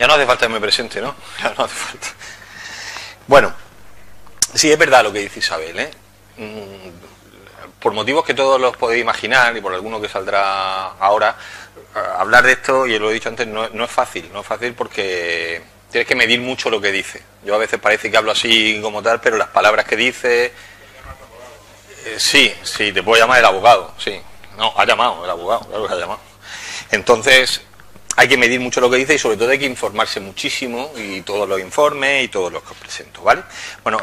Ya no hace falta que me presente, ¿no? Ya no hace falta. Bueno, sí, es verdad lo que dice Isabel, ¿eh? Por motivos que todos los podéis imaginar y por alguno que saldrá ahora, hablar de esto, y lo he dicho antes, no es fácil. No es fácil porque tienes que medir mucho lo que dice. Yo a veces parece que hablo así como tal, pero las palabras que dice... sí, te puedo llamar el abogado, sí. No, ha llamado el abogado, claro que ha llamado. Entonces, hay que medir mucho lo que dice y sobre todo hay que informarse muchísimo y todos los informes y todos los que os presento, ¿vale? Bueno,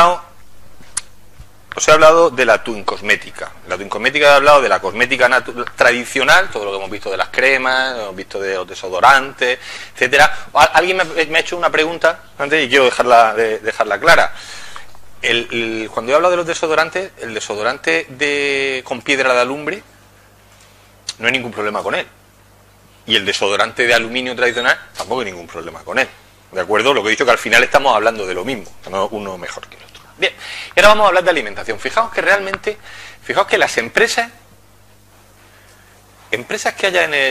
os he hablado de la Twin Cosmética. La Twin Cosmética he hablado de la cosmética tradicional, todo lo que hemos visto de las cremas, hemos visto de los desodorantes, etcétera. Alguien me ha hecho una pregunta antes y quiero dejarla clara. Cuando yo hablo de los desodorantes, el desodorante con piedra de alumbre, no hay ningún problema con él. Y el desodorante de aluminio tradicional, tampoco hay ningún problema con él. ¿De acuerdo? Lo que he dicho que al final estamos hablando de lo mismo, no uno mejor que el otro. Bien, y ahora vamos a hablar de alimentación. Fijaos que las empresas que haya en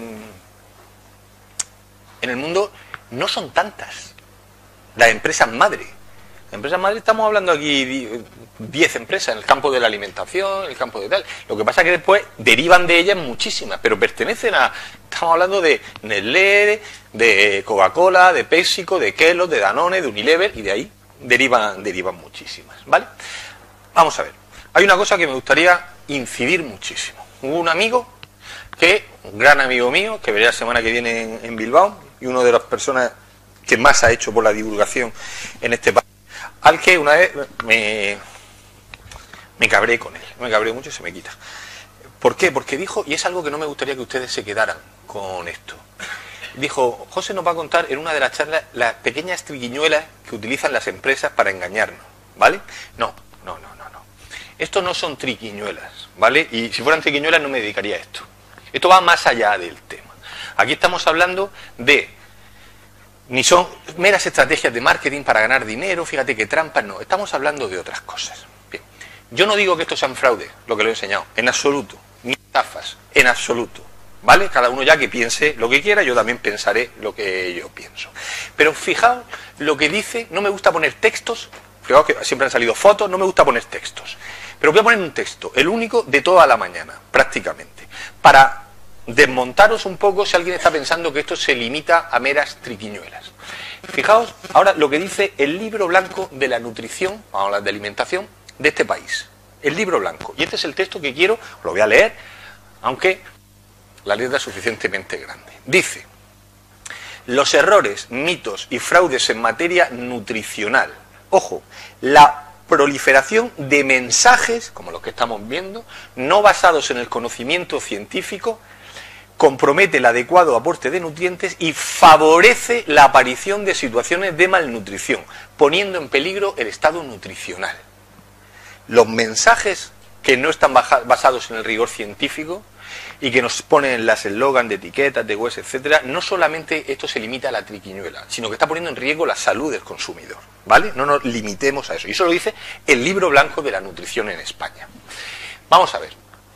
el mundo no son tantas. Las empresas madre. Estamos hablando aquí 10 empresas en el campo de la alimentación, en el campo de tal. Lo que pasa es que después derivan de ellas muchísimas, pero pertenecen estamos hablando de Nestlé, de Coca-Cola, de PepsiCo, de Kellogg, de Danone, de Unilever, y de ahí derivan muchísimas, ¿vale? Vamos a ver. Hay una cosa que me gustaría incidir muchísimo. Hubo un gran amigo mío, que veré la semana que viene en Bilbao, y una de las personas que más ha hecho por la divulgación en este país, al que una vez me cabré con él. Me cabré mucho y se me quita. ¿Por qué? Porque dijo, y es algo que no me gustaría que ustedes se quedaran con esto. Dijo, José nos va a contar en una de las charlas las pequeñas triquiñuelas que utilizan las empresas para engañarnos, ¿vale? No. Esto no son triquiñuelas, ¿vale? Y si fueran triquiñuelas no me dedicaría a esto. Esto va más allá del tema. Aquí estamos hablando ni son meras estrategias de marketing para ganar dinero, fíjate qué trampas, no. Estamos hablando de otras cosas. Bien. Yo no digo que esto sea un fraude, lo que lo he enseñado, en absoluto. Ni estafas, en absoluto. ¿Vale? Cada uno ya que piense lo que quiera, yo también pensaré lo que yo pienso. Pero fijaos lo que dice, no me gusta poner textos, fijaos que siempre han salido fotos, no me gusta poner textos. Pero voy a poner un texto, el único de toda la mañana, prácticamente, para desmontaros un poco si alguien está pensando que esto se limita a meras triquiñuelas. Fijaos ahora lo que dice el libro blanco de la nutrición, vamos a hablar de alimentación, de este país. El libro blanco. Y este es el texto que quiero, lo voy a leer, aunque la letra es suficientemente grande. Dice: los errores, mitos y fraudes en materia nutricional. Ojo, la proliferación de mensajes, como los que estamos viendo, no basados en el conocimiento científico, compromete el adecuado aporte de nutrientes y favorece la aparición de situaciones de malnutrición, poniendo en peligro el estado nutricional. Los mensajes que no están basados en el rigor científico y que nos ponen las eslogan de etiquetas, de webs, etcétera, no solamente esto se limita a la triquiñuela, sino que está poniendo en riesgo la salud del consumidor, ¿vale? No nos limitemos a eso. Y eso lo dice el libro blanco de la nutrición en España. Vamos a ver.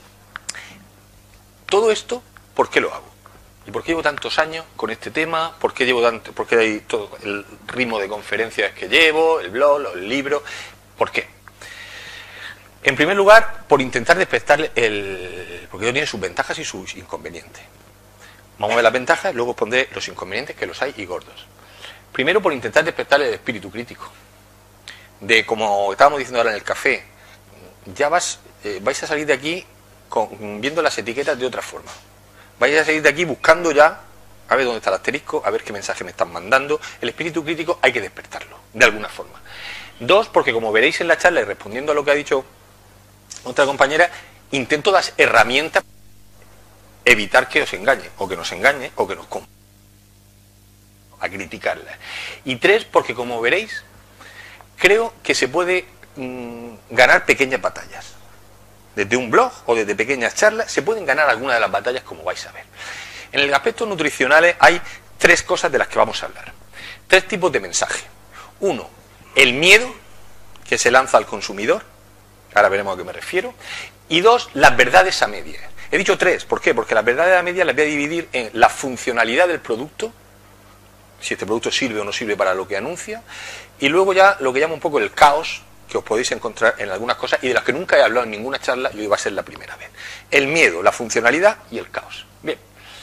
Todo esto, ¿por qué lo hago? ¿Y por qué llevo tantos años con este tema? ¿Por qué hay todo el ritmo de conferencias que llevo, el blog, los libros? ¿Por qué? En primer lugar, por intentar despertarle porque tiene sus ventajas y sus inconvenientes. Vamos a ver las ventajas, luego os pondré los inconvenientes, que los hay, y gordos. Primero, por intentar despertarle el espíritu crítico. Como estábamos diciendo ahora en el café, ya vais a salir de aquí viendo las etiquetas de otra forma. Vais a salir de aquí buscando ya, a ver dónde está el asterisco, a ver qué mensaje me están mandando. El espíritu crítico hay que despertarlo, de alguna forma. Dos, porque como veréis en la charla y respondiendo a lo que ha dicho otra compañera, intento dar herramientas para evitar que os engañe, o que nos engañe, o que nos compre, a criticarla. Y tres, porque como veréis, creo que se puede ganar pequeñas batallas. Desde un blog o desde pequeñas charlas se pueden ganar algunas de las batallas, como vais a ver. En el aspecto nutricional hay tres cosas de las que vamos a hablar. Tres tipos de mensaje. Uno, el miedo que se lanza al consumidor. Ahora veremos a qué me refiero. Y dos, las verdades a medias. He dicho tres, ¿por qué? Porque las verdades a medias las voy a dividir en la funcionalidad del producto, si este producto sirve o no sirve para lo que anuncia, y luego ya lo que llamo un poco el caos, que os podéis encontrar en algunas cosas y de las que nunca he hablado en ninguna charla, y hoy va a ser la primera vez. El miedo, la funcionalidad y el caos. Bien.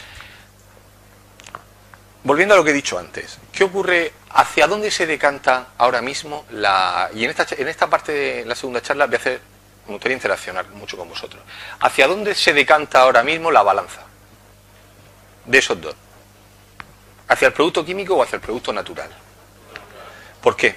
Volviendo a lo que he dicho antes, ¿qué ocurre? ¿Hacia dónde se decanta ahora mismo la... Y en esta parte de la segunda charla me gustaría interaccionar mucho con vosotros. ¿Hacia dónde se decanta ahora mismo la balanza de esos dos? ¿Hacia el producto químico o hacia el producto natural? ¿Por qué?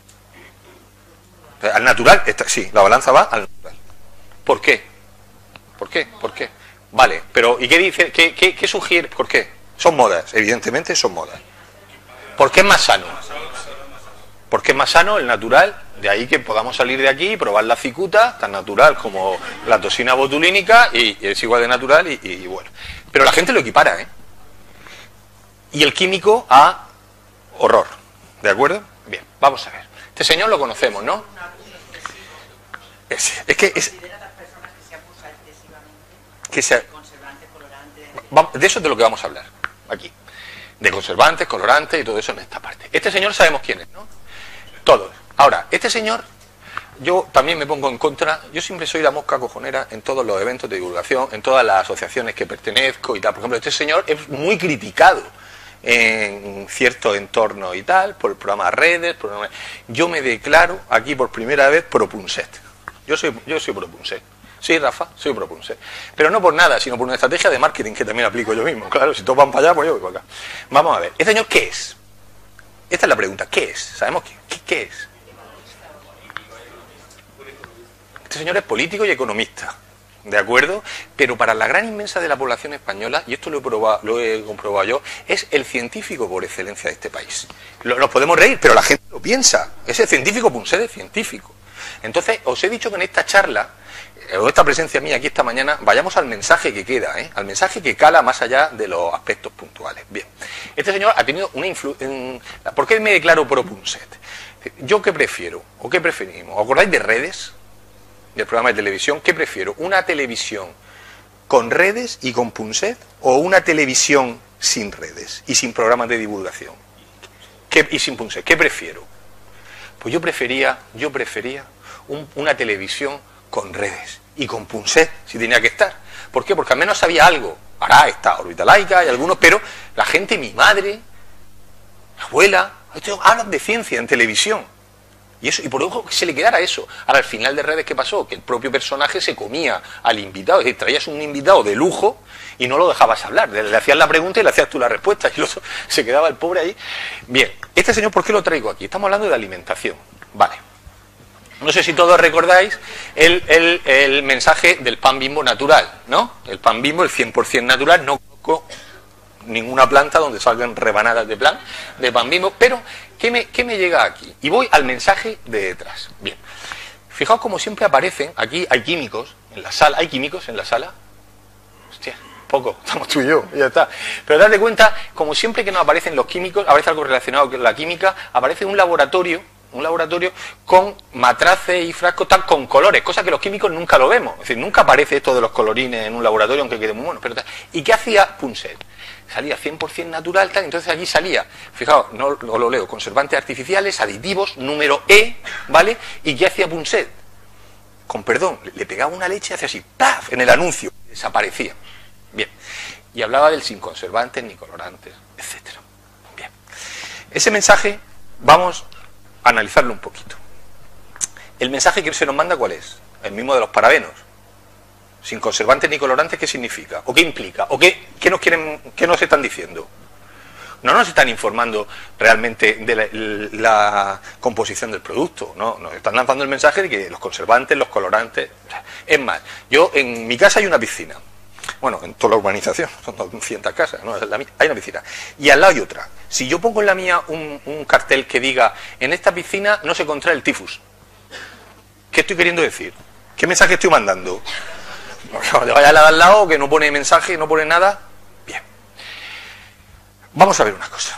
Al natural, sí, la balanza va al natural. ¿Por qué? ¿Por qué? ¿Por qué? Vale, pero ¿y qué dice? ¿Qué sugiere? ¿Por qué? Son modas, evidentemente son modas. ¿Por qué es más sano? ¿Por qué es más sano el natural? De ahí que podamos salir de aquí y probar la cicuta, tan natural como la toxina botulínica, y es igual de natural y bueno. Pero la gente lo equipara, ¿eh? Y el químico a horror. ¿De acuerdo? Bien, vamos a ver. Este señor lo conocemos, ¿no? Es que es... Que se... De eso es de lo que vamos a hablar aquí. De conservantes, colorantes y todo eso en esta parte. Este señor sabemos quién es, ¿no? Todos. Ahora, este señor, yo también me pongo en contra, yo siempre soy la mosca cojonera en todos los eventos de divulgación, en todas las asociaciones que pertenezco y tal. Por ejemplo, este señor es muy criticado en ciertos entornos y tal, por el programa Redes, yo me declaro aquí por primera vez pro Punset. Yo soy pro Punset. Sí, Rafa, soy pro Punset. Pero no por nada, sino por una estrategia de marketing que también aplico yo mismo. Claro, si todos van para allá, pues yo voy para acá. Vamos a ver, ¿este señor qué es? Esta es la pregunta, ¿qué es? ¿Sabemos qué es? Este señor es político y economista, ¿de acuerdo? Pero para la gran inmensa de la población española, y esto lo he comprobado yo, es el científico por excelencia de este país. Nos podemos reír, pero la gente lo piensa. Es el científico Punset, es científico. Entonces, os he dicho que en esta charla, o esta presencia mía aquí esta mañana, vayamos al mensaje que queda, al mensaje que cala más allá de los aspectos puntuales. Bien, este señor ha tenido una influencia... ¿Por qué me declaro pro Punset? ¿Yo qué prefiero? ¿O qué preferimos? ¿Os acordáis de Redes? Del programa de televisión. ¿Qué prefiero? ¿Una televisión con redes y con Punset? ¿O una televisión sin redes y sin programas de divulgación? Y sin Punset. ¿Qué prefiero? Pues yo prefería una televisión con redes y con Punset, si tenía que estar. ¿Por qué? Porque al menos sabía algo. Ahora está Órbita Laica y algunos, pero la gente, mi madre, mi abuela, hablan de ciencia en televisión. Y por eso que se le quedara eso. Ahora, al final de Redes, ¿qué pasó? Que el propio personaje se comía al invitado. Es decir, traías un invitado de lujo y no lo dejabas hablar. Le hacías la pregunta y le hacías tú la respuesta. Y se quedaba el pobre ahí. Bien, este señor, ¿por qué lo traigo aquí? Estamos hablando de alimentación. Vale. No sé si todos recordáis el mensaje del pan Bimbo natural, ¿no? El pan Bimbo, el 100% natural. No conozco ninguna planta donde salgan rebanadas de pan Bimbo, pero ¿qué me llega aquí? Y voy al mensaje de detrás. Bien, fijaos como siempre aparecen, aquí hay químicos en la sala, ¿hay químicos en la sala? Hostia, poco, estamos tú y yo, ya está. Pero date cuenta, como siempre que nos aparecen los químicos, aparece algo relacionado con la química, aparece un laboratorio con matraces y frascos tan con colores, cosa que los químicos nunca lo vemos. Es decir, nunca aparece esto de los colorines en un laboratorio, aunque quede muy bueno. ¿Y qué hacía Punset? Salía 100% natural, tal, entonces allí salía, fijaos, no lo leo, conservantes artificiales, aditivos, número E, ¿vale? ¿Y qué hacía Punset? Con perdón, le pegaba una leche y hacía así, ¡paf!, en el anuncio, desaparecía. Bien, y hablaba del sin conservantes ni colorantes, etcétera. Bien, ese mensaje, vamos a analizarlo un poquito. El mensaje que se nos manda, ¿cuál es? El mismo de los parabenos. Sin conservantes ni colorantes, ¿qué significa? ¿O qué implica? ¿O qué nos están diciendo? No nos están informando realmente de la composición del producto, ¿no? Nos están lanzando el mensaje de que los conservantes, los colorantes... Es más, yo en mi casa hay una piscina. Bueno, en toda la urbanización, son 200 casas, ¿no? Hay una piscina. Y al lado hay otra. Si yo pongo en la mía un cartel que diga, en esta piscina no se contrae el tifus, ¿qué estoy queriendo decir? ¿Qué mensaje estoy mandando? Te vaya a la de al lado, que no pone mensaje, no pone nada. Bien. Vamos a ver una cosa.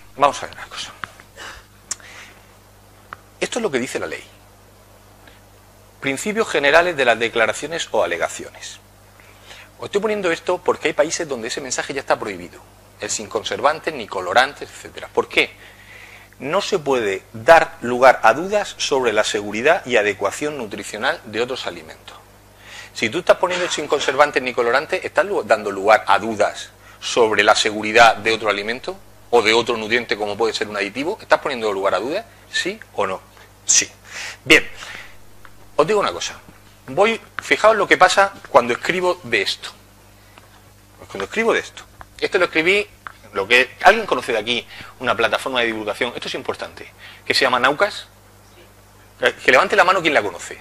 Esto es lo que dice la ley. Principios generales de las declaraciones o alegaciones. Os estoy poniendo esto porque hay países donde ese mensaje ya está prohibido. el sin conservantes ni colorantes, etcétera. ¿Por qué? No se puede dar lugar a dudas sobre la seguridad y adecuación nutricional de otros alimentos. Si tú estás poniendo sin conservantes ni colorantes, ¿estás dando lugar a dudas sobre la seguridad de otro alimento o de otro nutriente como puede ser un aditivo? ¿Estás poniendo lugar a dudas? ¿Sí o no? Sí. Bien, os digo una cosa. Fijaos lo que pasa cuando escribo de esto. Cuando escribo de esto. Esto lo escribí, ¿alguien conoce de aquí una plataforma de divulgación? Esto es importante. Que se llama Naucas. Que levante la mano quien la conoce.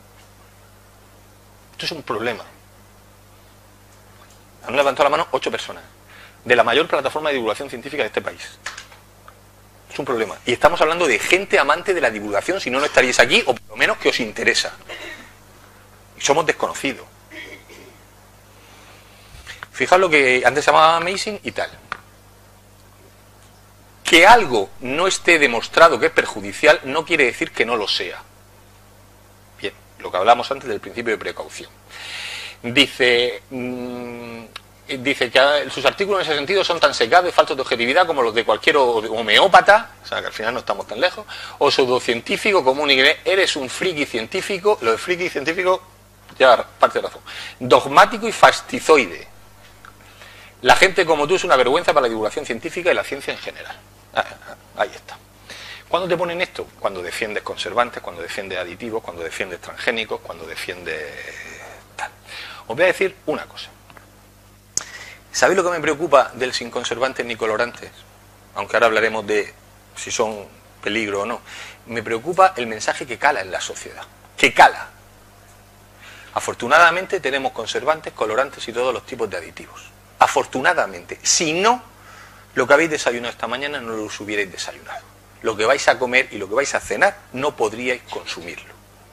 Esto es un problema. Han levantado la mano 8 personas. De la mayor plataforma de divulgación científica de este país. Es un problema. Y estamos hablando de gente amante de la divulgación, si no, no estaríais aquí, o por lo menos que os interesa. Y somos desconocidos. Fijaos lo que antes se llamaba Amazing y tal. Que algo no esté demostrado que es perjudicial no quiere decir que no lo sea. Bien, lo que hablamos antes del principio de precaución. Dice que sus artículos en ese sentido son tan secados y faltos de objetividad como los de cualquier homeópata, o sea que al final no estamos tan lejos, o pseudocientífico común y que eres un friki científico, lo de friki científico ya parte de razón, dogmático y fastizoide. La gente como tú es una vergüenza para la divulgación científica y la ciencia en general. Ahí está. ¿Cuándo te ponen esto? Cuando defiendes conservantes, cuando defiendes aditivos, cuando defiendes transgénicos, cuando defiendes tal. Os voy a decir una cosa. ¿Sabéis lo que me preocupa del sin conservantes ni colorantes? Aunque ahora hablaremos de si son peligro o no. Me preocupa el mensaje que cala en la sociedad. Que cala. Afortunadamente tenemos conservantes, colorantes y todos los tipos de aditivos. Afortunadamente. Si no, lo que habéis desayunado esta mañana no lo hubierais desayunado. Lo que vais a comer y lo que vais a cenar no podríais consumirlo.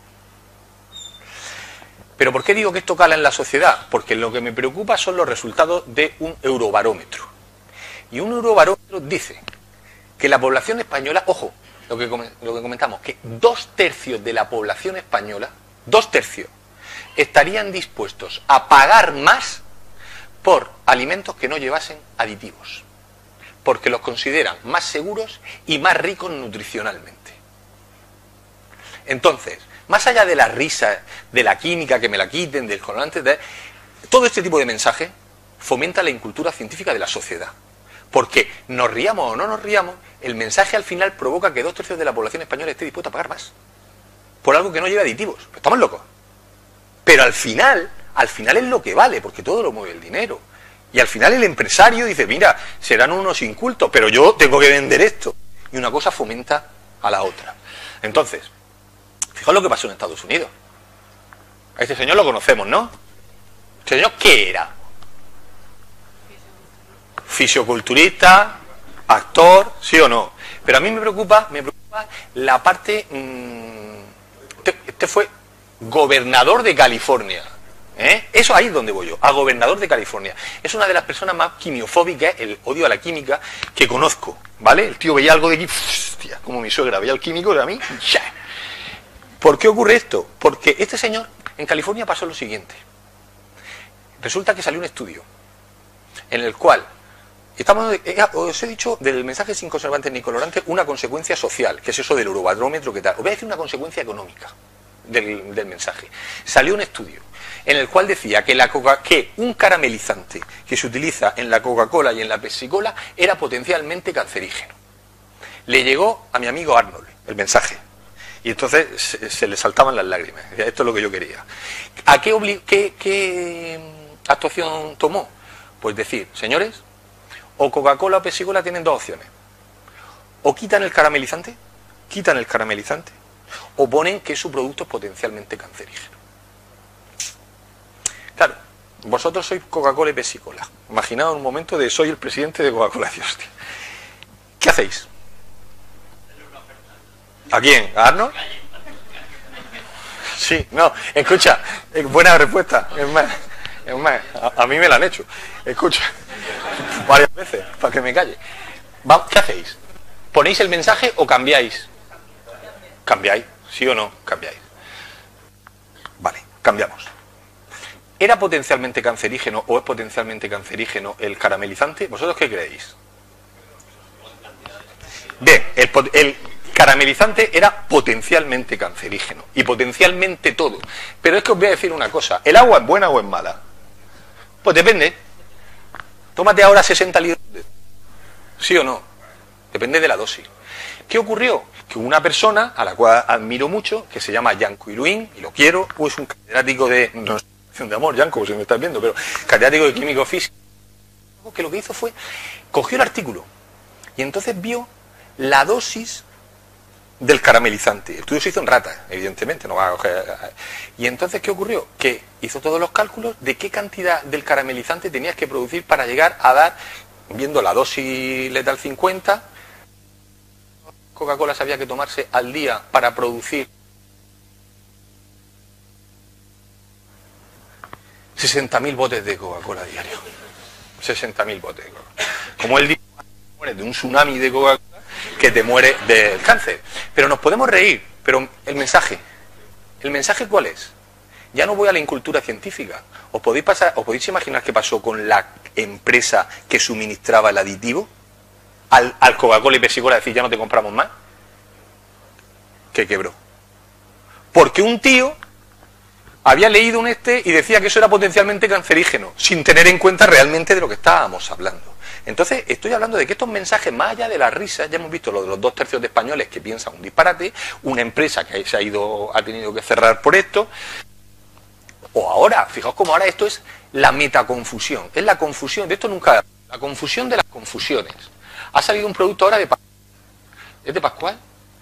¿Pero por qué digo que esto cala en la sociedad? Porque lo que me preocupa son los resultados de un eurobarómetro. Y un eurobarómetro dice que la población española, ojo, lo que comentamos, que 2/3 de la población española, 2/3, estarían dispuestos a pagar más por alimentos que no llevasen aditivos, porque los consideran más seguros y más ricos nutricionalmente. Entonces, más allá de la risa, de la química, que me la quiten, del colorante, todo este tipo de mensaje fomenta la incultura científica de la sociedad. Porque nos riamos o no nos riamos, el mensaje al final provoca que 2/3 de la población española esté dispuesta a pagar más por algo que no lleva aditivos. Estamos locos. Pero al final es lo que vale, porque todo lo mueve el dinero. Y al final el empresario dice, mira, serán unos incultos, pero yo tengo que vender esto. Y una cosa fomenta a la otra. Entonces, fijaos lo que pasó en Estados Unidos. A este señor lo conocemos, ¿no? ¿Este señor qué era? Fisioculturista, actor, ¿sí o no? Pero a mí me preocupa la parte... Este fue gobernador de California. Eso ahí es donde voy yo, a gobernador de California. Es una de las personas más quimiofóbicas, el odio a la química, que conozco, ¿vale? El tío veía algo de aquí, hostia, como mi suegra veía al químico, era a mí, ¡ya! ¿Por qué ocurre esto? Porque este señor, en California pasó lo siguiente. Resulta que salió un estudio, en el cual, os he dicho del mensaje sin conservantes ni colorantes, una consecuencia social, que es eso del eurobarómetro, que tal. Os voy a decir una consecuencia económica del mensaje. Salió un estudio en el cual decía que un caramelizante que se utiliza en la Coca-Cola y en la Pepsi-Cola era potencialmente cancerígeno. Le llegó a mi amigo Arnold el mensaje y entonces se le saltaban las lágrimas. Decía, esto es lo que yo quería. ¿A qué actuación tomó? Pues decir, señores, o Coca-Cola o Pepsi-Cola tienen dos opciones. O quitan el caramelizante, o ponen que su producto es potencialmente cancerígeno. Claro, vosotros sois Coca-Cola y Pepsi-Cola. Imaginaos un momento de soy el presidente de Coca-Cola. Hostia. ¿Qué hacéis? ¿A quién? ¿A Arnold? Sí, no, escucha, buena respuesta. Es más, a mí me la han hecho. Escucha, varias veces, para que me calle. ¿Qué hacéis? ¿Ponéis el mensaje o cambiáis? ¿Cambiáis? ¿Sí o no? Cambiáis. Vale, cambiamos. ¿Era potencialmente cancerígeno o es potencialmente cancerígeno el caramelizante? ¿Vosotros qué creéis? Bien, el caramelizante era potencialmente cancerígeno y potencialmente todo. Pero es que os voy a decir una cosa, ¿el agua es buena o es mala? Pues depende. Tómate ahora 60 litros de... ¿Sí o no? Depende de la dosis. ¿Qué ocurrió? Que una persona a la cual admiro mucho, que se llama Yanko Iruín, y lo quiero, pues es un catedrático de... No es de amor, Yanko, si me estás viendo, pero catedrático de químico físico, que lo que hizo fue, cogió el artículo y entonces vio la dosis del caramelizante. El estudio se hizo en ratas, evidentemente, no va a coger... Y entonces, ¿qué ocurrió? Que hizo todos los cálculos de qué cantidad del caramelizante tenías que producir para llegar a dar, viendo la dosis letal 50, Coca-Cola sabía que tomarse al día para producir 60.000 botes de Coca-Cola diario. 60.000 botes de Coca-Cola. Como él dijo, mueres de un tsunami de Coca-Cola que te muere del cáncer. Pero nos podemos reír, pero ¿el mensaje cuál es? Ya no voy a la incultura científica. ¿Os podéis imaginar qué pasó con la empresa que suministraba el aditivo? Al Coca-Cola y Pepsi-Cola, decir, ya no te compramos más. Que quebró. Porque un tío había leído un y decía que eso era potencialmente cancerígeno, sin tener en cuenta realmente de lo que estábamos hablando. Entonces, estoy hablando de que estos mensajes, más allá de las risas, ya hemos visto lo de los 2/3 de españoles que piensan un disparate, una empresa que ha tenido que cerrar por esto, o ahora, fijaos cómo ahora esto es la metaconfusión, es la confusión, de esto nunca, la confusión de las confusiones. Ha salido un producto ahora de Pascual. ¿Es de Pascual?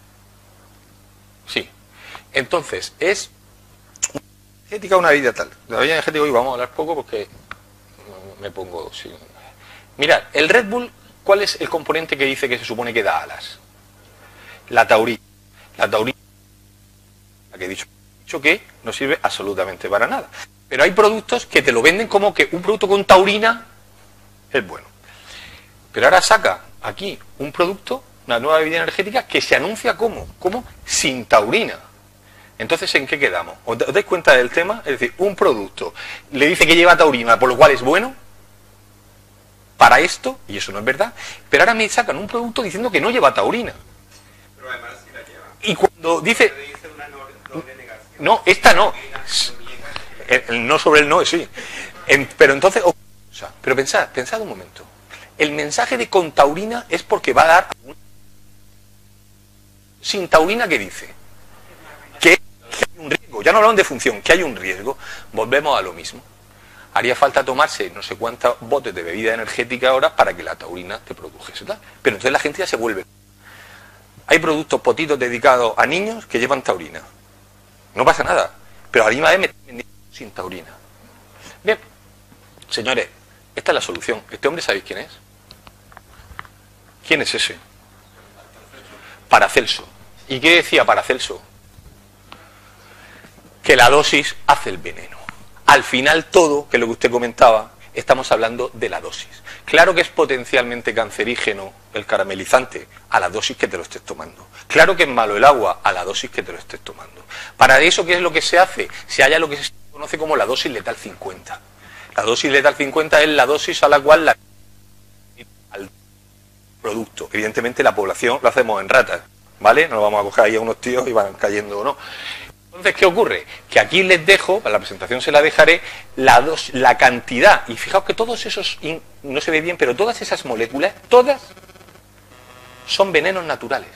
Sí. Entonces, es energética, una vida tal. La bebida energética hoy vamos a hablar poco porque me pongo... Sí. Mirad, el Red Bull, ¿cuál es el componente que dice que se supone que da alas? La taurina. La taurina, la que he dicho que no sirve absolutamente para nada. Pero hay productos que te lo venden como que un producto con taurina es bueno. Pero ahora saca aquí un producto, una nueva bebida energética, que se anuncia como sin taurina. Entonces, ¿en qué quedamos? ¿Os dais cuenta del tema? Es decir, un producto le dice que lleva taurina, por lo cual es bueno para esto, y eso no es verdad, pero ahora me sacan un producto diciendo que no lleva taurina. Pero además sí la lleva. Y cuando dice... No, esta no. El no sobre el no, sí. Pero entonces... Pero pensad un momento. El mensaje de con taurina es porque va a dar... Sin taurina, ¿qué dice? Que hay un riesgo. Ya no hablamos de función, que hay un riesgo. Volvemos a lo mismo. Haría falta tomarse no sé cuántos botes de bebida energética ahora para que la taurina te produjese tal. Pero entonces la gente ya se vuelve. Hay productos potitos dedicados a niños que llevan taurina. No pasa nada. Pero a la misma vez me sin taurina. Bien, señores, esta es la solución. ¿Este hombre sabéis quién es? ¿Quién es ese? Paracelso. ¿Y qué decía Paracelso? Que la dosis hace el veneno. Al final todo, que es lo que usted comentaba, estamos hablando de la dosis. Claro que es potencialmente cancerígeno el caramelizante a la dosis que te lo estés tomando. Claro que es malo el agua a la dosis que te lo estés tomando. Para eso, ¿qué es lo que se hace? Se halla lo que se conoce como la dosis letal 50. La dosis letal 50 es la dosis a la cual al producto. Evidentemente la población lo hacemos en ratas, ¿vale? No vamos a coger ahí a unos tíos y van cayendo o no. Entonces, ¿qué ocurre? Que aquí les dejo, para la presentación se la dejaré, la cantidad, y fijaos que todos esos, no se ve bien, pero todas esas moléculas, todas son venenos naturales.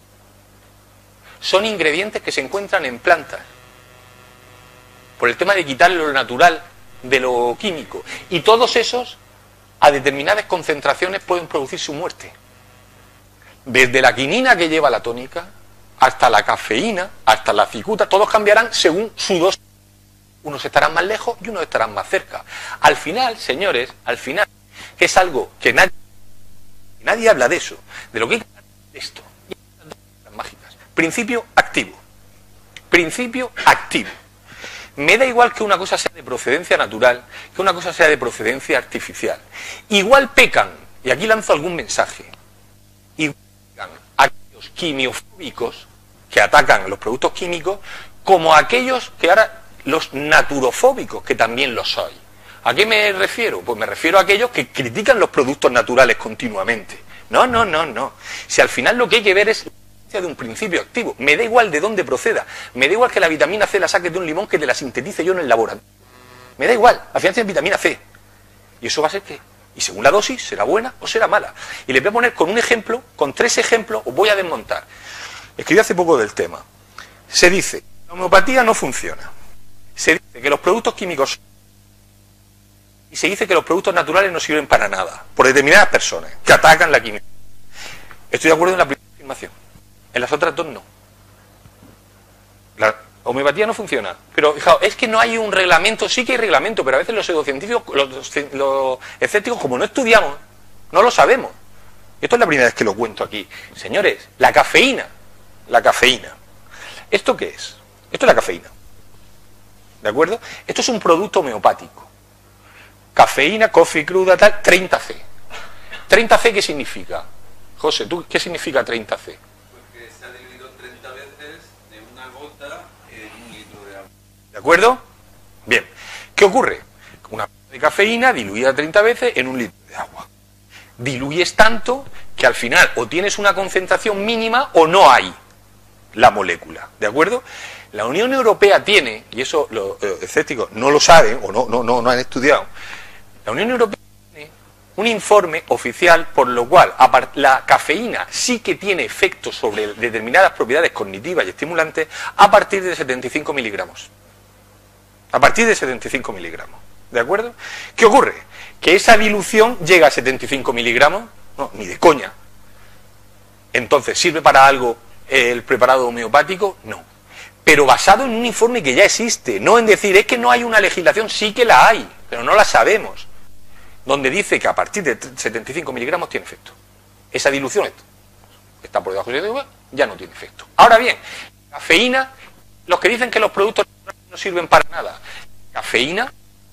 Son ingredientes que se encuentran en plantas, por el tema de quitarle lo natural de lo químico. Y todos esos, a determinadas concentraciones, pueden producir su muerte. Desde la quinina que lleva la tónica, hasta la cafeína, hasta la cicuta, todos cambiarán según su dosis. Unos estarán más lejos y unos estarán más cerca. Al final, señores, que es algo que nadie habla de eso, de lo que hay que hablar de esto. Las mágicas. Principio activo. Principio activo. Me da igual que una cosa sea de procedencia natural, que una cosa sea de procedencia artificial. Igual pecan, y aquí lanzo algún mensaje, igual pecan aquellos quimiofóbicos que atacan los productos químicos, como aquellos que ahora los naturofóbicos, que también los hay. ¿A qué me refiero? Pues me refiero a aquellos que critican los productos naturales continuamente. No, no, no, no. Si al final lo que hay que ver es la existencia de un principio activo. Me da igual de dónde proceda. Me da igual que la vitamina C la saque de un limón que te la sintetice yo en el laboratorio. Me da igual. Al final tiene vitamina C. Y eso va a ser que, y según la dosis, será buena o será mala. Y les voy a poner con un ejemplo, con 3 ejemplos, os voy a desmontar. Escribí hace poco del tema. Se dice, la homeopatía no funciona. Se dice que los productos químicos y se dice que los productos naturales no sirven para nada, por determinadas personas que atacan la química. Estoy de acuerdo en la primera afirmación. En las otras dos no. La homeopatía no funciona. Pero fijaos, es que no hay un reglamento, sí que hay reglamento, pero a veces los pseudocientíficos, los escépticos, como no estudiamos, no lo sabemos. Esto es la primera vez que lo cuento aquí. Señores, la cafeína. La cafeína. ¿Esto qué es? Esto es la cafeína. ¿De acuerdo? Esto es un producto homeopático. Cafeína, coffee cruda, tal, 30C. ¿30C qué significa? José, ¿tú qué significa 30C? Porque se ha diluido 30 veces de una gota en un litro de agua. ¿De acuerdo? Bien. ¿Qué ocurre? Una gota de cafeína diluida 30 veces en un litro de agua. Diluyes tanto que al final o tienes una concentración mínima o no hay la molécula. ¿De acuerdo? La Unión Europea tiene, y eso los escépticos no lo saben o no han estudiado, la Unión Europea tiene un informe oficial por lo cual la cafeína sí que tiene efectos sobre determinadas propiedades cognitivas y estimulantes a partir de 75 miligramos. A partir de 75 miligramos. ¿De acuerdo? ¿Qué ocurre? Que esa dilución llega a 75 miligramos, no, ni de coña. Entonces, ¿sirve para algo el preparado homeopático? No. Pero basado en un informe que ya existe, no en decir, es que no hay una legislación, sí que la hay, pero no la sabemos, donde dice que a partir de 75 miligramos tiene efecto. Esa dilución está por debajo de 75, ya no tiene efecto. Ahora bien, cafeína, los que dicen que los productos no sirven para nada, cafeína,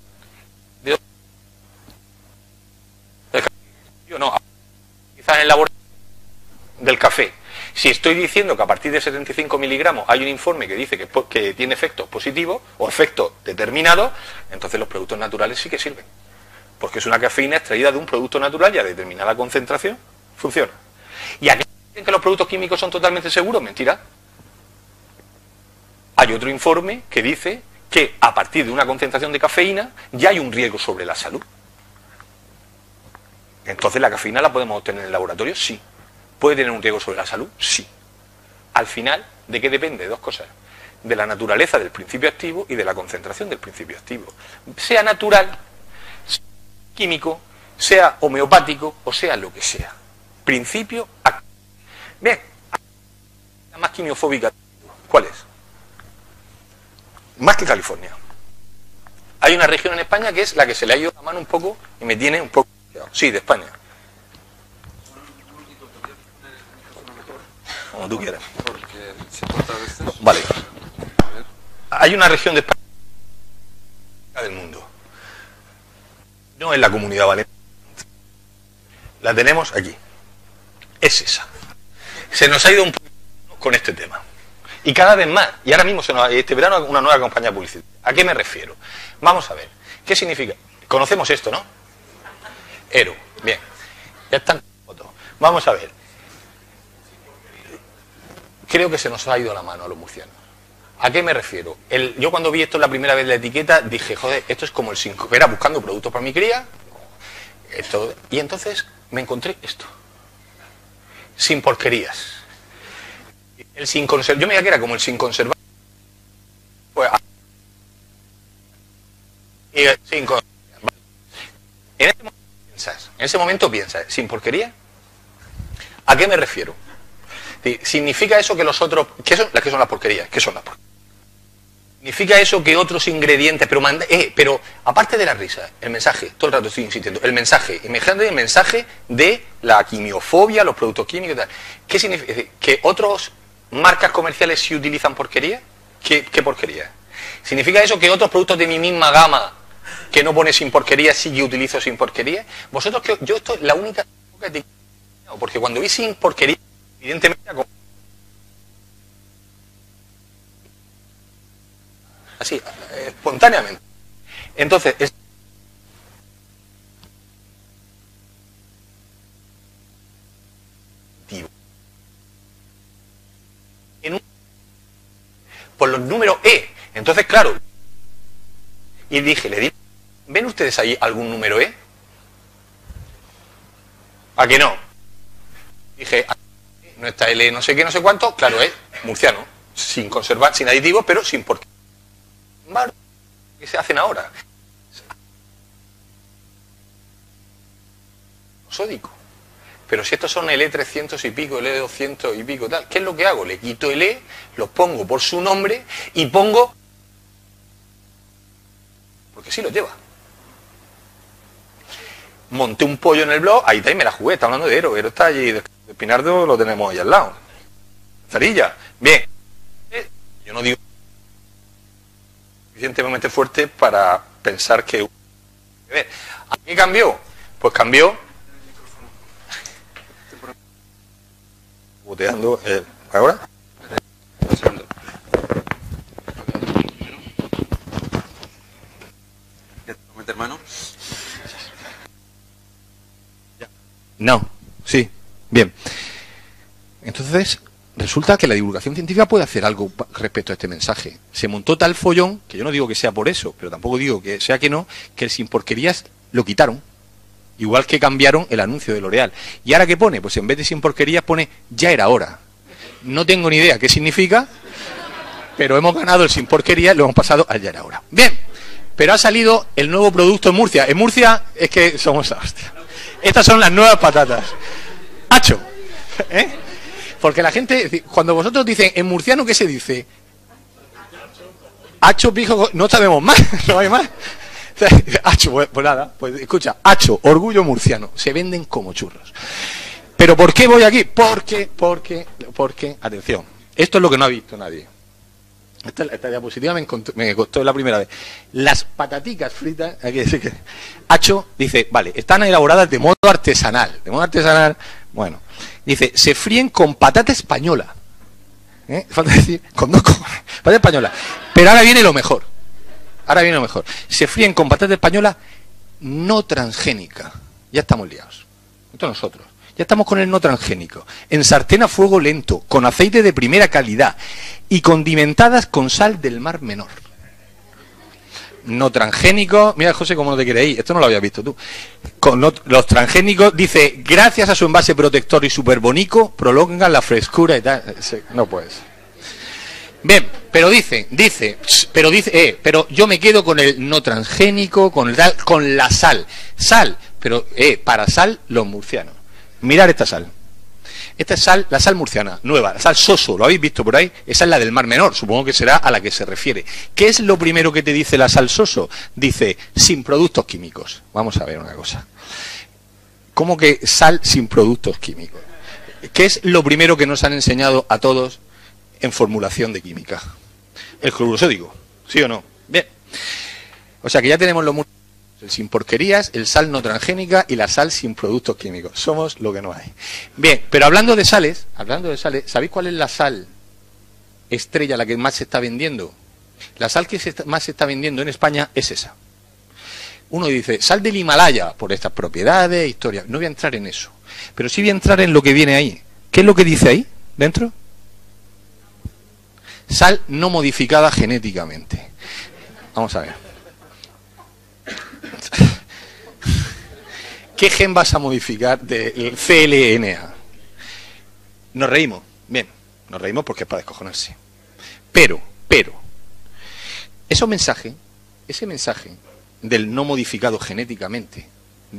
no, quizás en el laboratorio del café. Si estoy diciendo que a partir de 75 miligramos hay un informe que dice que tiene efectos positivos o efectos determinados, entonces los productos naturales sí que sirven. Porque es una cafeína extraída de un producto natural y a determinada concentración funciona. ¿Y aquellos que dicen que los productos químicos son totalmente seguros? Mentira. Hay otro informe que dice que a partir de una concentración de cafeína ya hay un riesgo sobre la salud. Entonces la cafeína la podemos obtener en el laboratorio, sí. ¿Puede tener un riesgo sobre la salud? Sí. Al final, ¿de qué depende? Dos cosas. De la naturaleza del principio activo y de la concentración del principio activo. Sea natural, sea químico, sea homeopático o sea lo que sea. Principio activo. Bien, la más quimiofóbica. ¿Cuál es? Más que California. Hay una región en España que es la que se le ha ido la mano un poco y me tiene un poco... Sí, de España. Como tú quieras. Porque se corta a veces. Vale. Hay una región de España del mundo. No es la Comunidad Valenciana. La tenemos aquí. Es esa. Se nos ha ido un poco con este tema. Y cada vez más. Y ahora mismo este verano una nueva campaña publicitaria. ¿A qué me refiero? Vamos a ver. ¿Qué significa? Conocemos esto, ¿no? Ero. Bien. Ya están fotos. Vamos a ver. Creo que se nos ha ido la mano a los murcianos. ¿A qué me refiero? Yo cuando vi esto la primera vez la etiqueta dije, joder, esto es como el sin... Era buscando productos para mi cría. Y entonces me encontré esto. Sin porquerías. El sin conservar. Yo me veía que era como el sin conservar. Pues, sin conservar. En ese momento piensas, ¿sin porquería? ¿A qué me refiero? ¿Significa eso que los otros... ¿Qué son las porquerías? ¿Qué son las porquerías? ¿Significa eso que otros ingredientes... Pero aparte de la risa, el mensaje, todo el rato estoy insistiendo, el mensaje, imagínate el mensaje de la quimiofobia, los productos químicos y tal. ¿Qué significa? Es decir, ¿que otras marcas comerciales sí utilizan porquería? ¿Qué porquería? ¿Significa eso que otros productos de mi misma gama que no pone sin porquería sí que utilizo sin porquería? Vosotros, yo esto es la única etiqueta, porque cuando vi sin porquería, evidentemente así, espontáneamente. Entonces, por los números E. Entonces, claro, y dije, le di, ¿ven ustedes ahí algún número E? ¿A que no? Dije, no está L, no sé qué, no sé cuánto, claro, es murciano, sin conservar, sin aditivos, pero sin por qué. ¿Qué se hacen ahora? Sódico. Pero si estos son el E300 y pico, el E200 y pico, tal, ¿qué es lo que hago? Le quito el E, los pongo por su nombre y pongo... porque sí lo lleva. Monté un pollo en el blog, ahí está, y me la jugué, está hablando de Ero está allí, de Pinardo lo tenemos ahí al lado. Zarilla, bien. Yo no digo suficientemente fuerte para pensar que... ¿A qué cambió? Pues cambió... boteando ahora. Un segundo. ¿Ya te lo metes mano? No, sí, bien. Entonces, resulta que la divulgación científica puede hacer algo respecto a este mensaje. Se montó tal follón, que yo no digo que sea por eso, pero tampoco digo que sea que no, que el sin porquerías lo quitaron. Igual que cambiaron el anuncio de L'Oréal. ¿Y ahora qué pone? Pues en vez de sin porquerías pone ya era hora. No tengo ni idea qué significa, pero hemos ganado el sin porquerías, lo hemos pasado al ya era hora. Bien, pero ha salido el nuevo producto en Murcia. En Murcia es que somos la hostia. Estas son las nuevas patatas. Hacho. ¿Eh? Porque la gente, cuando vosotros dicen, en murciano, ¿qué se dice? Hacho, pijo, no sabemos más, no hay más. Hacho, pues nada, pues escucha, Hacho, orgullo murciano, se venden como churros. ¿Pero por qué voy aquí? Porque, atención, esto es lo que no ha visto nadie. Esta diapositiva me costó la primera vez. Las pataticas fritas, hay que decir que Hacho dice, vale, están elaboradas de modo artesanal. De modo artesanal, bueno, dice, se fríen con patata española. Falta decir, con dos cojones, patata española. Pero ahora viene lo mejor. Se fríen con patata española no transgénica. Ya estamos liados. Esto nosotros. Ya estamos con el no transgénico. En sartén a fuego lento, con aceite de primera calidad y condimentadas con sal del Mar Menor. No transgénico. Mira, José, cómo no te quieres ir. Esto no lo habías visto tú. Con los transgénicos, dice, gracias a su envase protector y superbonico, prolongan la frescura y tal. No puedes. Bien, pero pero yo me quedo con el no transgénico, con la sal. Sal, pero para sal los murcianos. Mirad esta sal. Esta es sal, la sal murciana, nueva, la sal Soso, ¿lo habéis visto por ahí? Esa es la del Mar Menor, supongo que será a la que se refiere. ¿Qué es lo primero que te dice la sal Soso? Dice, sin productos químicos. Vamos a ver una cosa. ¿Cómo que sal sin productos químicos? ¿Qué es lo primero que nos han enseñado a todos en formulación de química? El cloruro sódico, ¿sí o no? Bien. O sea que ya tenemos el sin porquerías, el sal no transgénica y la sal sin productos químicos. Somos lo que no hay. Bien, pero hablando de sales, ¿sabéis cuál es la sal estrella, la que más se está vendiendo? La sal que más se está vendiendo en España es esa. Uno dice, sal del Himalaya, por estas propiedades, historias. No voy a entrar en eso, pero sí voy a entrar en lo que viene ahí. ¿Qué es lo que dice ahí, dentro? Sal no modificada genéticamente. Vamos a ver. ¿Qué gen vas a modificar del CLNA? Nos reímos. Bien, nos reímos porque es para descojonarse. Pero, ese mensaje del no modificado genéticamente,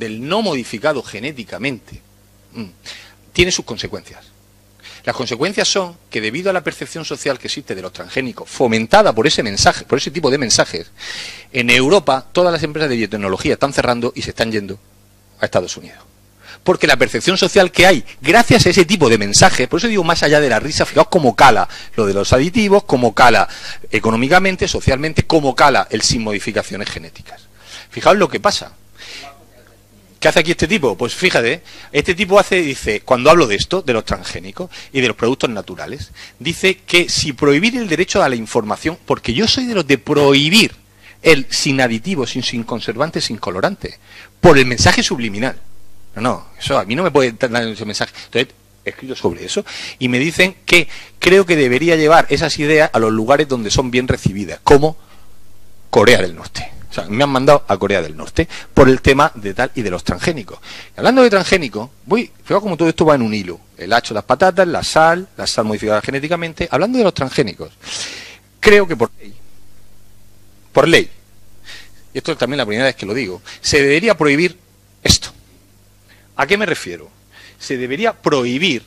tiene sus consecuencias. Las consecuencias son que debido a la percepción social que existe de los transgénicos, fomentada por ese mensaje, por ese tipo de mensajes, en Europa todas las empresas de biotecnología están cerrando y se están yendo a Estados Unidos. Porque la percepción social que hay, gracias a ese tipo de mensajes, por eso digo más allá de la risa, fijaos cómo cala lo de los aditivos, cómo cala económicamente, socialmente, cómo cala el sin modificaciones genéticas. Fijaos lo que pasa. ¿Qué hace aquí este tipo? Pues fíjate, este tipo dice, cuando hablo de esto, de los transgénicos y de los productos naturales, dice que si prohibir el derecho a la información, porque yo soy de los de prohibir el sin aditivos, sin conservantes, sin colorantes, por el mensaje subliminal. No, eso a mí no me puede dar ese mensaje. Entonces, he escrito sobre eso y me dicen que creo que debería llevar esas ideas a los lugares donde son bien recibidas, como Corea del Norte. O sea, me han mandado a Corea del Norte por el tema de tal y de los transgénicos. Y hablando de transgénicos, fijaos como todo esto va en un hilo. El hacho, las patatas, la sal modificada genéticamente. Hablando de los transgénicos, creo que por ley, y esto es también la primera vez que lo digo, se debería prohibir esto. ¿A qué me refiero? Se debería prohibir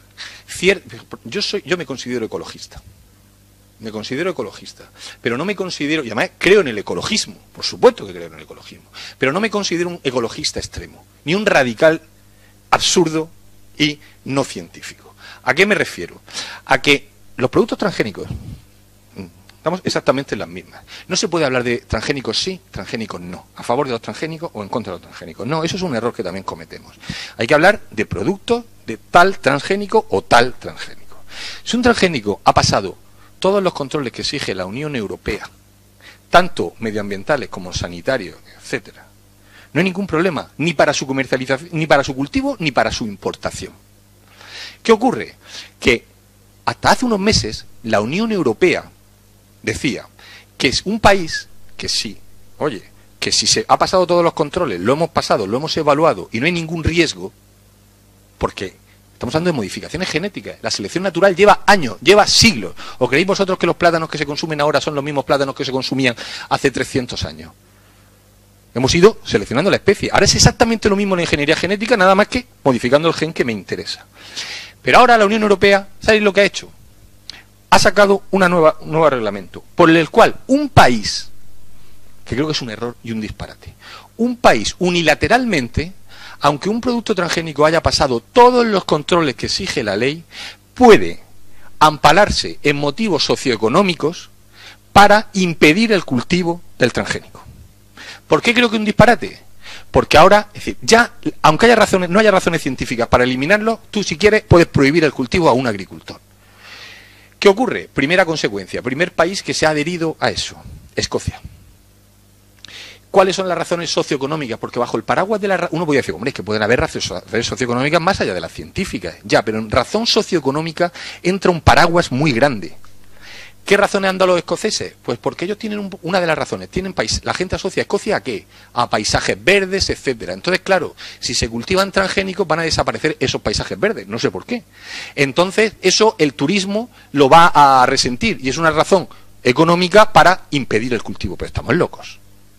yo me considero ecologista. Me considero ecologista, pero no me considero, y además creo en el ecologismo, por supuesto que creo en el ecologismo, pero no me considero un ecologista extremo, ni un radical absurdo y no científico. ¿A qué me refiero? A que los productos transgénicos, estamos exactamente en las mismas. No se puede hablar de transgénicos sí, transgénicos no, a favor de los transgénicos o en contra de los transgénicos. No, eso es un error que también cometemos. Hay que hablar de productos de tal transgénico o tal transgénico. Si un transgénico ha pasado todos los controles que exige la Unión Europea, tanto medioambientales como sanitarios, etcétera, no hay ningún problema, ni para su comercialización, ni para su cultivo, ni para su importación. ¿Qué ocurre? Que hasta hace unos meses la Unión Europea decía que es un país que sí, que si se ha pasado todos los controles, lo hemos pasado, lo hemos evaluado y no hay ningún riesgo, porque estamos hablando de modificaciones genéticas. La selección natural lleva años, lleva siglos. ¿O creéis vosotros que los plátanos que se consumen ahora son los mismos plátanos que se consumían hace 300 años? Hemos ido seleccionando la especie. Ahora es exactamente lo mismo en la ingeniería genética, nada más que modificando el gen que me interesa. Pero ahora la Unión Europea, ¿sabéis lo que ha hecho? Ha sacado un nuevo reglamento, por el cual un país, que creo que es un error y un disparate, un país unilateralmente, aunque un producto transgénico haya pasado todos los controles que exige la ley, puede ampalarse en motivos socioeconómicos para impedir el cultivo del transgénico. ¿Por qué creo que es un disparate? Porque ahora, es decir, ya, aunque no haya razones científicas para eliminarlo, tú si quieres puedes prohibir el cultivo a un agricultor. ¿Qué ocurre? Primera consecuencia, primer país que se ha adherido a eso, Escocia. ¿Cuáles son las razones socioeconómicas? Porque bajo el paraguas de uno podría decir, hombre, es que pueden haber razones socioeconómicas más allá de las científicas. Ya, pero en razón socioeconómica entra un paraguas muy grande. ¿Qué razones han dado los escoceses? Pues porque ellos tienen una de las razones. La gente asocia Escocia ¿a qué? A paisajes verdes, etcétera. Entonces, claro, si se cultivan transgénicos van a desaparecer esos paisajes verdes. No sé por qué. Entonces, eso el turismo lo va a resentir. Y es una razón económica para impedir el cultivo. Pero estamos locos.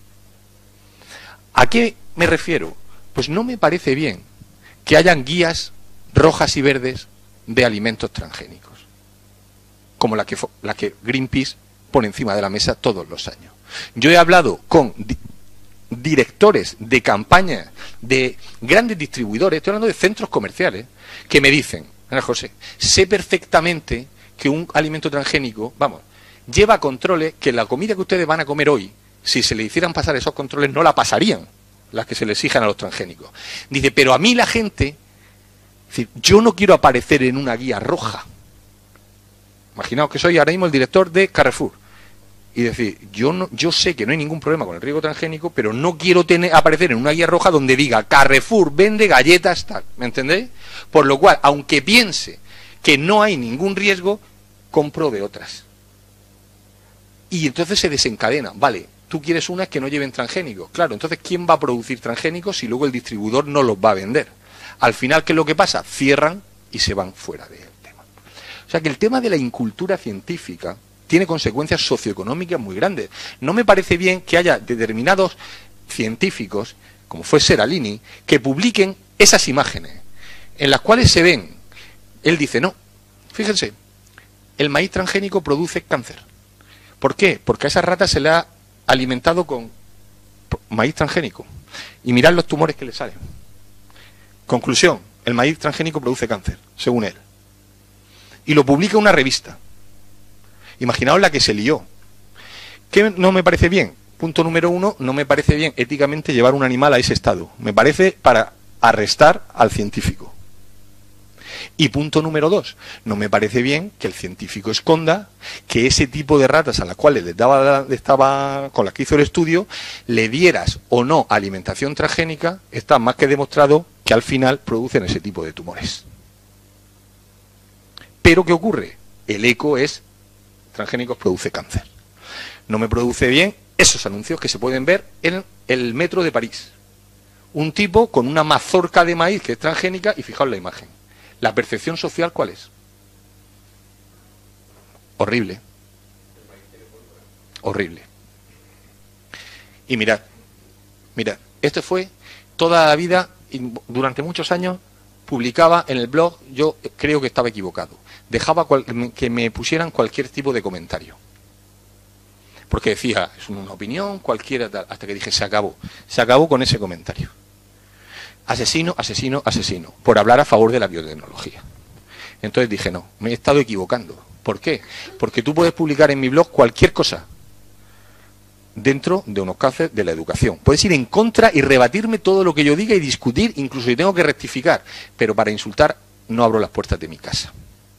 ¿A qué me refiero? Pues no me parece bien que hayan guías rojas y verdes de alimentos transgénicos, como la que Greenpeace pone encima de la mesa todos los años. Yo he hablado con directores de campañas de grandes distribuidores, estoy hablando de centros comerciales, que me dicen, Ana José, sé perfectamente que un alimento transgénico, lleva controles que la comida que ustedes van a comer hoy, si se le hicieran pasar esos controles, no la pasarían, las que se le exijan a los transgénicos. Dice, pero a mí la gente, es decir, yo no quiero aparecer en una guía roja. Imaginaos que soy ahora mismo el director de Carrefour. Y decir, yo sé que no hay ningún problema con el riego transgénico, pero no quiero aparecer en una guía roja donde diga Carrefour vende galletas tal. ¿Me entendéis? Por lo cual, aunque piense que no hay ningún riesgo, compro de otras. Y entonces se desencadena, vale, tú quieres unas que no lleven transgénicos. Claro, entonces ¿quién va a producir transgénicos si luego el distribuidor no los va a vender? Al final, ¿qué es lo que pasa? Cierran y se van fuera del tema. O sea que el tema de la incultura científica tiene consecuencias socioeconómicas muy grandes. No me parece bien que haya determinados científicos, como fue Seralini, que publiquen esas imágenes, en las cuales se ven, él dice, no, fíjense, el maíz transgénico produce cáncer. ¿Por qué? Porque a esas ratas se le ha alimentado con maíz transgénico. Y mirad los tumores que le salen. Conclusión, el maíz transgénico produce cáncer, según él. Y lo publica una revista. Imaginaos la que se lió. ¿Qué no me parece bien? Punto número 1, no me parece bien éticamente llevar un animal a ese estado. Me parece para arrestar al científico. Y punto número 2, no me parece bien que el científico esconda que ese tipo de ratas a las cuales con las que hizo el estudio, le dieras o no alimentación transgénica, está más que demostrado que al final producen ese tipo de tumores. Pero ¿qué ocurre? El eco es, transgénicos produce cáncer. No me produce bien esos anuncios que se pueden ver en el metro de París. Un tipo con una mazorca de maíz que es transgénica y fijaos la imagen. ¿La percepción social cuál es? Horrible. Horrible. Y mirad, esto fue toda la vida, durante muchos años, publicaba en el blog, yo creo que estaba equivocado, dejaba que me pusieran cualquier tipo de comentario. Porque decía, es una opinión, cualquiera tal, hasta que dije, se acabó con ese comentario. Asesino, asesino, asesino, por hablar a favor de la biotecnología. Entonces dije, no, me he estado equivocando. ¿Por qué? Porque tú puedes publicar en mi blog cualquier cosa dentro de unos cauces de la educación. Puedes ir en contra y rebatirme todo lo que yo diga y discutir, incluso si tengo que rectificar, pero para insultar no abro las puertas de mi casa.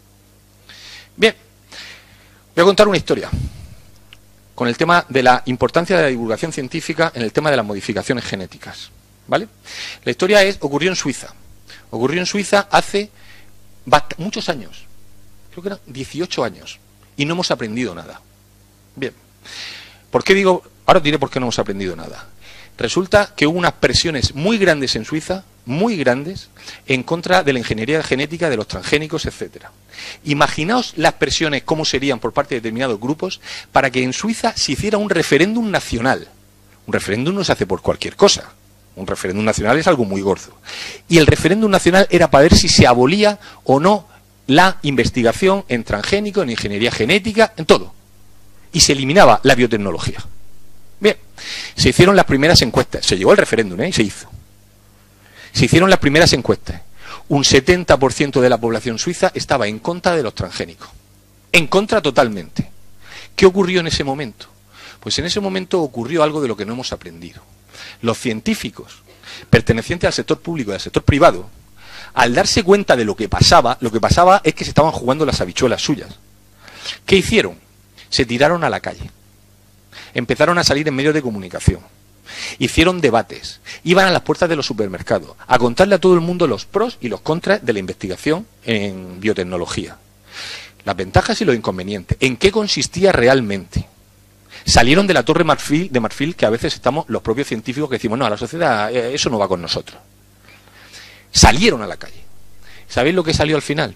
Bien, voy a contar una historia con el tema de la importancia de la divulgación científica en el tema de las modificaciones genéticas. ¿Vale? La historia ocurrió en Suiza. Ocurrió en Suiza hace muchos años. Creo que eran 18 años. Y no hemos aprendido nada. Bien. ¿Por qué digo? Ahora os diré por qué no hemos aprendido nada. Resulta que hubo unas presiones muy grandes en Suiza, muy grandes, en contra de la ingeniería genética, de los transgénicos, etcétera. Imaginaos las presiones, cómo serían por parte de determinados grupos, para que en Suiza se hiciera un referéndum nacional. Un referéndum no se hace por cualquier cosa. Un referéndum nacional es algo muy gordo. Y el referéndum nacional era para ver si se abolía o no la investigación en transgénicos, en ingeniería genética, en todo. Y se eliminaba la biotecnología. Bien, se hicieron las primeras encuestas. Se llegó al referéndum, y se hizo. Se hicieron las primeras encuestas. Un 70% de la población suiza estaba en contra de los transgénicos. En contra totalmente. ¿Qué ocurrió en ese momento? Pues en ese momento ocurrió algo de lo que no hemos aprendido. Los científicos, pertenecientes al sector público y al sector privado, al darse cuenta de lo que pasaba es que se estaban jugando las habichuelas suyas. ¿Qué hicieron? Se tiraron a la calle. Empezaron a salir en medios de comunicación. Hicieron debates. Iban a las puertas de los supermercados a contarle a todo el mundo los pros y los contras de la investigación en biotecnología. Las ventajas y los inconvenientes. ¿En qué consistía realmente? Salieron de la torre de marfil que a veces estamos los propios científicos que decimos, no, a la sociedad eso no va con nosotros. Salieron a la calle. ¿Sabéis lo que salió al final?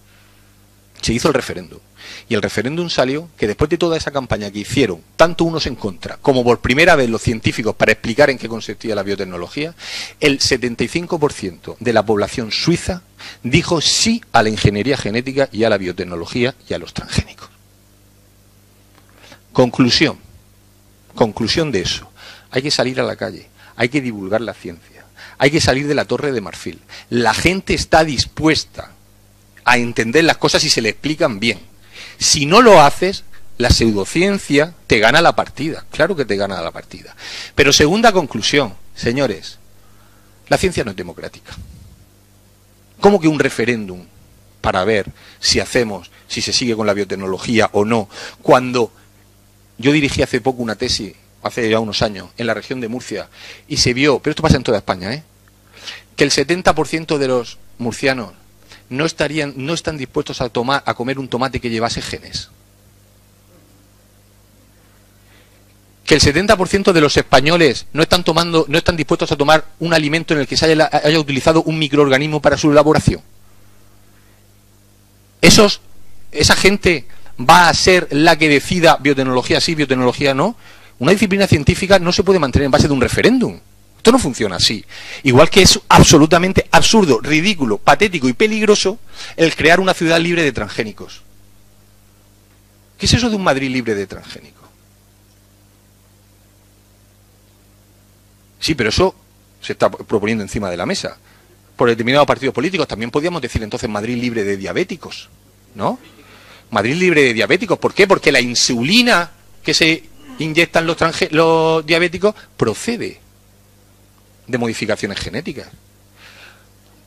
Se hizo el referéndum. Y el referéndum salió que después de toda esa campaña que hicieron, tanto unos en contra, como por primera vez los científicos para explicar en qué consistía la biotecnología, el 75% de la población suiza dijo sí a la ingeniería genética y a la biotecnología y a los transgénicos. Conclusión de eso. Hay que salir a la calle, hay que divulgar la ciencia, hay que salir de la torre de marfil. La gente está dispuesta a entender las cosas y se le explican bien. Si no lo haces, la pseudociencia te gana la partida. Claro que te gana la partida. Pero segunda conclusión, señores, la ciencia no es democrática. ¿Cómo que un referéndum para ver si se sigue con la biotecnología o no, cuando yo dirigí hace poco una tesis, hace ya unos años, en la región de Murcia, y se vio, pero esto pasa en toda España, que el 70% de los murcianos no están dispuestos a comer un tomate que llevase genes? Que el 70% de los españoles no están dispuestos a tomar un alimento en el que se haya utilizado un microorganismo para su elaboración. Esa gente va a ser la que decida biotecnología sí, biotecnología no. Una disciplina científica no se puede mantener en base de un referéndum. Esto no funciona así. Igual que es absolutamente absurdo, ridículo, patético y peligroso el crear una ciudad libre de transgénicos. ¿Qué es eso de un Madrid libre de transgénicos? Sí, pero eso se está proponiendo encima de la mesa por determinados partidos políticos. También podríamos decir entonces Madrid libre de diabéticos, ¿no? Madrid libre de diabéticos. ¿Por qué? Porque la insulina que se inyectan los diabéticos procede de modificaciones genéticas.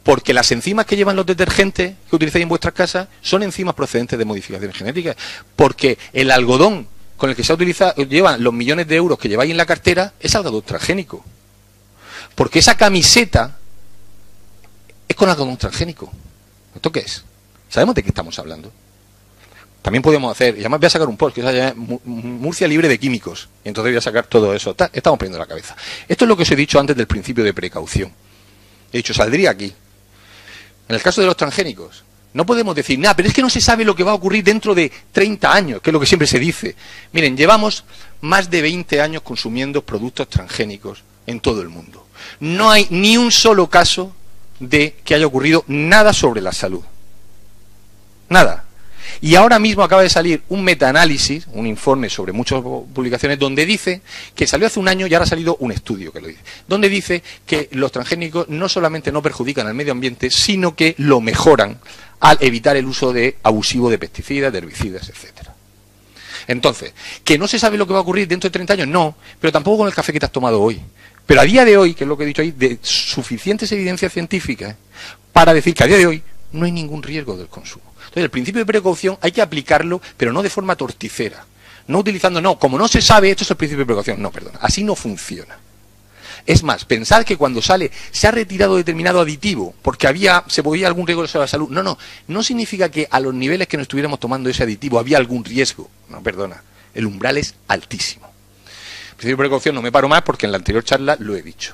Porque las enzimas que llevan los detergentes que utilizáis en vuestras casas son enzimas procedentes de modificaciones genéticas. Porque el algodón con el que se ha utilizado, llevan los millones de euros que lleváis en la cartera, es algodón transgénico. Porque esa camiseta es con algodón transgénico. ¿Esto qué es? ¿Sabemos de qué estamos hablando? También podemos hacer, y además voy a sacar un post que se llama Murcia libre de químicos, y entonces voy a sacar todo eso. Estamos poniendo la cabeza. Esto es lo que os he dicho antes del principio de precaución. He dicho, saldría aquí. En el caso de los transgénicos, no podemos decir, nada, pero es que no se sabe lo que va a ocurrir dentro de 30 años, que es lo que siempre se dice. Miren, llevamos más de 20 años consumiendo productos transgénicos en todo el mundo. No hay ni un solo caso de que haya ocurrido nada sobre la salud. Nada. Y ahora mismo acaba de salir un metaanálisis, un informe sobre muchas publicaciones, donde dice que salió hace un año y ahora ha salido un estudio que lo dice, donde dice que los transgénicos no solamente no perjudican al medio ambiente, sino que lo mejoran al evitar el uso abusivo de pesticidas, de herbicidas, etcétera. Entonces, ¿que no se sabe lo que va a ocurrir dentro de 30 años? No, pero tampoco con el café que te has tomado hoy. Pero a día de hoy, que es lo que he dicho ahí, de suficientes evidencias científicas para decir que a día de hoy no hay ningún riesgo del consumo. Entonces, el principio de precaución hay que aplicarlo, pero no de forma torticera. No utilizando, no, como no se sabe, esto es el principio de precaución. No, perdona, así no funciona. Es más, pensar que cuando se ha retirado determinado aditivo porque se podía algún riesgo sobre la salud. No significa que a los niveles que nos estuviéramos tomando ese aditivo había algún riesgo. No, perdona, el umbral es altísimo. El principio de precaución no me paro más porque en la anterior charla lo he dicho.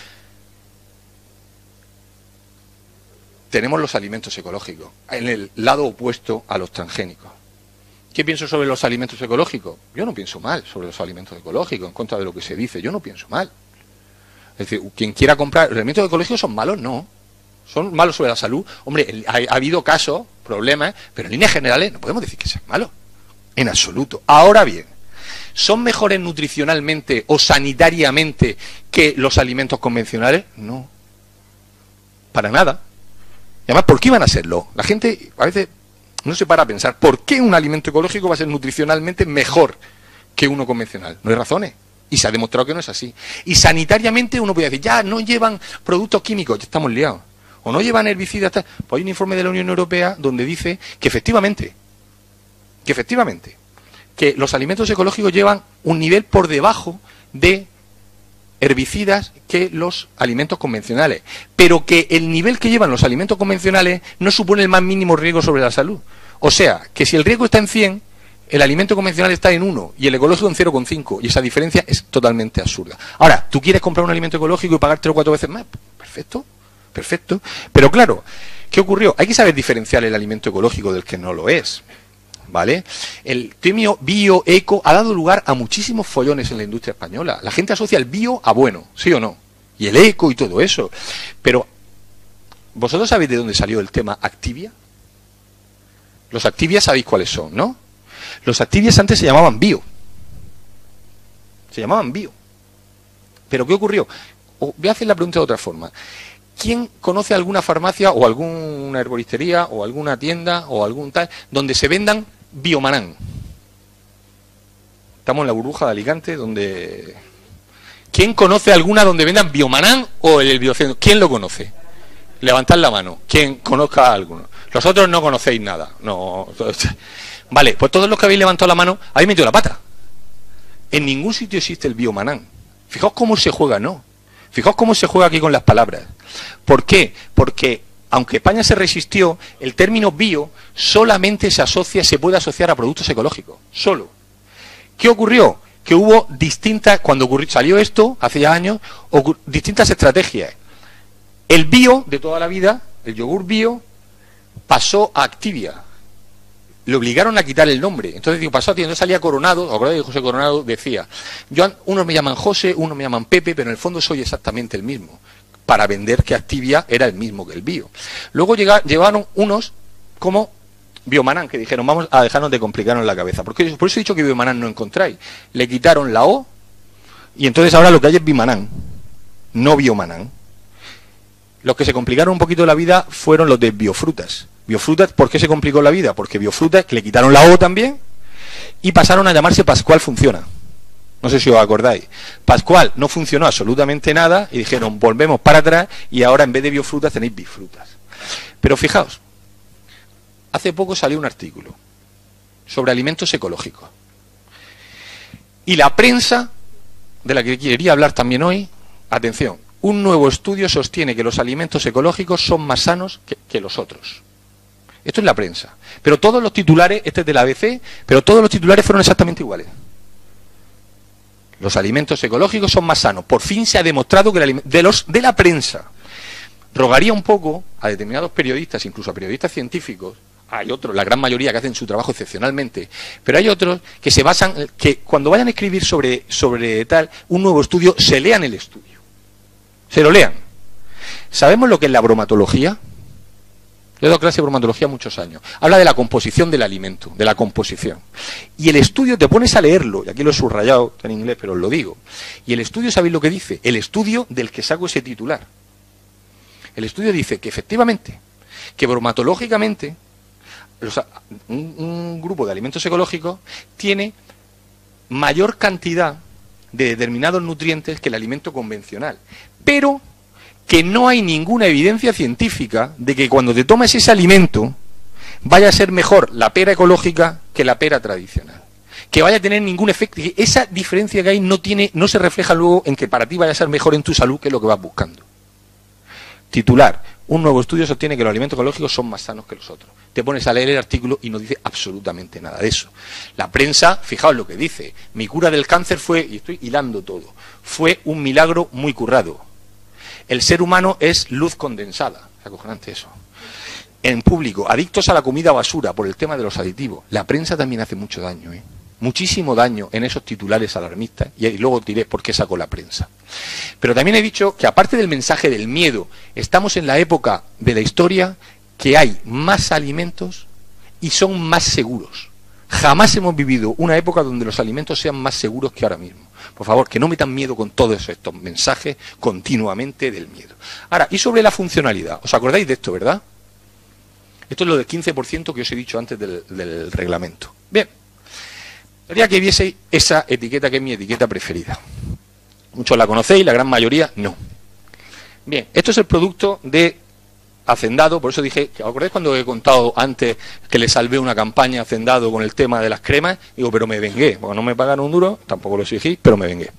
Tenemos los alimentos ecológicos, en el lado opuesto a los transgénicos. ¿Qué pienso sobre los alimentos ecológicos? Yo no pienso mal sobre los alimentos ecológicos, en contra de lo que se dice, yo no pienso mal. Es decir, quien quiera comprar, ¿los alimentos ecológicos son malos? No. ¿Son malos sobre la salud? Hombre, ha habido casos, problemas, pero en líneas generales no podemos decir que sean malos. En absoluto. Ahora bien, ¿son mejores nutricionalmente o sanitariamente que los alimentos convencionales? No. Para nada. Y además, ¿por qué iban a serlo? La gente a veces no se para a pensar, ¿por qué un alimento ecológico va a ser nutricionalmente mejor que uno convencional? No hay razones. Y se ha demostrado que no es así. Y sanitariamente uno puede decir, ya no llevan productos químicos, ya estamos liados. O no llevan herbicidas. Pues hay un informe de la Unión Europea donde dice que efectivamente, que los alimentos ecológicos llevan un nivel por debajo de herbicidas que los alimentos convencionales. Pero que el nivel que llevan los alimentos convencionales no supone el más mínimo riesgo sobre la salud. O sea, que si el riesgo está en 100, el alimento convencional está en 1 y el ecológico en 0,5 y esa diferencia es totalmente absurda. Ahora, ¿tú quieres comprar un alimento ecológico y pagar 3 o 4 veces más? Perfecto, perfecto. Pero claro, ¿qué ocurrió? Hay que saber diferenciar el alimento ecológico del que no lo es, ¿vale? El término bio, eco ha dado lugar a muchísimos follones en la industria española. La gente asocia el bio a bueno, ¿sí o no? Y el eco y todo eso. Pero, ¿vosotros sabéis de dónde salió el tema Activia? Los Activia sabéis cuáles son, ¿no? Los Activias antes se llamaban bio. Se llamaban bio. ¿Pero qué ocurrió? Voy a hacer la pregunta de otra forma. ¿Quién conoce alguna farmacia o alguna herboristería o alguna tienda o algún tal donde se vendan Biomanán? Estamos en la burbuja de Alicante donde... ¿Quién conoce alguna donde vendan Biomanán o el Biocentro? ¿Quién lo conoce? Levantad la mano. ¿Quién conozca a alguno? Los otros no conocéis nada. No... Vale, pues todos los que habéis levantado la mano habéis metido la pata. En ningún sitio existe el Biomanán. Fijaos cómo se juega, ¿no? Fijaos cómo se juega aquí con las palabras. ¿Por qué? Porque, aunque España se resistió, el término bio solamente se puede asociar a productos ecológicos. Solo. ¿Qué ocurrió? Que hubo distintas, cuando salió esto, hace ya años, distintas estrategias. El bio, de toda la vida, el yogur bio, pasó a Activia. Le obligaron a quitar el nombre. Entonces digo, pasó a ti, entonces salía Coronado, ¿os acordáis de José Coronado? Decía, unos me llaman José, unos me llaman Pepe, pero en el fondo soy exactamente el mismo. Para vender que Activia era el mismo que el bio. Luego llevaron unos como Biomanán, que dijeron, vamos a dejarnos de complicarnos la cabeza. Por eso he dicho que Biomanán no encontráis. Le quitaron la O y entonces ahora lo que hay es Bimanán, no Biomanán. Los que se complicaron un poquito la vida fueron los de Biofrutas. Biofrutas, ¿por qué se complicó la vida? Porque Biofrutas, que le quitaron la O también, y pasaron a llamarse Pascual Funciona. No sé si os acordáis. Pascual no funcionó absolutamente nada y dijeron, volvemos para atrás y ahora en vez de biofrutas tenéis bifrutas. Pero fijaos, hace poco salió un artículo sobre alimentos ecológicos. Y la prensa, de la que quería hablar también hoy, atención, un nuevo estudio sostiene que los alimentos ecológicos son más sanos que los otros. Esto es la prensa. Pero todos los titulares, este es de la ABC, pero todos los titulares fueron exactamente iguales. Los alimentos ecológicos son más sanos. Por fin se ha demostrado que de la prensa. Rogaría un poco a determinados periodistas, incluso a periodistas científicos, hay otros, la gran mayoría que hacen su trabajo excepcionalmente, pero hay otros que se basan, que cuando vayan a escribir sobre tal, un nuevo estudio, se lean el estudio. Se lo lean. ¿Sabemos lo que es la bromatología? Yo he dado clase de bromatología muchos años. Habla de la composición del alimento, de la composición. Y el estudio, te pones a leerlo, y aquí lo he subrayado, está en inglés, pero os lo digo. Y el estudio, ¿sabéis lo que dice? El estudio del que saco ese titular. El estudio dice que efectivamente, que bromatológicamente, un grupo de alimentos ecológicos tiene mayor cantidad de determinados nutrientes que el alimento convencional. Pero que no hay ninguna evidencia científica de que cuando te tomas ese alimento vaya a ser mejor la pera ecológica que la pera tradicional. Que vaya a tener ningún efecto. Esa diferencia que hay no se refleja luego en que para ti vaya a ser mejor en tu salud que lo que vas buscando. Titular: un nuevo estudio sostiene que los alimentos ecológicos son más sanos que los otros. Te pones a leer el artículo y no dice absolutamente nada de eso. La prensa, fijaos lo que dice, mi cura del cáncer fue, y estoy hilando todo, fue un milagro muy currado. El ser humano es luz condensada. Es acojonante eso. En público, adictos a la comida basura por el tema de los aditivos. La prensa también hace mucho daño, muchísimo daño en esos titulares alarmistas, y luego diré por qué sacó la prensa. Pero también he dicho que aparte del mensaje del miedo, estamos en la época de la historia que hay más alimentos y son más seguros. Jamás hemos vivido una época donde los alimentos sean más seguros que ahora mismo. Por favor, que no metan miedo con todos estos mensajes continuamente del miedo. Ahora, y sobre la funcionalidad, ¿os acordáis de esto, verdad? Esto es lo del 15% que os he dicho antes del reglamento. Bien, quería que vieseis esa etiqueta que es mi etiqueta preferida. Muchos la conocéis, la gran mayoría no. Bien, esto es el producto de Hacendado, por eso dije, ¿os acordáis cuando he contado antes que le salvé una campaña a Hacendado con el tema de las cremas? Digo, pero me vengué, porque no me pagaron un duro, tampoco lo exigí, pero me vengué.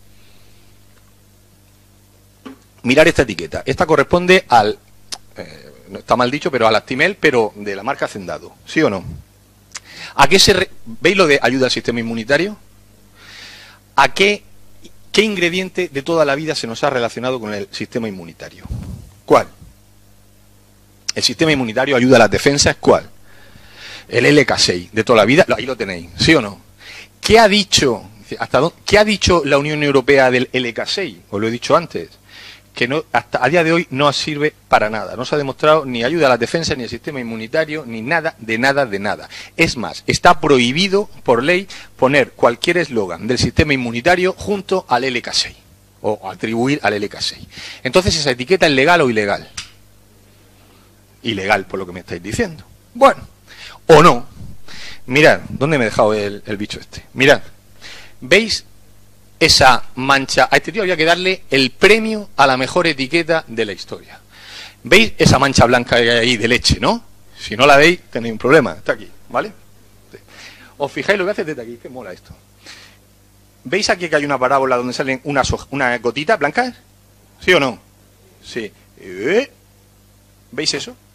Mirar esta etiqueta, esta corresponde al, no está mal dicho, pero al Actimel, pero de la marca Hacendado, ¿sí o no? ¿A qué ¿veis lo de ayuda al sistema inmunitario? ¿A qué ingrediente de toda la vida se nos ha relacionado con el sistema inmunitario? ¿Cuál? El sistema inmunitario ayuda a las defensas, ¿cuál? El LK6 de toda la vida, ahí lo tenéis, ¿sí o no? ¿Qué ha dicho la Unión Europea del LK6? Os lo he dicho antes, que no, hasta a día de hoy no sirve para nada. No se ha demostrado ni ayuda a las defensas, ni al sistema inmunitario, ni nada, de nada, de nada. Es más, está prohibido por ley poner cualquier eslogan del sistema inmunitario junto al LK6, o atribuir al LK6. Entonces, ¿esa etiqueta es legal o ilegal? Ilegal, por lo que me estáis diciendo. Bueno, o no. Mirad, ¿dónde me he dejado el bicho este? Mirad, ¿veis esa mancha? A este tío había que darle el premio a la mejor etiqueta de la historia. ¿Veis esa mancha blanca que hay ahí de leche, no? Si no la veis, tenéis un problema. Está aquí, ¿vale? Os fijáis lo que hace desde aquí, que mola esto. ¿Veis aquí que hay una parábola donde salen unas gotitas blancas? ¿Sí o no? Sí. ¿Veis eso?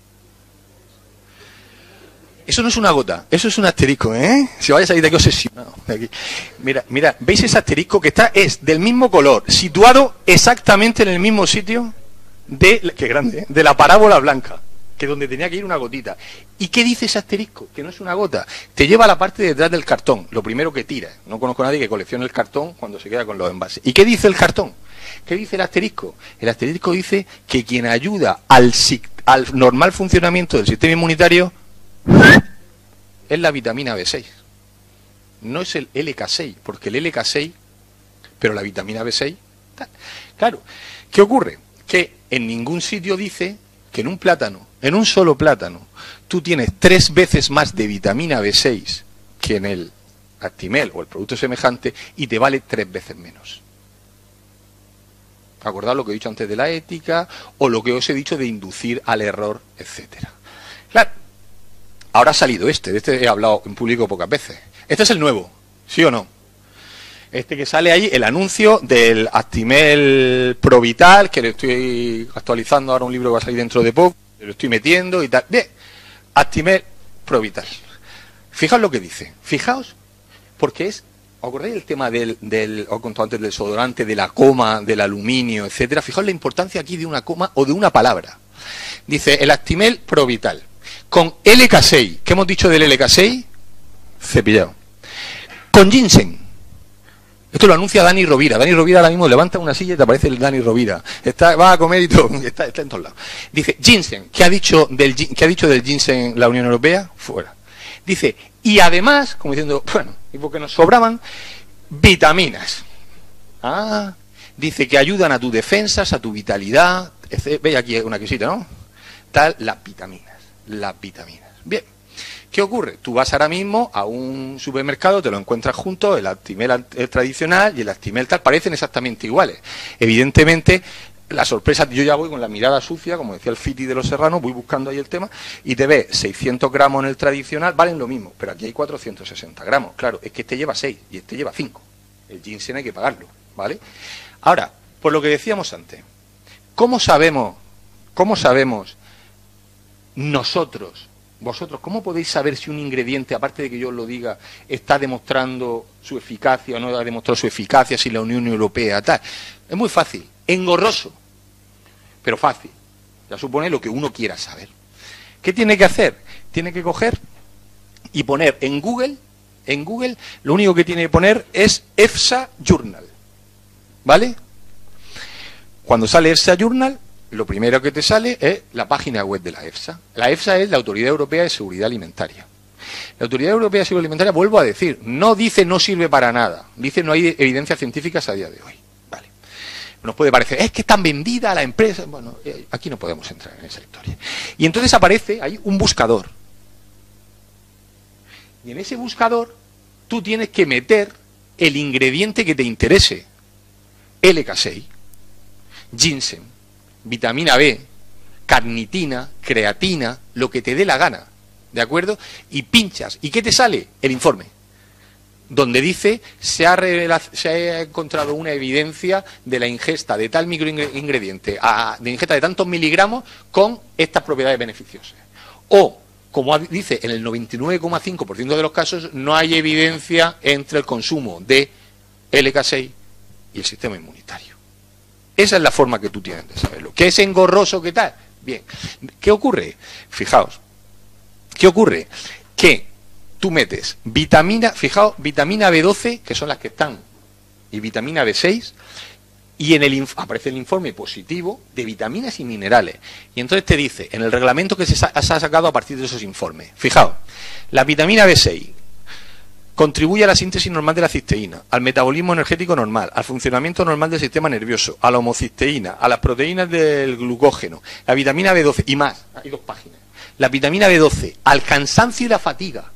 Eso no es una gota, eso es un asterisco, ¿eh? Si vais a salir de aquí obsesionado. De aquí. Mira, ¿veis ese asterisco que es del mismo color, situado exactamente en el mismo sitio qué grande, de la parábola blanca, que donde tenía que ir una gotita? ¿Y qué dice ese asterisco? Que no es una gota. Te lleva a la parte de detrás del cartón, lo primero que tira. No conozco a nadie que coleccione el cartón cuando se queda con los envases. ¿Y qué dice el cartón? ¿Qué dice el asterisco? El asterisco dice que quien ayuda al normal funcionamiento del sistema inmunitario es la vitamina B6. No es el LK6, porque el LK6, pero la vitamina B6, claro. ¿Qué ocurre? Que en ningún sitio dice que en un plátano, en un solo plátano, tú tienes 3 veces más de vitamina B6 que en el Actimel o el producto semejante y te vale 3 veces menos. Acordad lo que he dicho antes de la ética o lo que os he dicho de inducir al error, etcétera. Claro, ahora ha salido de este he hablado en público pocas veces. Este es el nuevo, ¿sí o no? Este que sale ahí, el anuncio del Actimel Pro Vital, que le estoy actualizando ahora un libro que va a salir dentro de poco, lo estoy metiendo y tal. Bien, Actimel Pro Vital. Fijaos lo que dice, fijaos, porque es, ¿os acordáis del tema os contado antes del desodorante, de la coma, del aluminio, etcétera? Fijaos la importancia aquí de una coma o de una palabra. Dice, el Actimel Pro Vital, con LK6, ¿qué hemos dicho del LK6? Cepillado. Con ginseng. Esto lo anuncia Dani Rovira. Dani Rovira ahora mismo levanta una silla y te aparece el Dani Rovira. Va a comer y todo. Está en todos lados. Dice, ginseng. ¿Qué ha dicho del ginseng la Unión Europea? Fuera. Dice, y además, como diciendo, bueno, y porque nos sobraban, vitaminas. Dice que ayudan a tus defensas, a tu vitalidad. Veis aquí una cosita, ¿no? Tal, las vitaminas. Bien. ¿Qué ocurre? Tú vas ahora mismo a un supermercado, te lo encuentras juntos, el Actimel tradicional y el Actimel tal, parecen exactamente iguales. Evidentemente, la sorpresa, yo ya voy con la mirada sucia, como decía el Fiti de los Serranos, voy buscando ahí el tema, y te ves 600 gramos en el tradicional, valen lo mismo, pero aquí hay 460 gramos. Claro, es que este lleva 6 y este lleva 5. El ginseng hay que pagarlo, ¿vale? Ahora, por lo que decíamos antes, ¿cómo sabemos nosotros, vosotros, cómo podéis saber si un ingrediente, aparte de que yo os lo diga, está demostrando su eficacia o no ha demostrado su eficacia, si la Unión Europea tal? Es muy fácil, engorroso, pero fácil. Ya supone lo que uno quiera saber. ¿Qué tiene que hacer? Tiene que coger y poner en Google, lo único que tiene que poner es EFSA Journal, ¿vale? Cuando sale EFSA Journal, lo primero que te sale es la página web de la EFSA. La EFSA es la Autoridad Europea de Seguridad Alimentaria. La Autoridad Europea de Seguridad Alimentaria, vuelvo a decir, no dice no sirve para nada, dice no hay evidencias científicas a día de hoy. Vale. Nos puede parecer, es que están vendidas la empresa. Bueno, aquí no podemos entrar en esa historia. Y entonces aparece ahí un buscador. Y en ese buscador tú tienes que meter el ingrediente que te interese. LK6, ginseng, vitamina B, carnitina, creatina, lo que te dé la gana, ¿de acuerdo? Y pinchas. ¿Y qué te sale? El informe, donde dice se ha encontrado una evidencia de la ingesta de tal microingrediente, de ingesta de tantos miligramos con estas propiedades beneficiosas. O, como dice, en el 99,5% de los casos no hay evidencia entre el consumo de LK6 y el sistema inmunitario. Esa es la forma que tú tienes de saberlo. ¿Qué es engorroso? ¿Qué tal? Bien. ¿Qué ocurre? Fijaos. ¿Qué ocurre? Que tú metes vitamina, fijaos, vitamina B12, que son las que están, y vitamina B6, y aparece el informe positivo de vitaminas y minerales. Y entonces te dice, en el reglamento que se ha sacado a partir de esos informes, fijaos, la vitamina B6 contribuye a la síntesis normal de la cisteína, al metabolismo energético normal, al funcionamiento normal del sistema nervioso, a la homocisteína, a las proteínas del glucógeno, la vitamina B12 y más, hay 2 páginas. La vitamina B12, al cansancio y la fatiga.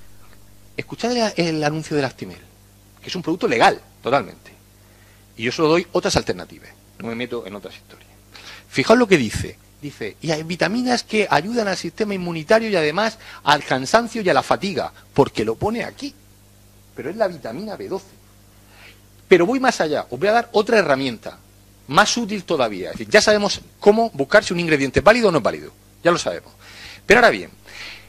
Escuchad el anuncio del Actimel, que es un producto legal, totalmente. Y yo solo doy otras alternativas, no me meto en otras historias. Fijaos lo que dice. Dice, y hay vitaminas que ayudan al sistema inmunitario y además al cansancio y a la fatiga, porque lo pone aquí. Pero es la vitamina B12. Pero voy más allá, os voy a dar otra herramienta, más útil todavía. Es decir, ya sabemos cómo buscar si un ingrediente es válido o no es válido, ya lo sabemos. Pero ahora bien,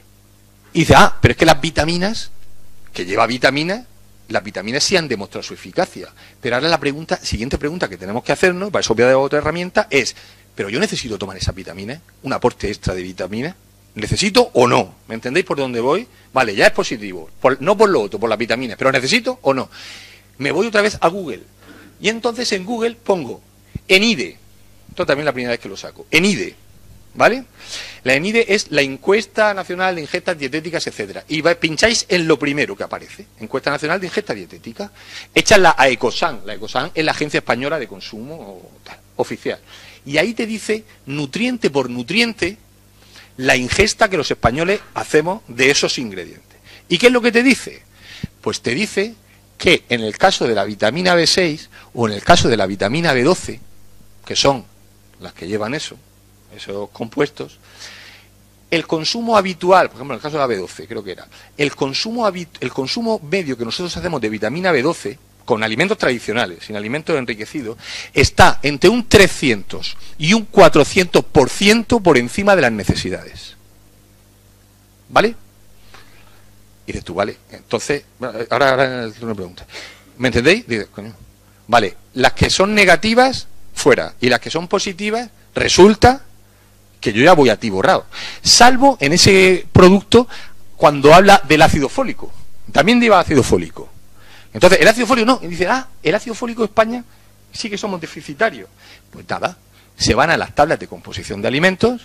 y dice, pero es que las vitaminas, que lleva vitaminas, las vitaminas sí han demostrado su eficacia. Pero ahora la siguiente pregunta que tenemos que hacernos, para eso voy a dar otra herramienta, es, ¿pero yo necesito tomar esas vitaminas? ¿Un aporte extra de vitaminas? ¿Necesito o no? ¿Me entendéis por dónde voy? Vale, ya es positivo. No por lo otro, por las vitaminas. ¿Pero necesito o no? Me voy otra vez a Google. Y entonces en Google pongo ENIDE. Esto también es la primera vez que lo saco. ENIDE. ¿Vale? La ENIDE es la Encuesta Nacional de Ingestas Dietéticas, etcétera. Y pincháis en lo primero que aparece. Encuesta Nacional de Ingestas Dietéticas. Echadla a ECOSAN. La ECOSAN es la Agencia Española de Consumo oficial. Y ahí te dice, nutriente por nutriente, la ingesta que los españoles hacemos de esos ingredientes. ¿Y qué es lo que te dice? Pues te dice que en el caso de la vitamina B6 o en el caso de la vitamina B12, que son las que llevan esos compuestos, el consumo habitual, por ejemplo en el caso de la B12, creo que era, el consumo medio que nosotros hacemos de vitamina B12, con alimentos tradicionales, sin alimentos enriquecidos, está entre un 300 y un 400% por encima de las necesidades. ¿Vale? Y dices tú, vale, entonces, ahora una pregunta. ¿Me entendéis? Dices, coño, vale, las que son negativas, fuera, y las que son positivas, resulta que yo ya voy atiborrado. Salvo en ese producto cuando habla del ácido fólico. También lleva ácido fólico. Entonces, el ácido fólico no. Y dice, el ácido fólico de España sí que somos deficitarios. Pues nada, se van a las tablas de composición de alimentos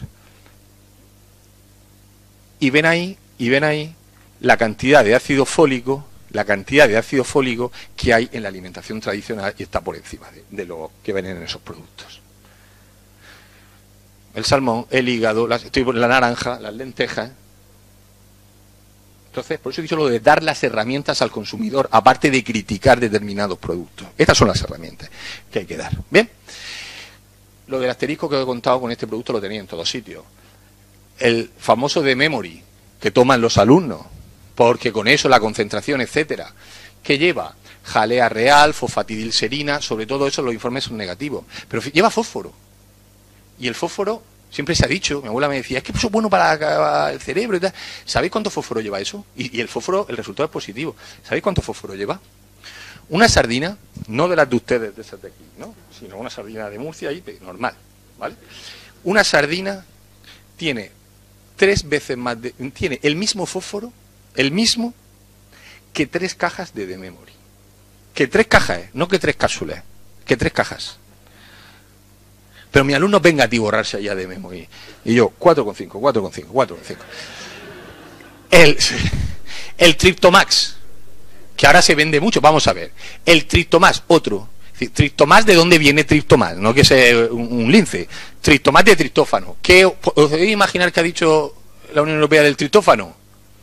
y ven ahí la cantidad de ácido fólico, que hay en la alimentación tradicional y está por encima de lo que ven en esos productos. El salmón, el hígado, la naranja, las lentejas. Entonces, por eso he dicho lo de dar las herramientas al consumidor, aparte de criticar determinados productos. Estas son las herramientas que hay que dar. ¿Bien? Lo del asterisco que os he contado con este producto lo tenía en todos sitios. El famoso de memory que toman los alumnos, porque con eso la concentración, etcétera, que lleva jalea real, fosfatidilserina, sobre todo eso los informes son negativos, pero lleva fósforo. Y el fósforo, siempre se ha dicho, mi abuela me decía, es que eso es bueno para el cerebro y tal. ¿Sabéis cuánto fósforo lleva eso? Y el fósforo, el resultado es positivo. ¿Sabéis cuánto fósforo lleva? Una sardina, no de las de ustedes, de esas de aquí, ¿no? Sino una sardina de Murcia, ahí, normal, ¿vale? Una sardina tiene 3 veces más, tiene el mismo fósforo, que 3 cajas de memory. Que 3 cajas, no que 3 cápsulas, que 3 cajas. Pero mi alumno venga a tiborrarse allá de memory. Y yo, 4,5. El Triptomax, que ahora se vende mucho, vamos a ver. El Triptomax, otro. Triptomax, ¿de dónde viene Triptomax? No que sea un lince. Triptomax de triptófano. ¿Qué os podéis imaginar que ha dicho la Unión Europea del triptófano?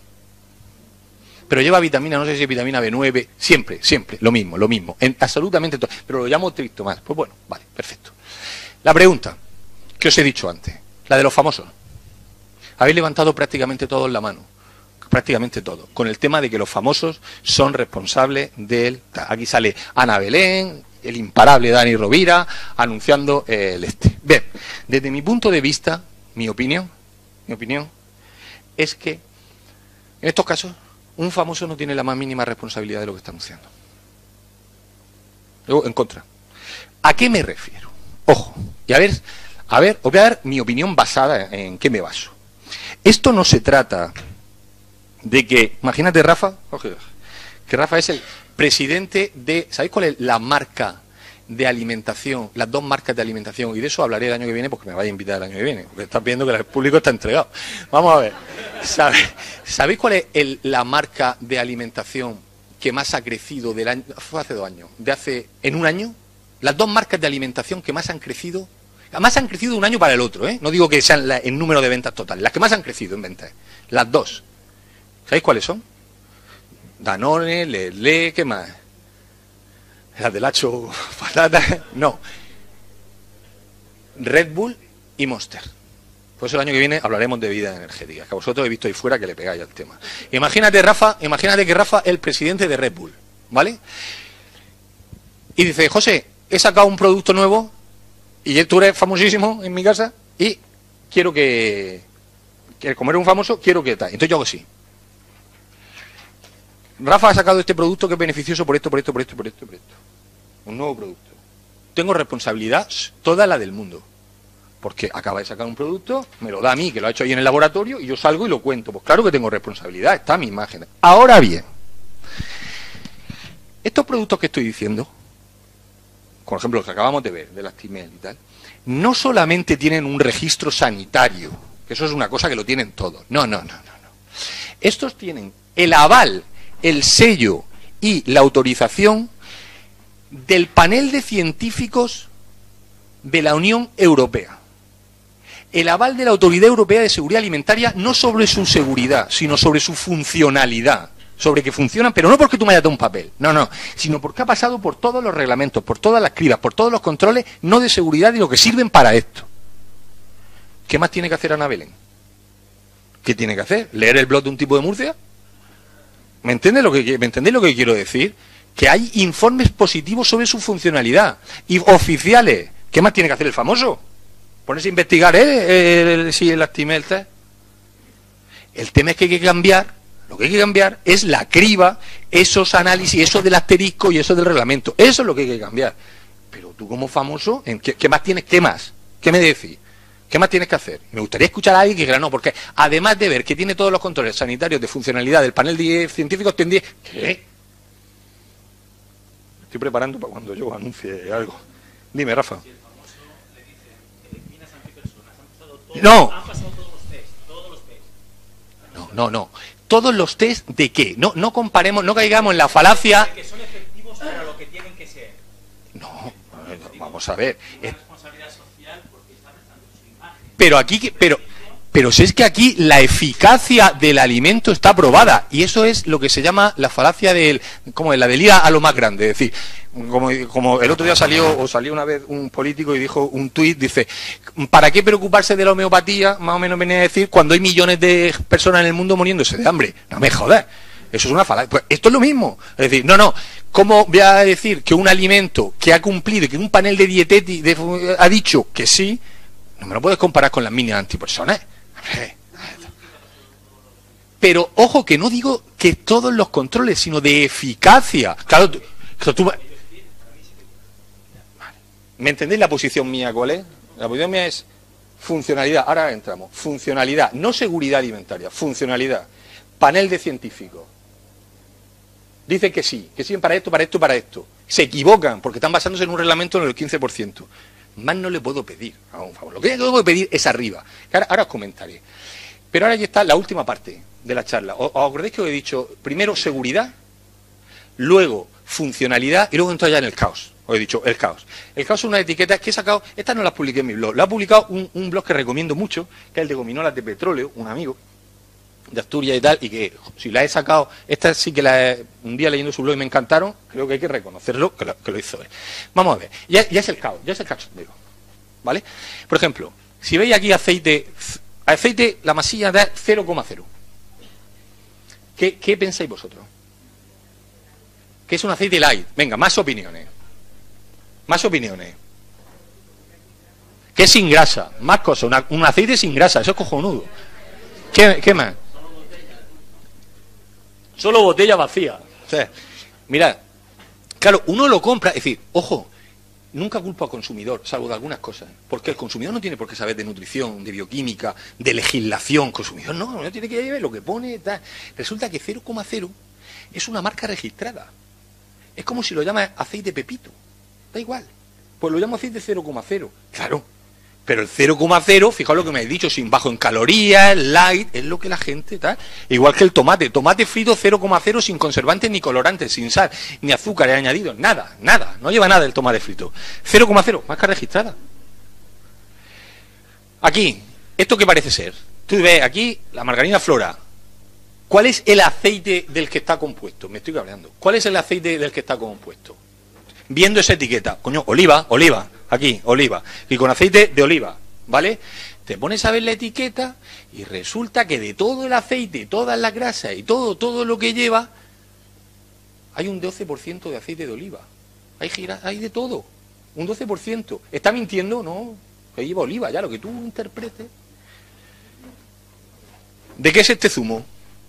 Pero lleva vitamina, no sé si es vitamina B9, siempre, lo mismo, en absolutamente todo. Pero lo llamo Triptomax. Pues bueno, vale, perfecto. La pregunta que os he dicho antes, la de los famosos. Habéis levantado prácticamente todos la mano, prácticamente todos, con el tema de que los famosos son responsables del... Aquí sale Ana Belén, el imparable Dani Rovira, anunciando el este. Bien, desde mi punto de vista, mi opinión es que en estos casos un famoso no tiene la más mínima responsabilidad de lo que está anunciando. Luego, en contra. ¿A qué me refiero? Ojo, y a ver, os voy a dar mi opinión basada en qué me baso. Esto no se trata de que, imagínate Rafa, que Rafa es el presidente de, ¿sabéis cuál es la marca de alimentación, las 2 marcas de alimentación? Y de eso hablaré el año que viene porque me vaya a invitar el año que viene, porque estás viendo que el público está entregado. Vamos a ver, ¿sabéis cuál es la marca de alimentación que más ha crecido del año, fue hace 2 años, en un año? Las 2 marcas de alimentación que más han crecido de un año para el otro, ¿eh? No digo que sean el número de ventas total, las que más han crecido en ventas, las 2. ¿Sabéis cuáles son? Danone, Lelé, ¿qué más? Las del Hacho, patata, no. Red Bull y Monster. Por eso el año que viene hablaremos de bebidas energéticas, que a vosotros he visto ahí fuera que le pegáis al tema. Imagínate que Rafa es el presidente de Red Bull, ¿vale? Y dice, José, he sacado un producto nuevo y tú eres famosísimo en mi casa y quiero que como eres un famoso, quiero que tal. Entonces yo hago así. Rafa ha sacado este producto que es beneficioso por esto. Un nuevo producto. Tengo responsabilidad toda la del mundo. Porque acaba de sacar un producto, me lo da a mí, que lo ha hecho ahí en el laboratorio, y yo salgo y lo cuento. Pues claro que tengo responsabilidad, está mi imagen. Ahora bien, estos productos que estoy diciendo, por ejemplo, los que acabamos de ver, de las Timel y tal, no solamente tienen un registro sanitario, que eso es una cosa que lo tienen todos. No. Estos tienen el aval, el sello y la autorización del panel de científicos de la Unión Europea. El aval de la Autoridad Europea de Seguridad Alimentaria no sobre su seguridad, sino sobre su funcionalidad. sobre que funcionan, pero no porque tú me hayas dado un papel, no, sino porque ha pasado por todos los reglamentos, por todas las cribas, por todos los controles, no de seguridad y lo que sirven para esto. ¿Qué más tiene que hacer Ana Belén? ¿Qué tiene que hacer? ¿Leer el blog de un tipo de Murcia? ¿Me entendéis lo que quiero decir? Que hay informes positivos sobre su funcionalidad y oficiales. ¿Qué más tiene que hacer el famoso? Ponerse a investigar, si el Actimel test. El tema es que hay que cambiar, lo que hay que cambiar es la criba, esos análisis, eso del asterisco y eso del reglamento. Eso es lo que hay que cambiar. Pero tú como famoso, ¿qué más tienes? ¿Qué más? ¿Qué me decís? ¿Qué más tienes que hacer? Me gustaría escuchar a alguien que dijera, no, porque además de ver que tiene todos los controles sanitarios de funcionalidad del panel de científicos, tendría... ¿Qué? Estoy preparando para cuando yo anuncie algo. Dime, Rafa. Si el famoso le dice, eliminas a antipersonas, han pasado todos, No. han pasado todos los test. No. ¿Todos los test de qué? No comparemos, no caigamos en la falacia... Que son efectivos para lo que tienen que ser. No, vamos a ver. Una responsabilidad social porque está prestando su imagen. Pero aquí, pero si es que aquí la eficacia del alimento está probada y eso es lo que se llama la falacia del, como de la del ir a lo más grande, es decir, como el otro día salió una vez un político y dijo un tuit, dice, ¿para qué preocuparse de la homeopatía? Más o menos venía a decir cuando hay millones de personas en el mundo muriéndose de hambre. No me jodas. Eso es una falacia. Pues esto es lo mismo. Es decir, no. ¿Cómo voy a decir que un alimento que ha cumplido, que un panel de dietética ha dicho que sí, no me lo puedes comparar con las mínimas antipersonas? Pero ojo que no digo que todos los controles, sino de eficacia. Claro, tú ¿me entendéis la posición mía cuál es? La posición mía es funcionalidad. Ahora entramos. Funcionalidad, no seguridad alimentaria, funcionalidad. Panel de científicos. Dicen que sí para esto. Se equivocan porque están basándose en un reglamento en el 15%. Más no le puedo pedir a un favor. Lo que yo tengo que pedir es arriba. Ahora os comentaré. Pero ahora ya está la última parte de la charla. ¿Os acordáis que os he dicho primero seguridad, luego funcionalidad y luego entro ya en el caos? Os he dicho el caos. El caos es una etiqueta que he sacado, estas no las publiqué en mi blog, la ha publicado un blog que recomiendo mucho, que es el de Gominolas de Petróleo, un amigo de Asturias y tal, y que si la he sacado, esta sí que un día leyendo su blog y me encantaron, creo que hay que reconocerlo, que lo hizo él. Vamos a ver, ya es el caos, ¿vale? Por ejemplo, si veis aquí aceite, la masilla da 0,0. ¿Qué pensáis vosotros? ¿Qué es un aceite light? Venga, más opiniones. ¿Qué es sin grasa? Más cosas, un aceite sin grasa, eso es cojonudo. ¿Qué más? Solo botella vacía. O sea, mirad, claro, uno lo compra, es decir, ojo, nunca culpo al consumidor, salvo de algunas cosas, porque el consumidor no tiene por qué saber de nutrición, de bioquímica, de legislación. El consumidor no tiene que ver lo que pone, tal. Resulta que 0,0 es una marca registrada. Es como si lo llamas aceite Pepito, da igual, pues lo llamo aceite 0,0, claro. Pero el 0,0, fijaos lo que me habéis dicho, sin bajo en calorías, light, es lo que la gente tal. Igual que el tomate frito 0,0 sin conservantes ni colorantes, sin sal, ni azúcar añadidos, nada, no lleva nada el tomate frito. 0,0, marca registrada. Aquí, ¿esto qué parece ser? Tú ves aquí la margarina Flora. ¿Cuál es el aceite del que está compuesto? Me estoy cabreando. ¿Cuál es el aceite del que está compuesto? Viendo esa etiqueta, coño, oliva, aquí, oliva, y con aceite de oliva, ¿vale? Te pones a ver la etiqueta y resulta que de todo el aceite, todas las grasas y todo lo que lleva, hay un 12% de aceite de oliva. Hay de todo, un 12%. ¿Está mintiendo? No, que lleva oliva, ya lo que tú interpretes. ¿De qué es este zumo?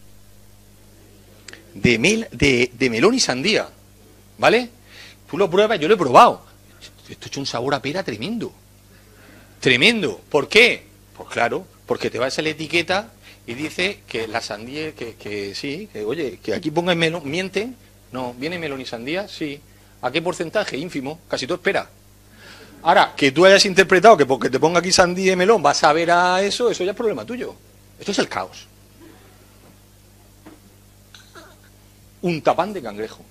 De melón y sandía, ¿vale? Tú lo pruebas, yo lo he probado. Esto hecho un sabor a pera tremendo. Tremendo. ¿Por qué? Pues claro, porque te vas a la etiqueta y dice que la sandía, que sí, que oye, que aquí ponga melón, mienten. No, ¿viene melón y sandía? Sí. ¿A qué porcentaje? Ínfimo. Casi todo espera. Ahora, que tú hayas interpretado que porque te ponga aquí sandía y melón vas a ver a eso ya es problema tuyo. Esto es el caos. Un tapán de cangrejo.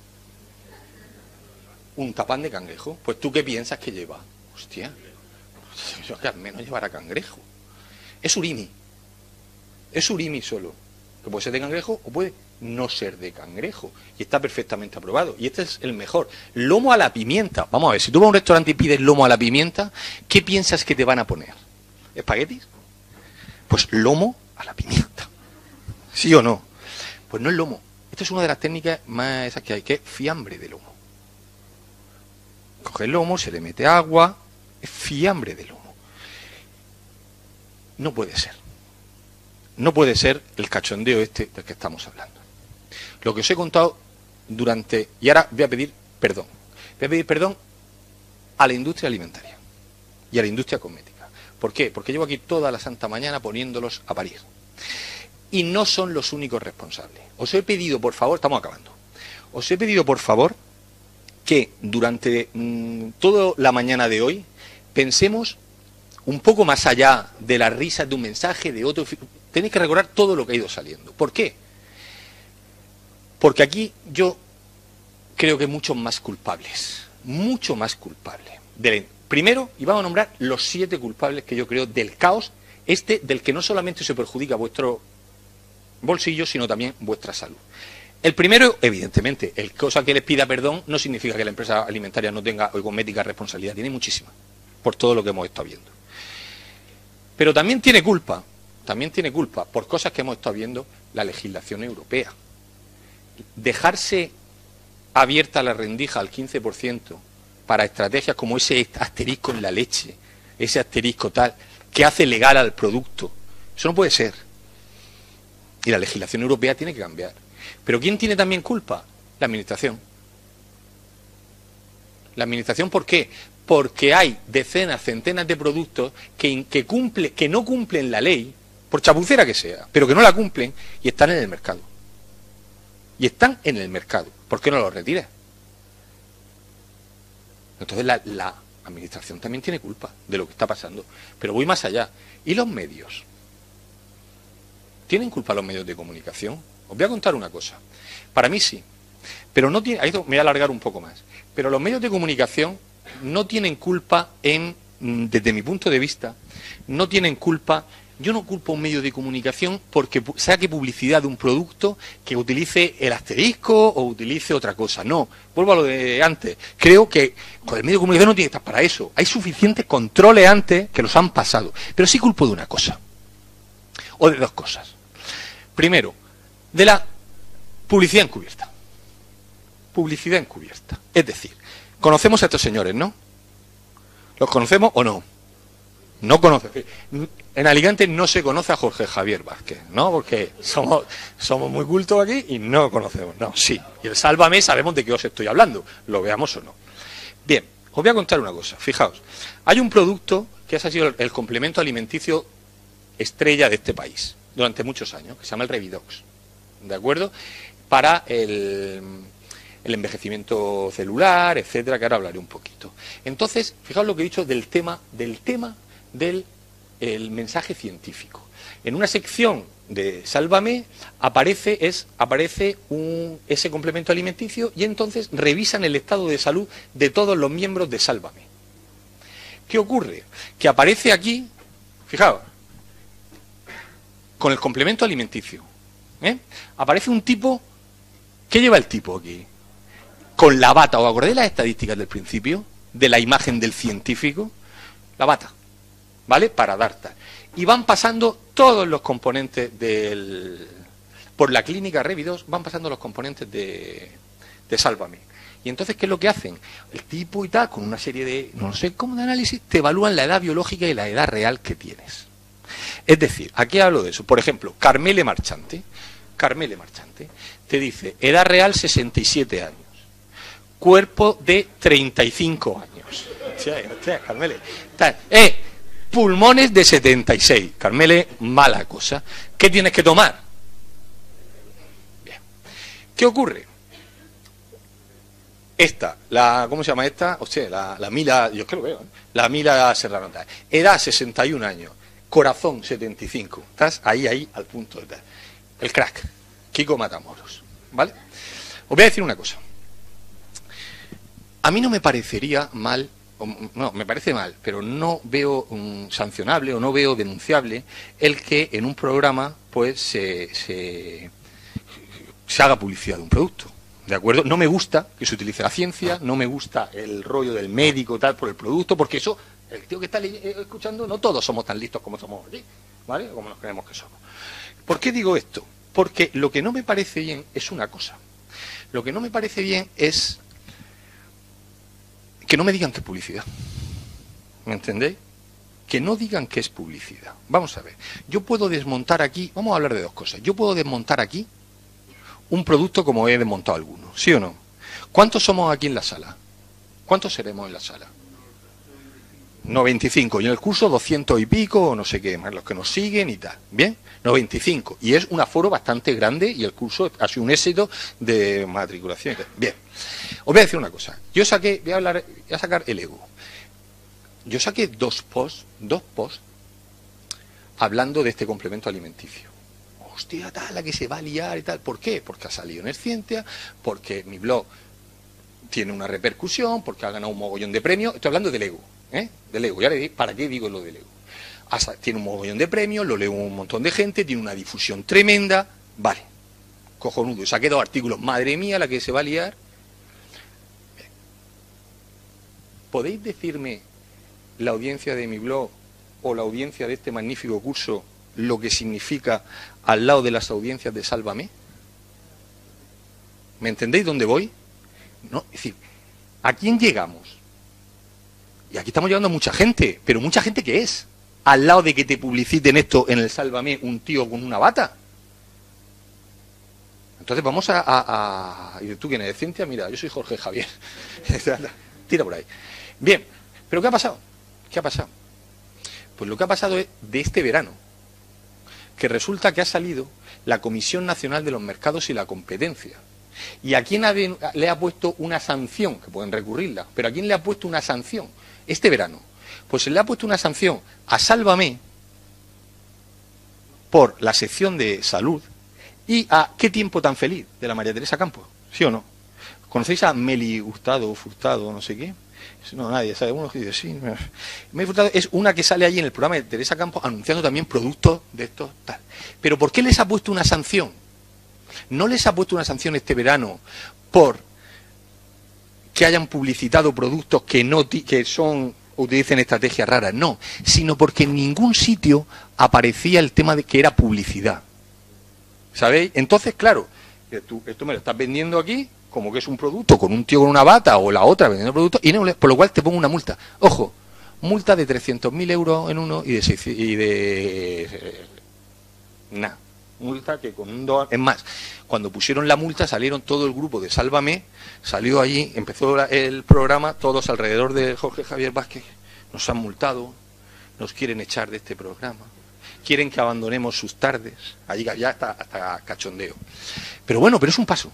Un tapán de cangrejo. Pues tú qué piensas que lleva. Hostia, yo que al menos llevará cangrejo. Es surimi. Es surimi solo. Que puede ser de cangrejo o puede no ser de cangrejo. Y está perfectamente aprobado. Y este es el mejor. Lomo a la pimienta. Vamos a ver, si tú vas a un restaurante y pides lomo a la pimienta, ¿qué piensas que te van a poner? ¿Espaguetis? Pues lomo a la pimienta. ¿Sí o no? Pues no es lomo. Esta es una de las técnicas más esas que hay, que es fiambre de lomo. Coge el lomo, se le mete agua, es fiambre de lomo. No puede ser. No puede ser el cachondeo este del que estamos hablando. Lo que os he contado durante... Y ahora voy a pedir perdón. Voy a pedir perdón a la industria alimentaria y a la industria cosmética. ¿Por qué? Porque llevo aquí toda la santa mañana poniéndolos a parir. Y no son los únicos responsables. Os he pedido, por favor, estamos acabando, os he pedido, por favor, que durante toda la mañana de hoy pensemos un poco más allá de las risas de un mensaje, de otro. Tenéis que recordar todo lo que ha ido saliendo. ¿Por qué? Porque aquí yo creo que hay muchos más culpables. Mucho más culpables. Primero, y vamos a nombrar los 7 culpables que yo creo del caos, del que no solamente se perjudica vuestro bolsillo, sino también vuestra salud. El primero, evidentemente, el cosa que les pida perdón no significa que la empresa alimentaria no tenga o cosmética responsabilidad, tiene muchísima, por todo lo que hemos estado viendo. Pero también tiene culpa por cosas que hemos estado viendo la legislación europea. Dejarse abierta la rendija al 15% para estrategias como ese asterisco en la leche, ese asterisco tal, que hace legal al producto, eso no puede ser. Y la legislación europea tiene que cambiar. ¿Pero quién tiene también culpa? La Administración. ¿La Administración por qué? Porque hay decenas, centenas de productos que no cumplen la ley, por chapucera que sea, pero que no la cumplen y están en el mercado. Y están en el mercado. ¿Por qué no los retiras? Entonces la Administración también tiene culpa de lo que está pasando. Pero voy más allá. ¿Y los medios? ¿Tienen culpa los medios de comunicación? Os voy a contar una cosa. Para mí sí. Pero no tiene, ahí me voy a alargar un poco más. Pero los medios de comunicación no tienen culpa desde mi punto de vista, no tienen culpa. Yo no culpo a un medio de comunicación porque saque publicidad de un producto que utilice el asterisco o utilice otra cosa. No, vuelvo a lo de antes. Creo que el medio de comunicación no tiene que estar para eso. Hay suficientes controles antes que los han pasado. Pero sí culpo de una cosa. O de dos cosas. Primero, de la publicidad encubierta. Publicidad encubierta. Es decir, conocemos a estos señores, ¿no? ¿Los conocemos o no? No conocemos. En Alicante no se conoce a Jorge Javier Vázquez, ¿no? Porque somos muy cultos aquí y no conocemos. No, sí. Y el Sálvame sabemos de qué os estoy hablando, lo veamos o no. Bien, os voy a contar una cosa. Fijaos, hay un producto que ha sido el complemento alimenticio estrella de este país durante muchos años, que se llama el Revidox, ¿de acuerdo? Para el envejecimiento celular, etcétera, que ahora hablaré un poquito. Entonces, fijaos lo que he dicho del tema del mensaje científico. En una sección de Sálvame aparece ese complemento alimenticio y entonces revisan el estado de salud de todos los miembros de Sálvame. ¿Qué ocurre? Que aparece aquí, fijaos, con el complemento alimenticio. Aparece un tipo. ¿Qué lleva el tipo aquí? Con la bata. ¿Os acordáis de las estadísticas del principio? De la imagen del científico. La bata. ¿Vale? Para dar tal. Y van pasando todos los componentes por la clínica Revidox, van pasando los componentes de Sálvame. Y entonces, ¿qué es lo que hacen? El tipo y tal, con una serie de, no sé cómo, de análisis, te evalúan la edad biológica y la edad real que tienes. Es decir, ¿a qué hablo de eso? Por ejemplo, Carmele Marchante te dice, edad real 67 años, cuerpo de 35 años. Hostia, Carmele. Pulmones de 76. Carmele, mala cosa. ¿Qué tienes que tomar? Bien. ¿Qué ocurre? ¿Cómo se llama esta? Hostia, la Mila, yo es que lo veo, la Mila Serrano. Edad 61 años. Corazón 75, estás ahí al punto de tal. El crack, Kiko Matamoros, ¿vale? Os voy a decir una cosa. A mí no me parecería mal, no, me parece mal, pero no veo sancionable o no veo denunciable el que en un programa pues se se haga publicidad de un producto. ¿De acuerdo? No me gusta que se utilice la ciencia, no me gusta el rollo del médico tal por el producto, porque eso, el tío que está escuchando, no todos somos tan listos como somos aquí, ¿vale? Como nos creemos que somos. ¿Por qué digo esto? Porque lo que no me parece bien es una cosa. Lo que no me parece bien es que no me digan que es publicidad. ¿Me entendéis? Que no digan que es publicidad. Vamos a ver. Yo puedo desmontar aquí, vamos a hablar de dos cosas. Yo puedo desmontar aquí un producto como he desmontado alguno, ¿sí o no? ¿Cuántos somos aquí en la sala? ¿Cuántos seremos en la sala? 95. Y en el curso 200 y pico, o no sé qué, más los que nos siguen y tal. ¿Bien? 95. Y es un aforo bastante grande y el curso ha sido un éxito de matriculación. Bien. Os voy a decir una cosa. Yo saqué, voy a sacar el ego. Yo saqué dos posts hablando de este complemento alimenticio. Hostia, tal, la que se va a liar y tal. ¿Por qué? Porque ha salido en Escientia, porque mi blog tiene una repercusión, porque ha ganado un mogollón de premios. Estoy hablando del ego, del ego. Ya le dije, ¿para qué digo lo del ego? Tiene un mogollón de premios, lo lee un montón de gente, tiene una difusión tremenda. Vale, cojonudo. Saqué 2 artículos. Madre mía, la que se va a liar. ¿Podéis decirme, la audiencia de mi blog o la audiencia de este magnífico curso, lo que significa al lado de las audiencias de Sálvame? ¿Me entendéis dónde voy? No, es decir, ¿a quién llegamos? Y aquí estamos llegando a mucha gente, pero ¿mucha gente qué es? Al lado de que te publiciten esto en el Sálvame un tío con una bata. Entonces vamos ¿Y tú quién eres? Cintia, mira, yo soy Jorge Javier. Tira por ahí. Bien, ¿pero qué ha pasado? ¿Qué ha pasado? Pues lo que ha pasado es de este verano, que resulta que ha salido la Comisión Nacional de los Mercados y la Competencia. ¿Y a quién le ha puesto una sanción? Que pueden recurrirla, pero ¿a quién le ha puesto una sanción este verano? Pues se le ha puesto una sanción a Sálvame por la sección de salud y a ¿Qué tiempo tan feliz? De la María Teresa Campos, ¿sí o no? ¿Conocéis a Meli Furtado, no sé qué? No, nadie sabe. Uno que dice, sí. Meli Furtado es una que sale allí en el programa de Teresa Campos anunciando también productos de estos tal. ¿Pero por qué les ha puesto una sanción? No les ha puesto una sanción este verano por que hayan publicitado productos que utilicen estrategias raras, no, sino porque en ningún sitio aparecía el tema de que era publicidad. ¿Sabéis? Entonces, claro, esto me lo estás vendiendo aquí como que es un producto con un tío con una bata o la otra vendiendo productos, y no, por lo cual te pongo una multa. Ojo, multa de 300.000 euros en uno y de nada. Multa que con $1. Es más, cuando pusieron la multa salieron todo el grupo de Sálvame, salió allí, empezó el programa, todos alrededor de Jorge Javier Vázquez, nos han multado, nos quieren echar de este programa, quieren que abandonemos sus tardes, allí ya hasta cachondeo. Pero bueno, pero es un paso.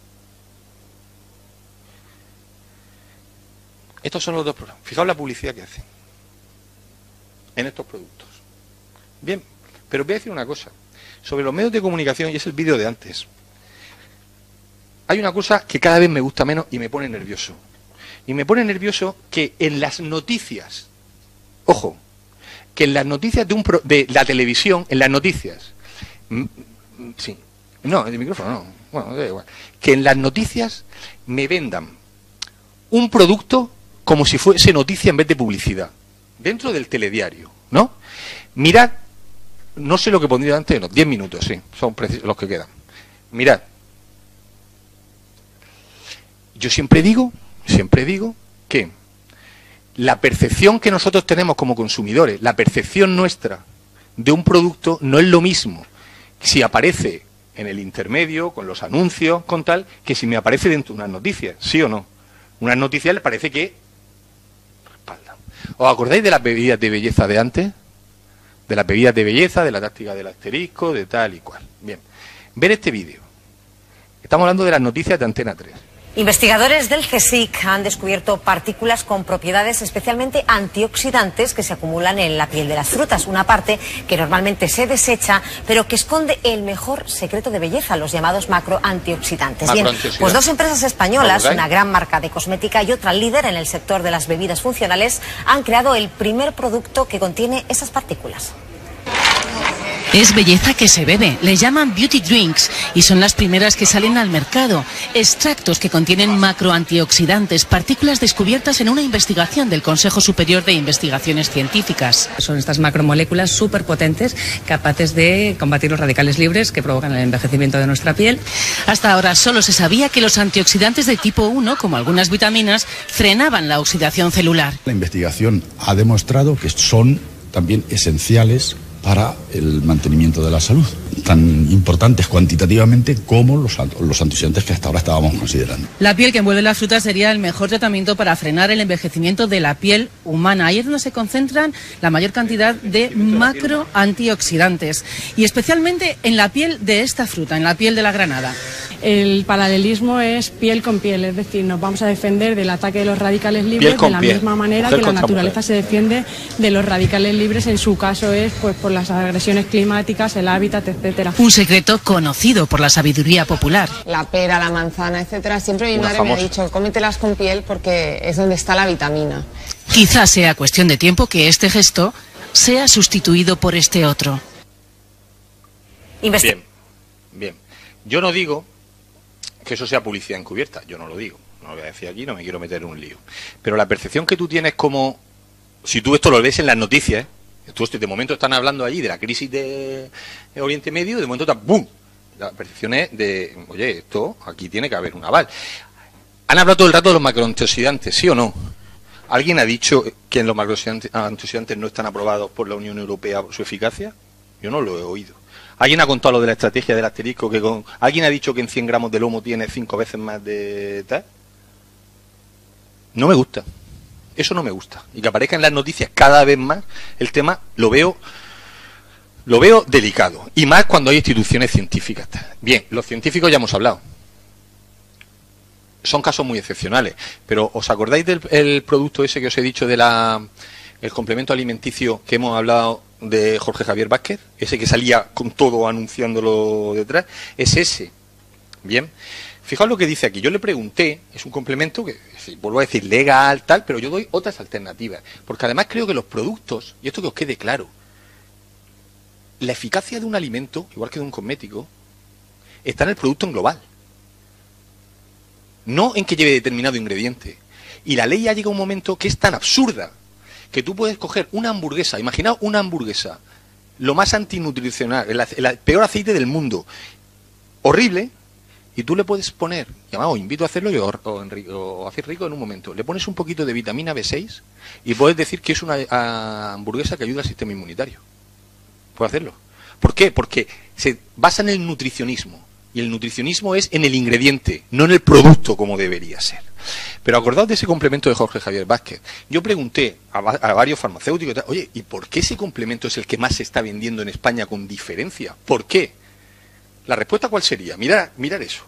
Estos son los dos programas. Fijaos la publicidad que hacen en estos productos. Bien, pero voy a decir una cosa. Sobre los medios de comunicación, y es el vídeo de antes. Hay una cosa que cada vez me gusta menos y me pone nervioso. Y me pone nervioso que en las noticias, ojo, que en las noticias de la televisión, en las noticias, sí, no, el micrófono no, bueno, da igual, que en las noticias me vendan un producto como si fuese noticia en vez de publicidad, dentro del telediario, ¿no? Mirad, no sé lo que pondría antes, no, 10 minutos, sí, son los que quedan. Mirad, yo siempre digo que la percepción que nosotros tenemos como consumidores, la percepción nuestra de un producto no es lo mismo si aparece en el intermedio, con los anuncios, con tal, que si me aparece dentro de unas noticias, ¿sí o no? Unas noticias les parece que respaldan. ¿Os acordáis de las bebidas de belleza de antes? De las bebidas de belleza, de la táctica del asterisco, de tal y cual. Bien, ver este vídeo. Estamos hablando de las noticias de Antena 3. Investigadores del CSIC han descubierto partículas con propiedades especialmente antioxidantes que se acumulan en la piel de las frutas, una parte que normalmente se desecha, pero que esconde el mejor secreto de belleza, los llamados macroantioxidantes. Bien, pues 2 empresas españolas, una gran marca de cosmética y otra líder en el sector de las bebidas funcionales, han creado el primer producto que contiene esas partículas. Es belleza que se bebe, le llaman beauty drinks y son las primeras que salen al mercado. Extractos que contienen macroantioxidantes, partículas descubiertas en una investigación del Consejo Superior de Investigaciones Científicas. Son estas macromoléculas superpotentes capaces de combatir los radicales libres que provocan el envejecimiento de nuestra piel. Hasta ahora solo se sabía que los antioxidantes de tipo 1, como algunas vitaminas, frenaban la oxidación celular. La investigación ha demostrado que son también esenciales para el mantenimiento de la salud, tan importantes cuantitativamente como los antioxidantes que hasta ahora estábamos considerando. La piel que envuelve las frutas sería el mejor tratamiento para frenar el envejecimiento de la piel humana. Ahí es donde se concentran la mayor cantidad de macroantioxidantes y especialmente en la piel de esta fruta, en la piel de la granada. El paralelismo es piel con piel, es decir, nos vamos a defender del ataque de los radicales libres de la misma manera que la naturaleza se defiende de los radicales libres, en su caso es pues por las agresiones climáticas, el hábitat, etcétera. Un secreto conocido por la sabiduría popular. La pera, la manzana, etcétera, siempre mi madre me ha dicho, cómetelas con piel porque es donde está la vitamina. Quizás sea cuestión de tiempo que este gesto sea sustituido por este otro. Bien. Yo no digo que eso sea publicidad encubierta, yo no lo digo, no lo voy a decir aquí, no me quiero meter en un lío. Pero la percepción que tú tienes como, si tú esto lo ves en las noticias, de momento están hablando allí de la crisis de Oriente Medio, de momento está ¡bum! La percepción es de, oye, esto, aquí tiene que haber un aval. Han hablado todo el rato de los macroantioxidantes, ¿sí o no? ¿Alguien ha dicho que los macroantioxidantes no están aprobados por la Unión Europea por su eficacia? Yo no lo he oído. ¿Alguien ha contado lo de la estrategia del asterisco? ¿Alguien ha dicho que en 100 gramos de lomo tiene 5 veces más de tal? No me gusta. Eso no me gusta. Y que aparezca en las noticias cada vez más el tema, lo veo delicado. Y más cuando hay instituciones científicas. Bien, los científicos ya hemos hablado. Son casos muy excepcionales. Pero ¿os acordáis del producto ese que os he dicho de el complemento alimenticio que hemos hablado de Jorge Javier Vázquez? Ese que salía con todo anunciándolo detrás. Es ese. Bien. Fijaos lo que dice aquí. Yo le pregunté, es un complemento que, vuelvo a decir, legal, tal, pero yo doy otras alternativas. Porque además creo que los productos, y esto que os quede claro, la eficacia de un alimento, igual que de un cosmético, está en el producto en global. No en que lleve determinado ingrediente. Y la ley ya llega a un momento que es tan absurda que tú puedes coger una hamburguesa, imaginaos una hamburguesa, lo más antinutricional, el peor aceite del mundo, horrible, y tú le puedes poner, os invito a hacerlo o hacer rico en un momento, le pones un poquito de vitamina B6 y puedes decir que es una hamburguesa que ayuda al sistema inmunitario. Puedes hacerlo. ¿Por qué? Porque se basa en el nutricionismo. Y el nutricionismo es en el ingrediente, no en el producto como debería ser. Pero acordaos de ese complemento de Jorge Javier Vázquez. Yo pregunté a varios farmacéuticos, oye, ¿y por qué ese complemento es el que más se está vendiendo en España con diferencia? ¿Por qué? ¿La respuesta cuál sería? Mirar eso.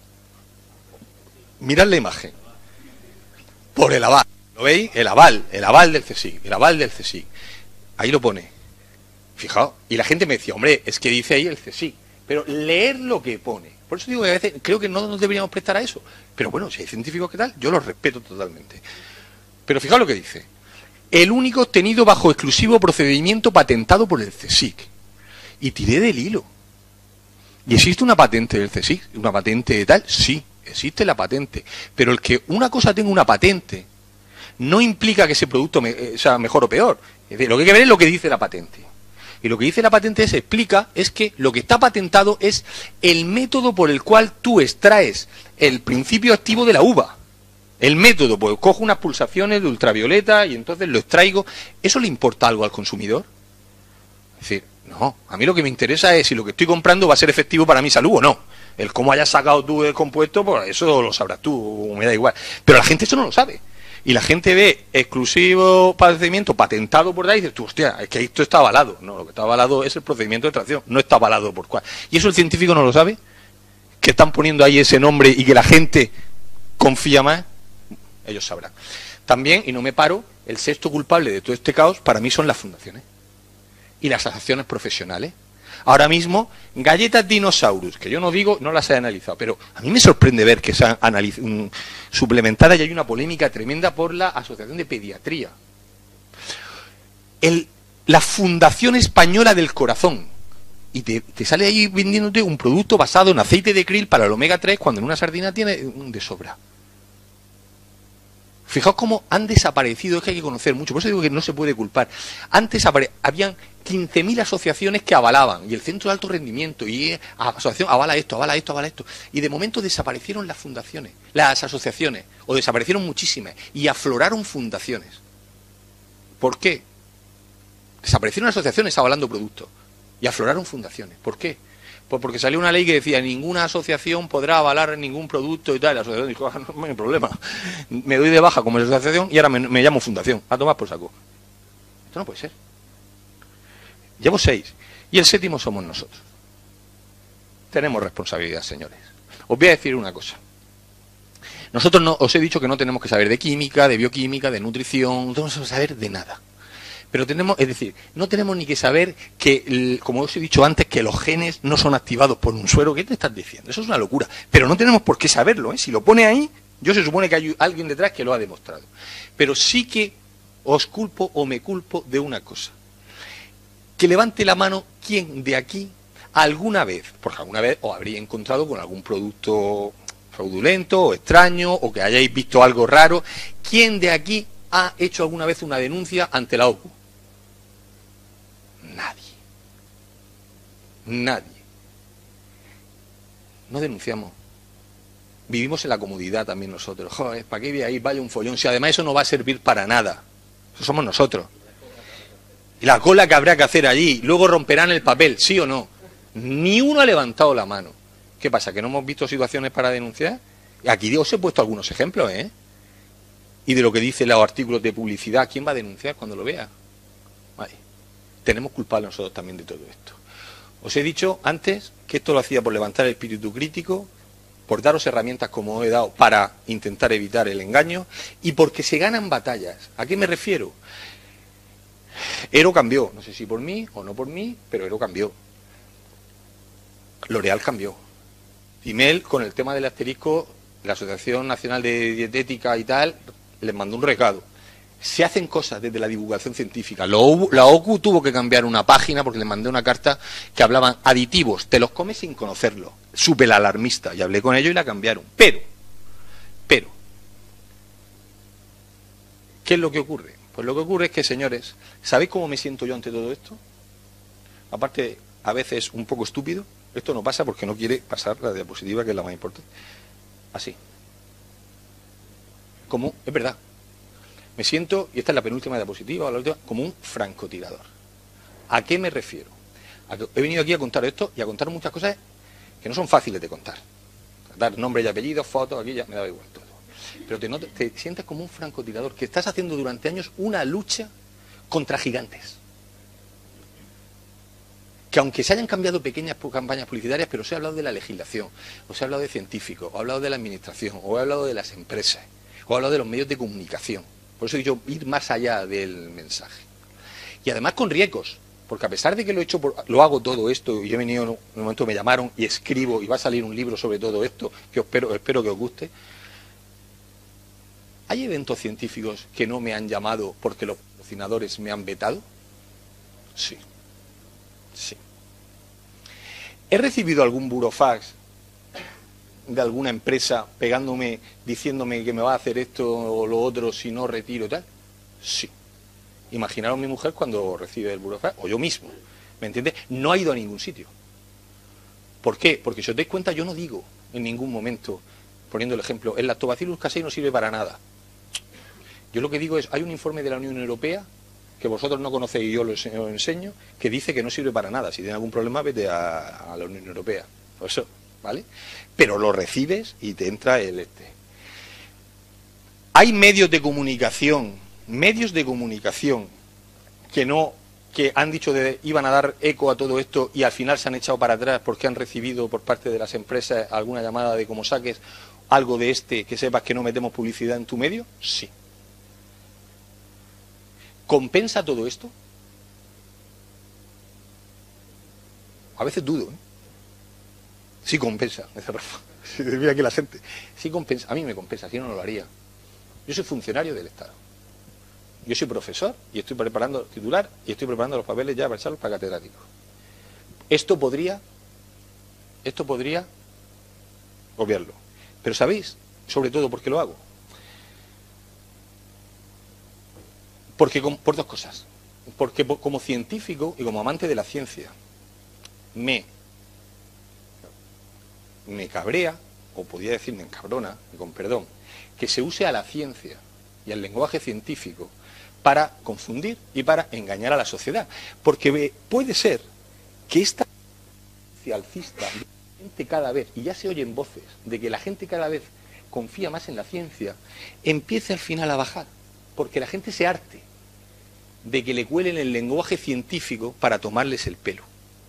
Mirad la imagen. Por el aval. ¿Lo veis? El aval del CSIC. Ahí lo pone. Fijaos. Y la gente me decía, hombre, es que dice ahí el CSIC. Pero leer lo que pone. Por eso digo que a veces creo que no nos deberíamos prestar a eso. Pero bueno, si hay científicos que tal, yo los respeto totalmente. Pero fijaos lo que dice. El único obtenido bajo exclusivo procedimiento patentado por el CSIC. Y tiré del hilo. ¿Y existe una patente del CSIC? ¿Una patente de tal? Sí, existe la patente. Pero el que una cosa tenga una patente no implica que ese producto sea mejor o peor. Es decir, lo que hay que ver es lo que dice la patente. Y lo que dice la patente es que lo que está patentado es el método por el cual tú extraes el principio activo de la uva. El método, pues cojo unas pulsaciones de ultravioleta y entonces lo extraigo. ¿Eso le importa algo al consumidor? Es decir, no, a mí lo que me interesa es si lo que estoy comprando va a ser efectivo para mi salud o no. El cómo hayas sacado tú el compuesto, pues eso lo sabrás tú, me da igual. Pero la gente eso no lo sabe. Y la gente ve exclusivo procedimiento patentado por ahí y dices tú, hostia, es que esto está avalado. No, lo que está avalado es el procedimiento de extracción, no está avalado por cuál. ¿Y eso el científico no lo sabe? ¿Que están poniendo ahí ese nombre y que la gente confía más? Ellos sabrán. También, y no me paro, el sexto culpable de todo este caos para mí son las fundaciones y las asociaciones profesionales. Ahora mismo, galletas Dinosaurus, que yo no digo, no las he analizado, pero a mí me sorprende ver que se han suplementadas y hay una polémica tremenda por la Asociación de Pediatría. La Fundación Española del Corazón, y te sale ahí vendiéndote un producto basado en aceite de krill para el omega 3 cuando en una sardina tiene de sobra. Fijaos cómo han desaparecido, es que hay que conocer mucho, por eso digo que no se puede culpar. Antes habían 15.000 asociaciones que avalaban, y el Centro de Alto Rendimiento, y asociación avala esto, avala esto, avala esto. Y de momento desaparecieron las fundaciones, las asociaciones, o desaparecieron muchísimas, y afloraron fundaciones. ¿Por qué? Desaparecieron asociaciones avalando productos, y afloraron fundaciones. ¿Por qué? Pues porque salió una ley que decía ninguna asociación podrá avalar ningún producto y tal. La asociación dijo, no hay problema, me doy de baja como asociación y ahora me llamo fundación. A tomar por saco. Esto no puede ser. Llevo 6 y el 7º somos nosotros. Tenemos responsabilidad, señores. Os voy a decir una cosa. Nosotros no, os he dicho que no tenemos que saber de química, de bioquímica, de nutrición, no tenemos que saber de nada. Pero tenemos, es decir, no tenemos ni que saber que, como os he dicho antes, que los genes no son activados por un suero. ¿Qué te estás diciendo? Eso es una locura. Pero no tenemos por qué saberlo, ¿eh? Si lo pone ahí, yo se supone que hay alguien detrás que lo ha demostrado. Pero sí que os culpo o me culpo de una cosa. Que levante la mano quien de aquí alguna vez, porque alguna vez os habría encontrado con algún producto fraudulento o extraño, o que hayáis visto algo raro. ¿Quién de aquí ha hecho alguna vez una denuncia ante la OCU? Nadie. No denunciamos. Vivimos en la comodidad también nosotros. Joder, ¿para qué voy a ir? Vaya un follón. Si además eso no va a servir para nada. Eso somos nosotros. Y la cola que habrá que hacer allí. Luego romperán el papel, ¿sí o no? Ni uno ha levantado la mano. ¿Qué pasa? ¿Que no hemos visto situaciones para denunciar? Aquí os he puesto algunos ejemplos, ¿eh? Y de lo que dicen los artículos de publicidad. ¿Quién va a denunciar cuando lo vea? Vale. Tenemos culpables nosotros también de todo esto. Os he dicho antes que esto lo hacía por levantar el espíritu crítico, por daros herramientas como os he dado para intentar evitar el engaño y porque se ganan batallas. ¿A qué me refiero? Ero cambió, no sé si por mí o no por mí, pero Ero cambió. L'Oréal cambió. Imel, con el tema del asterisco, la Asociación Nacional de Dietética y tal, les mandó un recado. Se hacen cosas desde la divulgación científica. La OCU tuvo que cambiar una página porque le mandé una carta que hablaban aditivos, te los comes sin conocerlo. Súper alarmista, y hablé con ellos y la cambiaron. Pero, ¿qué es lo que ocurre? Pues lo que ocurre es que, señores, ¿sabéis cómo me siento yo ante todo esto? Aparte, a veces un poco estúpido. Esto no pasa porque no quiere pasar la diapositiva, que es la más importante. Así. Como, es verdad. Me siento, y esta es la penúltima diapositiva, la última, como un francotirador. ¿A qué me refiero? He venido aquí a contar esto y a contar muchas cosas que no son fáciles de contar. Dar nombre y apellidos, fotos, aquí ya me da igual todo. Pero te sientes como un francotirador, que estás haciendo durante años una lucha contra gigantes. Que aunque se hayan cambiado pequeñas campañas publicitarias, pero os he hablado de la legislación, os he hablado de científicos, os he hablado de la administración, os he hablado de las empresas, os he hablado de los medios de comunicación. Por eso he dicho ir más allá del mensaje. Y además con riesgos, porque a pesar de que lo hago todo esto, y yo he venido, en un momento me llamaron y escribo, y va a salir un libro sobre todo esto, que espero que os guste. ¿Hay eventos científicos que no me han llamado porque los patrocinadores me han vetado? Sí. ¿He recibido algún burofax de alguna empresa pegándome, diciéndome que me va a hacer esto o lo otro si no retiro tal? Sí. Imaginaros mi mujer cuando recibe el burofax, o yo mismo, ¿me entiendes? No ha ido a ningún sitio. ¿Por qué? Porque si os dais cuenta, yo no digo en ningún momento, poniendo el ejemplo, el Lactobacillus casei no sirve para nada. Yo lo que digo es, hay un informe de la Unión Europea, que vosotros no conocéis y yo lo enseño, que dice que no sirve para nada. Si tienes algún problema, vete a la Unión Europea. Por eso, ¿vale? Pero lo recibes y te entra el este. Hay medios de comunicación que han dicho iban a dar eco a todo esto y al final se han echado para atrás porque han recibido por parte de las empresas alguna llamada de como saques algo de que sepas que no metemos publicidad en tu medio. Sí. ¿Compensa todo esto? A veces dudo, ¿eh? Sí compensa, me dice Rafa. Mira aquí la gente. Sí compensa, a mí me compensa, si no, no lo haría. Yo soy funcionario del Estado. Yo soy profesor y estoy preparando titular y estoy preparando los papeles ya para echarlos para catedráticos. Esto podría obviarlo. Pero ¿sabéis? Sobre todo, ¿por qué lo hago? Por dos cosas. Porque como científico y como amante de la ciencia, me cabrea, o podría decir me encabrona, con perdón, que se use a la ciencia y al lenguaje científico para confundir y para engañar a la sociedad. Porque puede ser que esta alcista, gente cada vez, y ya se oyen voces de que la gente cada vez confía más en la ciencia, empiece al final a bajar, porque la gente se harte de que le cuelen el lenguaje científico para tomarles el pelo.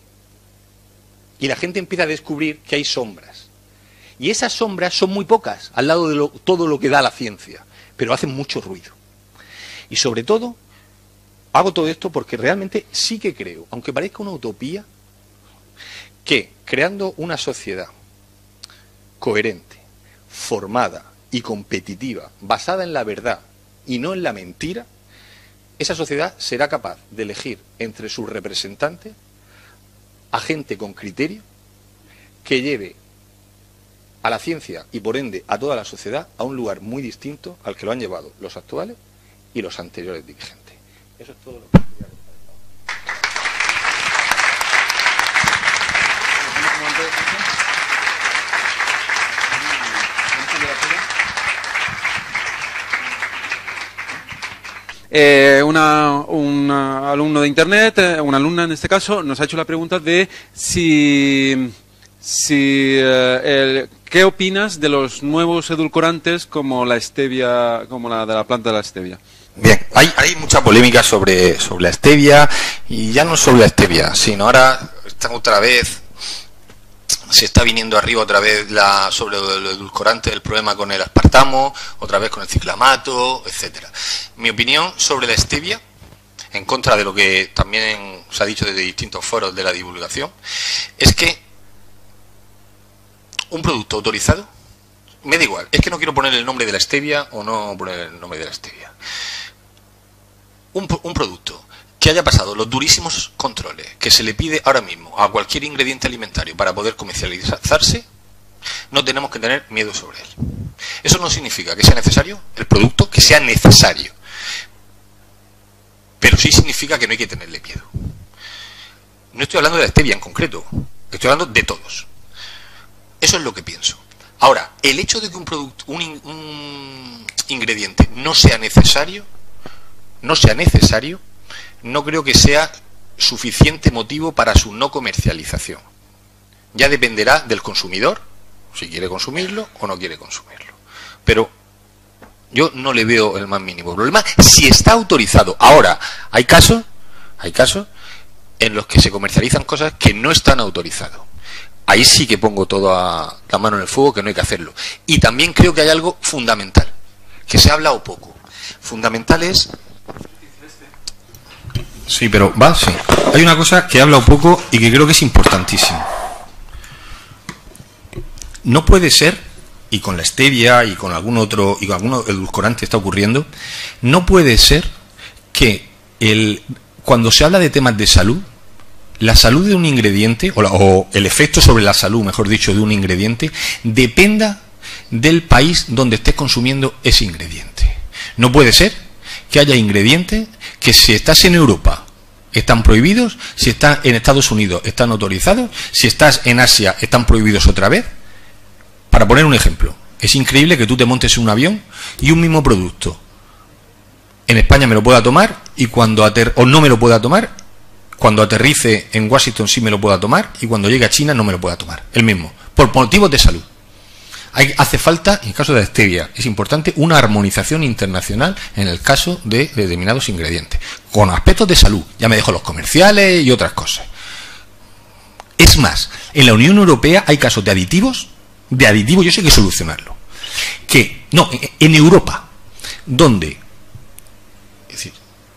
Y la gente empieza a descubrir que hay sombras. Y esas sombras son muy pocas al lado de todo lo que da la ciencia, pero hacen mucho ruido. Y sobre todo, hago todo esto porque realmente sí que creo, aunque parezca una utopía, que creando una sociedad coherente, formada y competitiva, basada en la verdad y no en la mentira, esa sociedad será capaz de elegir entre sus representantes a gente con criterio que lleve a la ciencia y por ende a toda la sociedad a un lugar muy distinto al que lo han llevado los actuales y los anteriores dirigentes. Eso es todo lo que quería contar. Un alumno de internet, una alumna en este caso, nos ha hecho la pregunta de ¿qué opinas de los nuevos edulcorantes como la stevia, como la de la planta de la stevia? Bien, hay mucha polémica sobre la stevia, y ya no sobre la stevia, sino ahora están otra vez, se está viniendo arriba otra vez sobre el edulcorante, el problema con el aspartamo, otra vez con el ciclamato, etcétera. Mi opinión sobre la stevia, en contra de lo que también se ha dicho desde distintos foros de la divulgación, es que un producto autorizado, me da igual, es que no quiero poner el nombre de la stevia o no poner el nombre de la stevia. Un producto que haya pasado los durísimos controles que se le pide ahora mismo a cualquier ingrediente alimentario para poder comercializarse, no tenemos que tener miedo sobre él. Eso no significa que sea necesario el producto, que sea necesario, pero sí significa que no hay que tenerle miedo. No estoy hablando de la stevia en concreto, estoy hablando de todos. Eso es lo que pienso. Ahora, el hecho de que un ingrediente no sea necesario, no creo que sea suficiente motivo para su no comercialización. Ya dependerá del consumidor, si quiere consumirlo o no quiere consumirlo. Pero yo no le veo el más mínimo problema si está autorizado. Ahora, hay casos en los que se comercializan cosas que no están autorizadas. Ahí sí que pongo toda la mano en el fuego, que no hay que hacerlo. Y también creo que hay algo fundamental, que se ha hablado poco. Fundamental es... Sí, pero sí. Hay una cosa que he hablado poco y que creo que es importantísima. No puede ser, y con la stevia y con algún edulcorante está ocurriendo, no puede ser que cuando se habla de temas de salud, la salud de un ingrediente, o el efecto sobre la salud, mejor dicho, de un ingrediente, dependa del país donde estés consumiendo ese ingrediente. No puede ser que haya ingredientes que si estás en Europa están prohibidos, si estás en Estados Unidos están autorizados, si estás en Asia están prohibidos otra vez. Para poner un ejemplo, es increíble que tú te montes en un avión y un mismo producto en España me lo pueda tomar y o no me lo pueda tomar, cuando aterrice en Washington sí me lo pueda tomar y cuando llegue a China no me lo pueda tomar, el mismo, por motivos de salud. Hace falta, en el caso de la stevia, es importante una armonización internacional en el caso de determinados ingredientes, con aspectos de salud, ya me dejo los comerciales y otras cosas. Es más, en la Unión Europea hay casos de aditivos, yo sé que solucionarlo, en Europa, donde, es decir,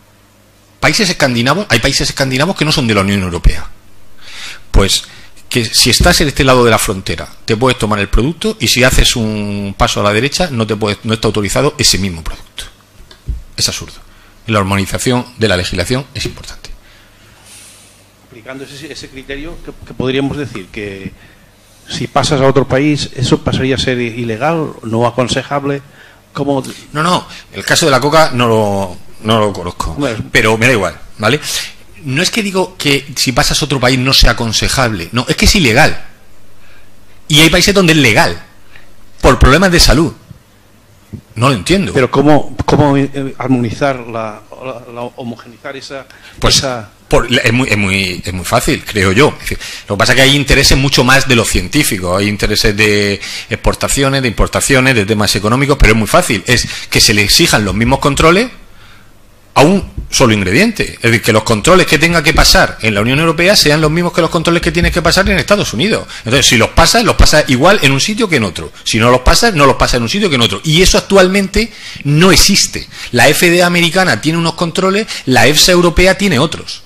hay países escandinavos que no son de la Unión Europea, pues que si estás en este lado de la frontera te puedes tomar el producto y si haces un paso a la derecha no está autorizado ese mismo producto. Es absurdo. Y la armonización de la legislación es importante. aplicando ese criterio, que podríamos decir que si pasas a otro país, eso pasaría a ser ilegal, no aconsejable. ¿Cómo? No, el caso de la coca no lo conozco, pero me da igual, ¿vale? No es que digo que si pasas a otro país no sea aconsejable, no, es que es ilegal. Y hay países donde es legal, por problemas de salud. No lo entiendo. Pero ¿cómo armonizar, homogeneizar esa... Pues esa... Es muy fácil, creo yo. Es decir, lo que pasa es que hay intereses mucho más de lo científico, hay intereses de exportaciones, de importaciones, de temas económicos, pero es muy fácil. Es que se le exijan los mismos controles a un solo ingrediente. Es decir, que los controles que tenga que pasar en la Unión Europea sean los mismos que los controles que tienes que pasar en Estados Unidos. Entonces, si los pasas igual en un sitio que en otro. Si no los pasas en un sitio que en otro. Y eso actualmente no existe. La FDA americana tiene unos controles, la EFSA europea tiene otros.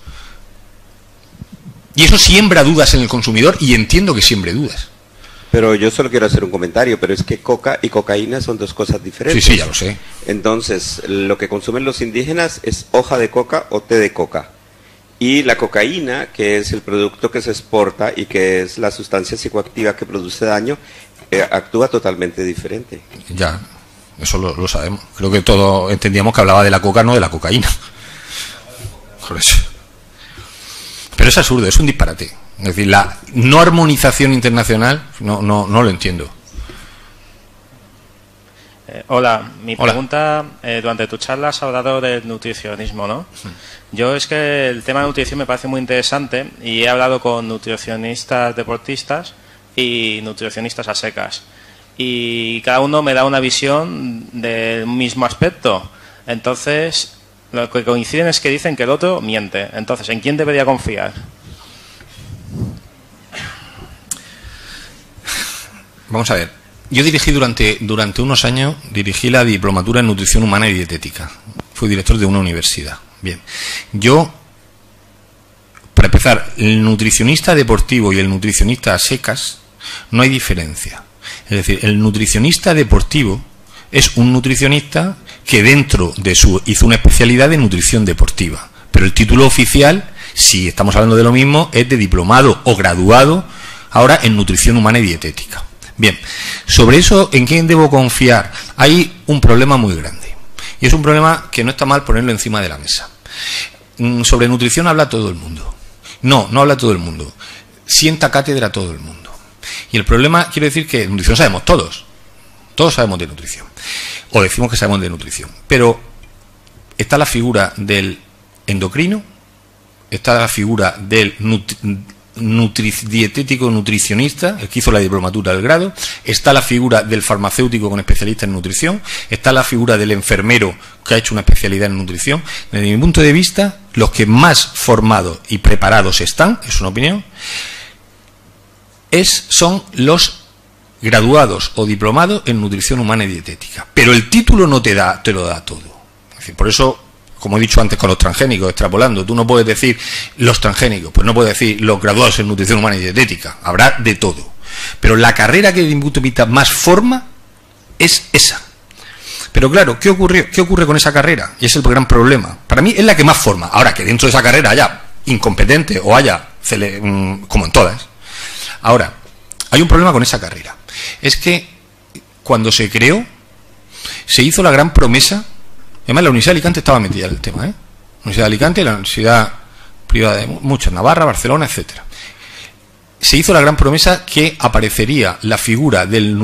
Y eso siembra dudas en el consumidor, y entiendo que siembre dudas. Pero yo solo quiero hacer un comentario, pero es que coca y cocaína son dos cosas diferentes. Sí, ya lo sé. Entonces, lo que consumen los indígenas es hoja de coca o té de coca. Y la cocaína, que es el producto que se exporta y que es la sustancia psicoactiva que produce daño, actúa totalmente diferente. Ya, eso lo sabemos. Creo que todos entendíamos que hablaba de la coca, no de la cocaína. Por eso. Pero es absurdo, es un disparate. Es decir, la no armonización internacional no lo entiendo. Hola, mi pregunta, durante tu charla has hablado del nutricionismo, ¿no? Sí. Yo es que el tema de nutrición me parece muy interesante y he hablado con nutricionistas deportistas y nutricionistas a secas. Y cada uno me da una visión del mismo aspecto. Entonces, lo que coinciden es que dicen que el otro miente. Entonces, ¿en quién debería confiar? Vamos a ver. Yo dirigí durante unos años, dirigí la diplomatura en nutrición humana y dietética. Fui director de una universidad. Bien. Yo, para empezar, el nutricionista deportivo y el nutricionista a secas no hay diferencia. Es decir, el nutricionista deportivo es un nutricionista que hizo una especialidad de nutrición deportiva. Pero el título oficial, si estamos hablando de lo mismo, es de diplomado o graduado ahora en nutrición humana y dietética. Bien, sobre eso, ¿en quién debo confiar? Hay un problema muy grande. Y es un problema que no está mal ponerlo encima de la mesa. Sobre nutrición habla todo el mundo. No habla todo el mundo. Sienta cátedra todo el mundo. Y el problema, quiero decir que de nutrición sabemos todos. Todos sabemos de nutrición. O decimos que sabemos de nutrición. Pero está la figura del endocrino, está la figura del dietético nutricionista, el que hizo la diplomatura del grado, está la figura del farmacéutico con especialista en nutrición, está la figura del enfermero que ha hecho una especialidad en nutrición. Desde mi punto de vista, los que más formados y preparados están, es una opinión, son los graduados o diplomados en nutrición humana y dietética. Pero el título no te lo da todo. Es decir, por eso, como he dicho antes con los transgénicos, extrapolando, tú no puedes decir los transgénicos, pues no puedes decir los graduados en nutrición humana y dietética. Habrá de todo. Pero la carrera que de mi punto de vista más forma es esa. Pero claro, ¿qué ocurre con esa carrera? Y es el gran problema. Para mí es la que más forma. Ahora, que dentro de esa carrera haya incompetente o haya, como en todas. Ahora, hay un problema con esa carrera. Es que cuando se creó, se hizo la gran promesa. Además, la Universidad de Alicante estaba metida en el tema, La Universidad de Alicante, la universidad privada de muchas, Navarra, Barcelona, etcétera. Se hizo la gran promesa que aparecería la figura del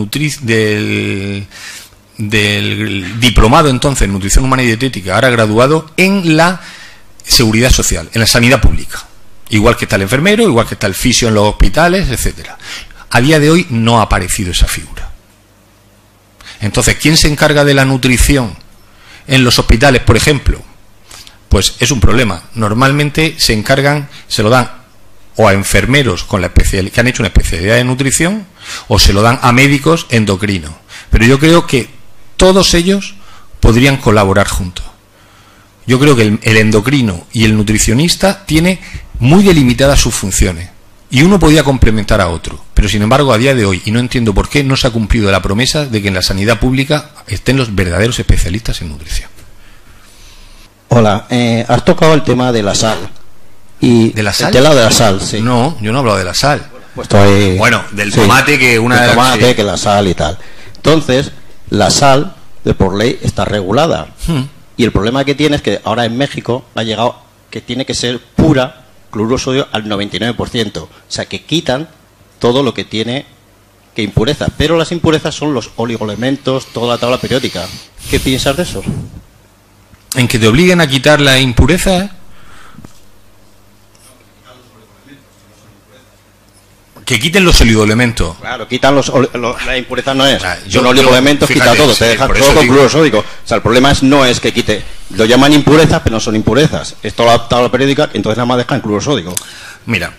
diplomado entonces en nutrición humana y dietética, ahora graduado, en la seguridad social, en la sanidad pública. Igual que está el enfermero, igual que está el fisio en los hospitales, etcétera. A día de hoy no ha aparecido esa figura. Entonces, ¿quién se encarga de la nutrición en los hospitales, por ejemplo? Pues es un problema. Normalmente se lo dan o a enfermeros que han hecho una especialidad de nutrición, o se lo dan a médicos endocrinos. Pero yo creo que todos ellos podrían colaborar juntos. Yo creo que el endocrino y el nutricionista tiene muy delimitadas sus funciones. Y uno podía complementar a otro. Pero sin embargo, a día de hoy, y no entiendo por qué, no se ha cumplido la promesa de que en la sanidad pública estén los verdaderos especialistas en nutrición. Hola, has tocado el tema de la sal. Y ¿De la sal? De la sal, sí. No, yo no he hablado de la sal. Bueno, del tomate, que una del tomate, que la sal y tal. Entonces, la sal, por ley, está regulada. Y el problema que tiene es que ahora en México ha llegado que tiene que ser pura cloruro de sodio al 99%. O sea, que quitan todo lo que tiene que impurezas. Pero las impurezas son los oligoelementos, toda la tabla periódica. ¿Qué piensas de eso? ¿En que te obliguen a quitar la impureza? Que quiten los oligoelementos. Claro, quitan la impureza no es. Son oligoelementos, quita todo, te deja todo con cloruro sódico. O sea, el problema no es que quite. Lo llaman impurezas, pero no son impurezas. Es toda la tabla periódica, entonces nada más dejan cloruro sódico. Mira,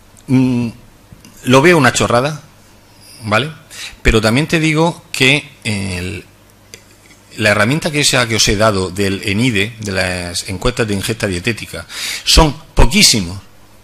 lo veo una chorrada, ¿vale? Pero también te digo que la herramienta que os he dado del ENIDE, de las encuestas de ingesta dietética, son poquísimos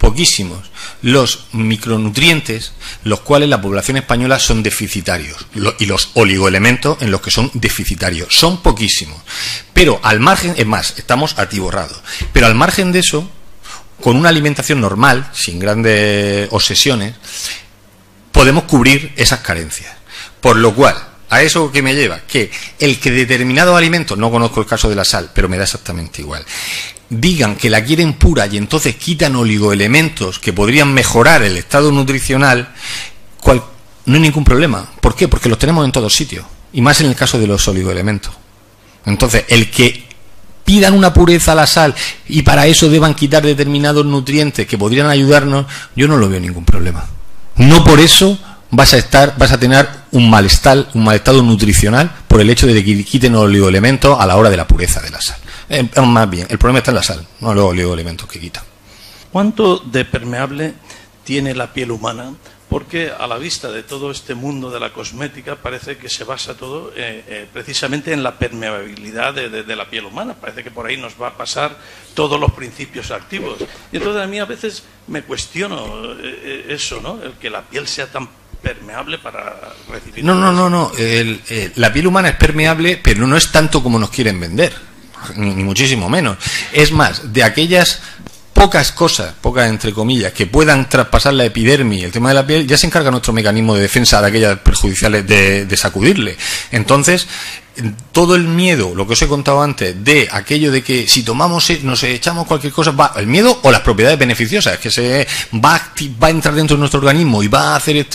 los micronutrientes los cuales la población española son deficitarios y los oligoelementos en los que son deficitarios son poquísimos, pero al margen, es más, estamos atiborrados, pero al margen de eso, con una alimentación normal, sin grandes obsesiones, podemos cubrir esas carencias, por lo cual a eso que me lleva, que el que determinados alimentos, no conozco el caso de la sal, pero me da exactamente igual, digan que la quieren pura y entonces quitan oligoelementos que podrían mejorar el estado nutricional, no hay ningún problema. ¿Por qué? Porque los tenemos en todos sitios, y más en el caso de los oligoelementos. Entonces, el que pidan una pureza a la sal y para eso deban quitar determinados nutrientes que podrían ayudarnos, yo no lo veo ningún problema. No por eso vas a tener un mal estado nutricional por el hecho de que quiten los oligoelementos a la hora de la pureza de la sal. Más bien, el problema está en la sal, no los oligoelementos que quitan. ¿Cuánto de permeable tiene la piel humana? Porque a la vista de todo este mundo de la cosmética parece que se basa todo precisamente en la permeabilidad de la piel humana. Parece que por ahí nos va a pasar todos los principios activos. Y entonces a mí a veces me cuestiono eso, ¿no? El que la piel sea tan permeable para recibir... No. La piel humana es permeable, pero no es tanto como nos quieren vender, ni muchísimo menos. Es más, de aquellas pocas entre comillas, que puedan traspasar la epidermis, el tema de la piel, ya se encarga nuestro mecanismo de defensa de aquellas perjudiciales de sacudirle. Entonces, todo el miedo, lo que os he contado antes, de aquello de que si tomamos, nos echamos cualquier cosa, el miedo o las propiedades beneficiosas, que se va a entrar dentro de nuestro organismo y va a hacer esto.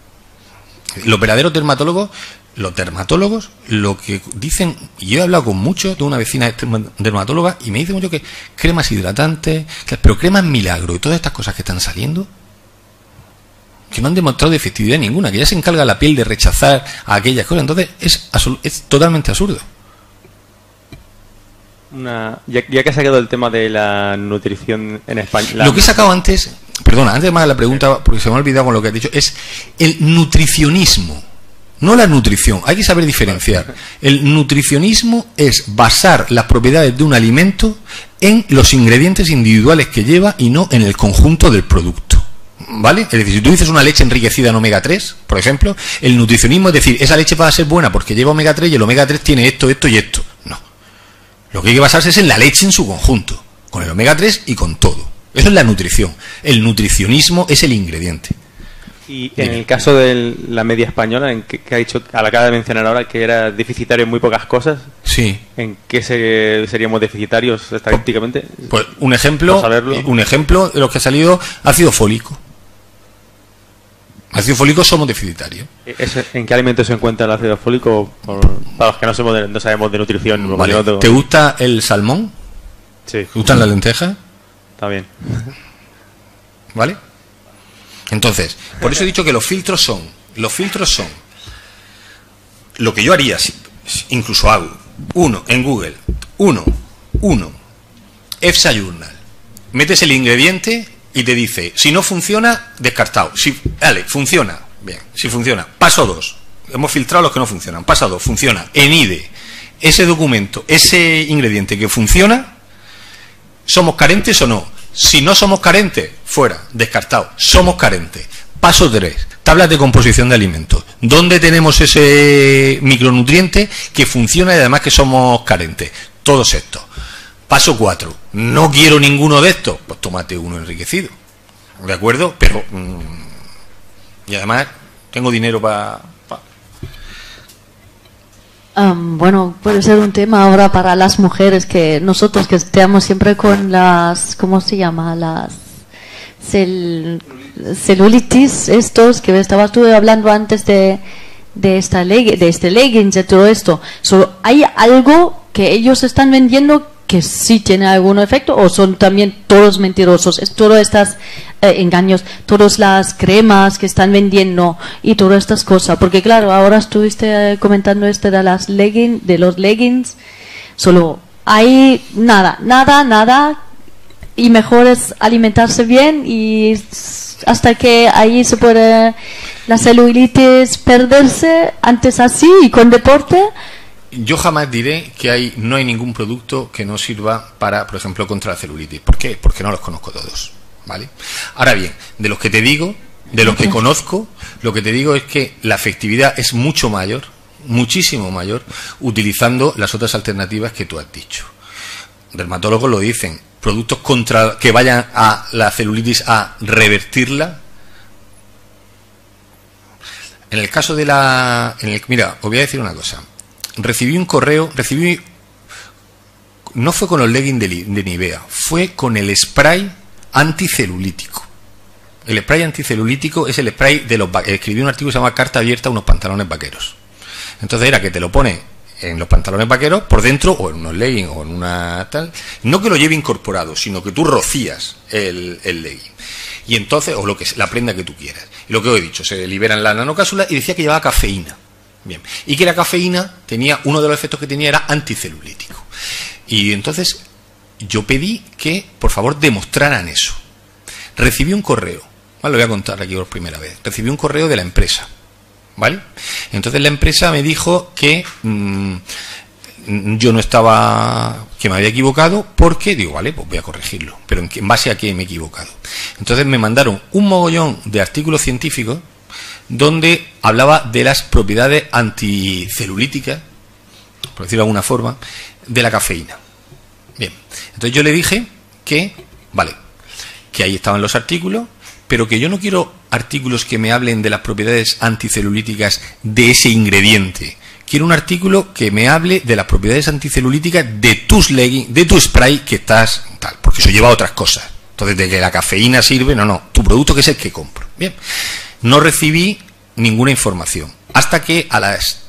Los verdaderos dermatólogos, lo que dicen, y yo he hablado con muchos, de una vecina dermatóloga, y me dice mucho que cremas hidratantes, pero cremas milagro y todas estas cosas que están saliendo, que no han demostrado efectividad ninguna, que ya se encarga la piel de rechazar a aquellas cosas. Entonces es totalmente absurdo. Ya que has sacado el tema de la nutrición en España... Lo que he sacado antes, perdona, antes de más la pregunta, porque se me ha olvidado con lo que has dicho, es el nutricionismo, no la nutrición. Hay que saber diferenciar. El nutricionismo es basar las propiedades de un alimento en los ingredientes individuales que lleva y no en el conjunto del producto, ¿vale? Es decir, si tú dices una leche enriquecida en omega 3, por ejemplo, el nutricionismo es decir, esa leche va a ser buena porque lleva omega 3 y el omega 3 tiene esto y esto. No. Lo que hay que basarse es en la leche en su conjunto, con el omega 3 y con todo. Eso es la nutrición. El nutricionismo es el ingrediente. Y en el caso de la media española, en que ha dicho, a la que acaba de mencionar ahora, que era deficitario en muy pocas cosas. Sí. ¿En qué seríamos deficitarios estadísticamente? Pues un ejemplo de los que ha salido, ácido fólico. Ácido fólico somos deficitarios. ¿En qué alimentos se encuentra el ácido fólico? Para los que no sabemos de nutrición. Vale. ¿Te gusta el salmón? Sí. ¿Te gustan las lentejas? Está bien. ¿Vale? Entonces, por eso he dicho que los filtros son lo que yo haría, incluso hago, en Google, EFSA Journal, metes el ingrediente y te dice, si no funciona, descartado. Vale, funciona, bien, si funciona, paso 2, hemos filtrado los que no funcionan, paso 2, funciona, ENIDE, ese documento, ese ingrediente que funciona, ¿somos carentes o no? Si no somos carentes, fuera, descartado. Somos carentes. Paso 3, tablas de composición de alimentos. ¿Dónde tenemos ese micronutriente que funciona y además que somos carentes? Todos estos. Paso 4. No quiero ninguno de estos. Pues tómate uno enriquecido. ¿De acuerdo? Pero... y además tengo dinero para... Bueno, puede ser un tema ahora para las mujeres, que nosotros que estamos siempre con las, ¿cómo se llama? Las celulitis, estos que estabas tú hablando antes de esta de este leggings, de todo esto. ¿Hay algo que ellos están vendiendo que sí tiene algún efecto, o son también todos mentirosos? Es todos estos engaños, todas las cremas que están vendiendo y todas estas cosas, porque claro, ahora estuviste comentando de las de los leggings, solo hay nada, y mejor es alimentarse bien, y hasta que ahí se puede la celulitis perderse, antes así y con deporte. Yo jamás diré que no hay ningún producto que no sirva para, por ejemplo, contra la celulitis. ¿Por qué? Porque no los conozco todos, ¿vale? Ahora bien, de los que te digo, de los que conozco, lo que te digo es que la efectividad es mucho mayor, muchísimo mayor, utilizando las otras alternativas que tú has dicho. Dermatólogos lo dicen, productos que vayan a la celulitis a revertirla. En el caso de mira, os voy a decir una cosa. Recibí un correo, no fue con los leggings de Nivea, fue con el spray anticelulítico. El spray anticelulítico es el spray escribí un artículo que se llama Carta abierta a unos pantalones vaqueros. Entonces era que te lo pone en los pantalones vaqueros por dentro, o en unos leggings, o en una tal, no que lo lleve incorporado, sino que tú rocías el legging. Y entonces, o la prenda que tú quieras. Y lo que os he dicho, se liberan las nanocápsulas, y decía que llevaba cafeína. Bien. Y que la cafeína uno de los efectos que tenía era anticelulítico. Y entonces yo pedí que por favor demostraran eso. Recibí un correo, ¿vale? Lo voy a contar aquí por primera vez. Recibí un correo de la empresa, ¿vale? Entonces la empresa me dijo que yo no estaba, que me había equivocado, porque digo, vale, pues voy a corregirlo, pero en base a qué me he equivocado. Entonces me mandaron un mogollón de artículos científicos donde hablaba de las propiedades anticelulíticas, por decirlo de alguna forma, de la cafeína. Bien, entonces yo le dije que, vale, que ahí estaban los artículos, pero que yo no quiero artículos que me hablen de las propiedades anticelulíticas de ese ingrediente. Quiero un artículo que me hable de las propiedades anticelulíticas de tus leggings, de tu spray que estás tal, porque eso lleva a otras cosas. Entonces, de que la cafeína sirve, no, tu producto, que es el que compro. Bien. No recibí ninguna información, hasta que a las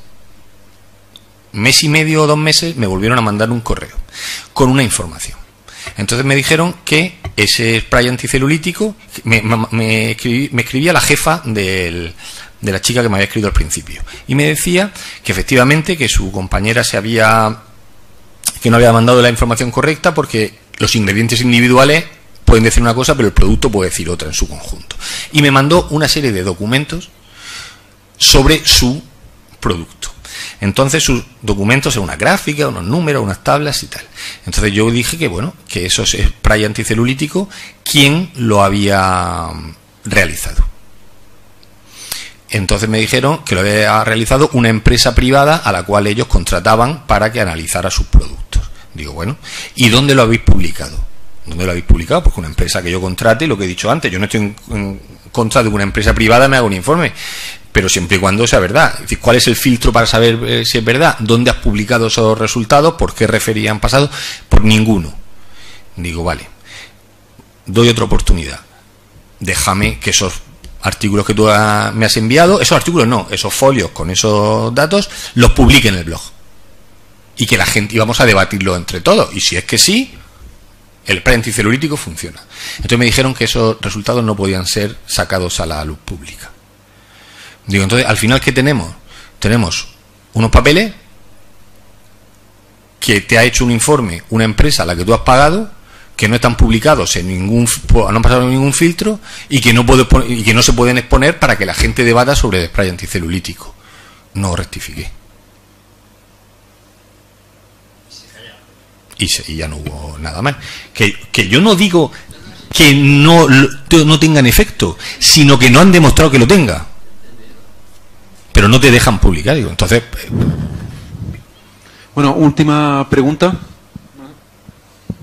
mes y medio o 2 meses me volvieron a mandar un correo con una información. Entonces me dijeron que ese spray anticelulítico, me escribía la jefa de la chica que me había escrito al principio, y me decía que efectivamente que su compañera que no había mandado la información correcta, porque los ingredientes individuales pueden decir una cosa, pero el producto puede decir otra en su conjunto. Y me mandó una serie de documentos sobre su producto. Entonces sus documentos eran una gráfica, unos números, unas tablas y tal. Entonces yo dije que bueno, que eso es spray anticelulítico, ¿quién lo había realizado? Entonces me dijeron que lo había realizado una empresa privada a la cual ellos contrataban para que analizara sus productos. Digo, bueno, ¿y dónde lo habéis publicado? ¿Dónde lo habéis publicado? Porque una empresa que yo contrate, lo que he dicho antes, yo no estoy en contra de que una empresa privada me haga un informe, pero siempre y cuando sea verdad. Es decir, ¿cuál es el filtro para saber si es verdad? ¿Dónde has publicado esos resultados? ¿Por qué referían pasado? Por ninguno. Digo, vale, doy otra oportunidad. Déjame que esos artículos que tú me has enviado, esos artículos no, esos folios con esos datos, los publique en el blog. Y que la gente, y vamos a debatirlo entre todos. Y si es que sí, el spray anticelulítico funciona. Entonces me dijeron que esos resultados no podían ser sacados a la luz pública. Digo, entonces, al final, ¿qué tenemos? Tenemos unos papeles que te ha hecho un informe una empresa a la que tú has pagado, que no están publicados no han pasado ningún filtro, y que no se pueden exponer para que la gente debata sobre el spray anticelulítico. No rectifiqué. Y ya no hubo nada más. Que yo no digo que no tengan efecto, sino que no han demostrado que lo tenga. Pero no te dejan publicar, digo. Entonces, bueno, última pregunta.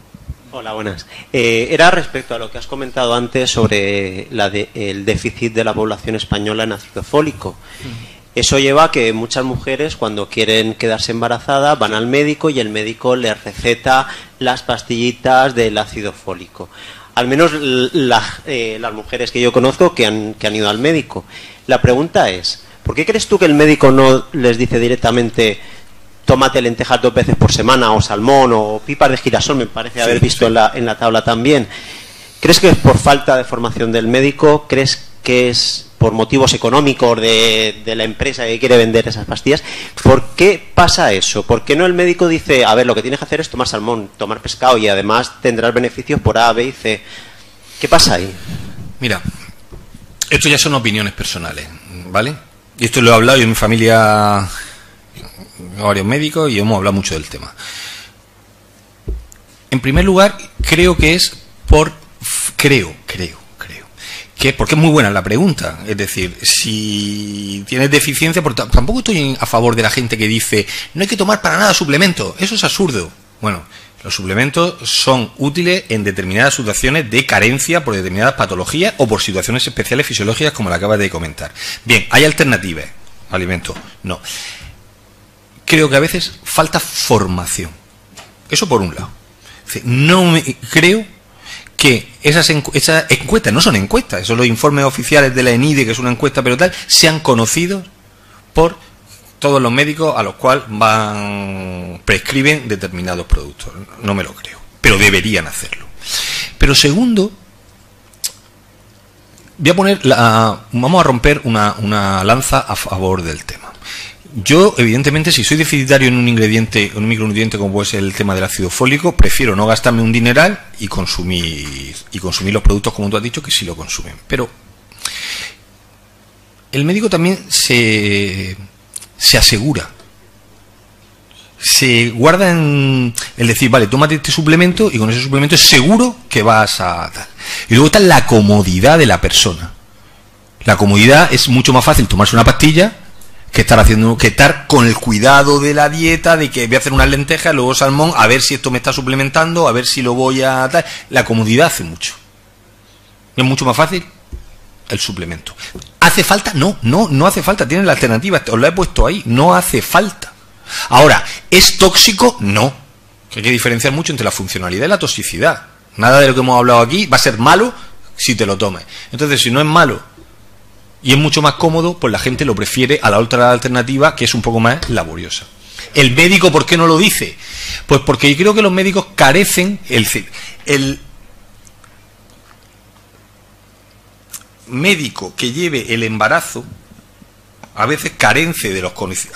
Hola, buenas. Era respecto a lo que has comentado antes sobre el déficit de la población española en ácido fólico. Eso lleva a que muchas mujeres, cuando quieren quedarse embarazadas, van al médico y el médico les receta las pastillitas del ácido fólico. Al menos las mujeres que yo conozco que han ido al médico. La pregunta es, ¿por qué crees tú que el médico no les dice directamente tómate lentejas 2 veces por semana, o salmón, o pipas de girasol? Me parece haber visto en la tabla también. ¿Crees que es por falta de formación del médico? ¿Crees que es por motivos económicos de la empresa que quiere vender esas pastillas? ¿Por qué pasa eso? ¿Por qué no el médico dice, a ver, lo que tienes que hacer es tomar salmón, tomar pescado y además tendrás beneficios por A, B y C? ¿Qué pasa ahí? Mira, esto ya son opiniones personales, ¿vale? Y esto lo he hablado yo en mi familia, varios médicos, y hemos hablado mucho del tema. En primer lugar, creo que es porque es muy buena la pregunta. Es decir, si tienes deficiencia, tampoco estoy a favor de la gente que dice no hay que tomar para nada suplementos. Eso es absurdo. Bueno, los suplementos son útiles en determinadas situaciones de carencia por determinadas patologías o por situaciones especiales fisiológicas como la acabas de comentar. Bien, ¿hay alternativas? Alimentos. No. Creo que a veces falta formación. Eso por un lado. Creo que esas encuestas no son encuestas, esos son los informes oficiales de la ENIDE, que es una encuesta pero tal, sean conocidos por todos los médicos a los cuales prescriben determinados productos. No me lo creo, pero deberían hacerlo. Pero segundo, vamos a romper una lanza a favor del tema. Yo, evidentemente, si soy deficitario en un ingrediente, un micronutriente como puede ser el tema del ácido fólico, prefiero no gastarme un dineral y consumir los productos como tú has dicho, que sí lo consumen. Pero el médico también se asegura, se guarda en el decir, vale, tómate este suplemento y con ese suplemento es seguro que vas a dar. Y luego está la comodidad de la persona. La comodidad es mucho más fácil tomarse una pastilla que estar con el cuidado de la dieta, de que voy a hacer unas lentejas, luego salmón, a ver si esto me está suplementando, a ver si lo voy a tal. La comodidad hace mucho. Es mucho más fácil el suplemento. ¿Hace falta? No hace falta. Tienen la alternativa, os la he puesto ahí. No hace falta. Ahora, ¿es tóxico? No. Hay que diferenciar mucho entre la funcionalidad y la toxicidad. Nada de lo que hemos hablado aquí va a ser malo si te lo tomes. Entonces, si no es malo y es mucho más cómodo, pues la gente lo prefiere a la otra alternativa, que es un poco más laboriosa. ¿El médico por qué no lo dice? Pues porque yo creo que los médicos carecen, el médico que lleve el embarazo a veces carece de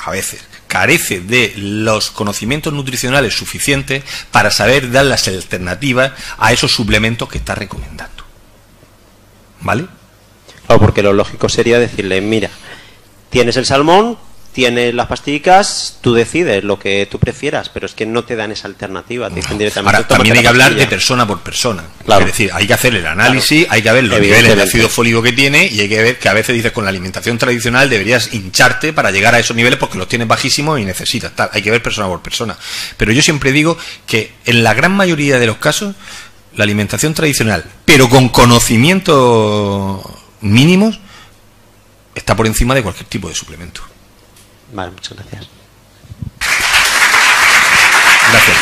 los conocimientos nutricionales suficientes para saber dar las alternativas a esos suplementos que está recomendando. ¿Vale? Claro, porque lo lógico sería decirle, mira, tienes el salmón, tienes las pastillas, tú decides lo que tú prefieras, pero es que no te dan esa alternativa. Te dicen directamente, ahora, también hay que hablar de persona por persona. Claro. Es decir, hay que hacer el análisis, hay que ver los niveles de ácido fólico que tiene, y hay que ver que a veces dices con la alimentación tradicional deberías hincharte para llegar a esos niveles porque los tienes bajísimos y necesitas tal. Hay que ver persona por persona. Pero yo siempre digo que en la gran mayoría de los casos la alimentación tradicional, pero con conocimiento mínimos, está por encima de cualquier tipo de suplemento. Vale, muchas gracias. Gracias.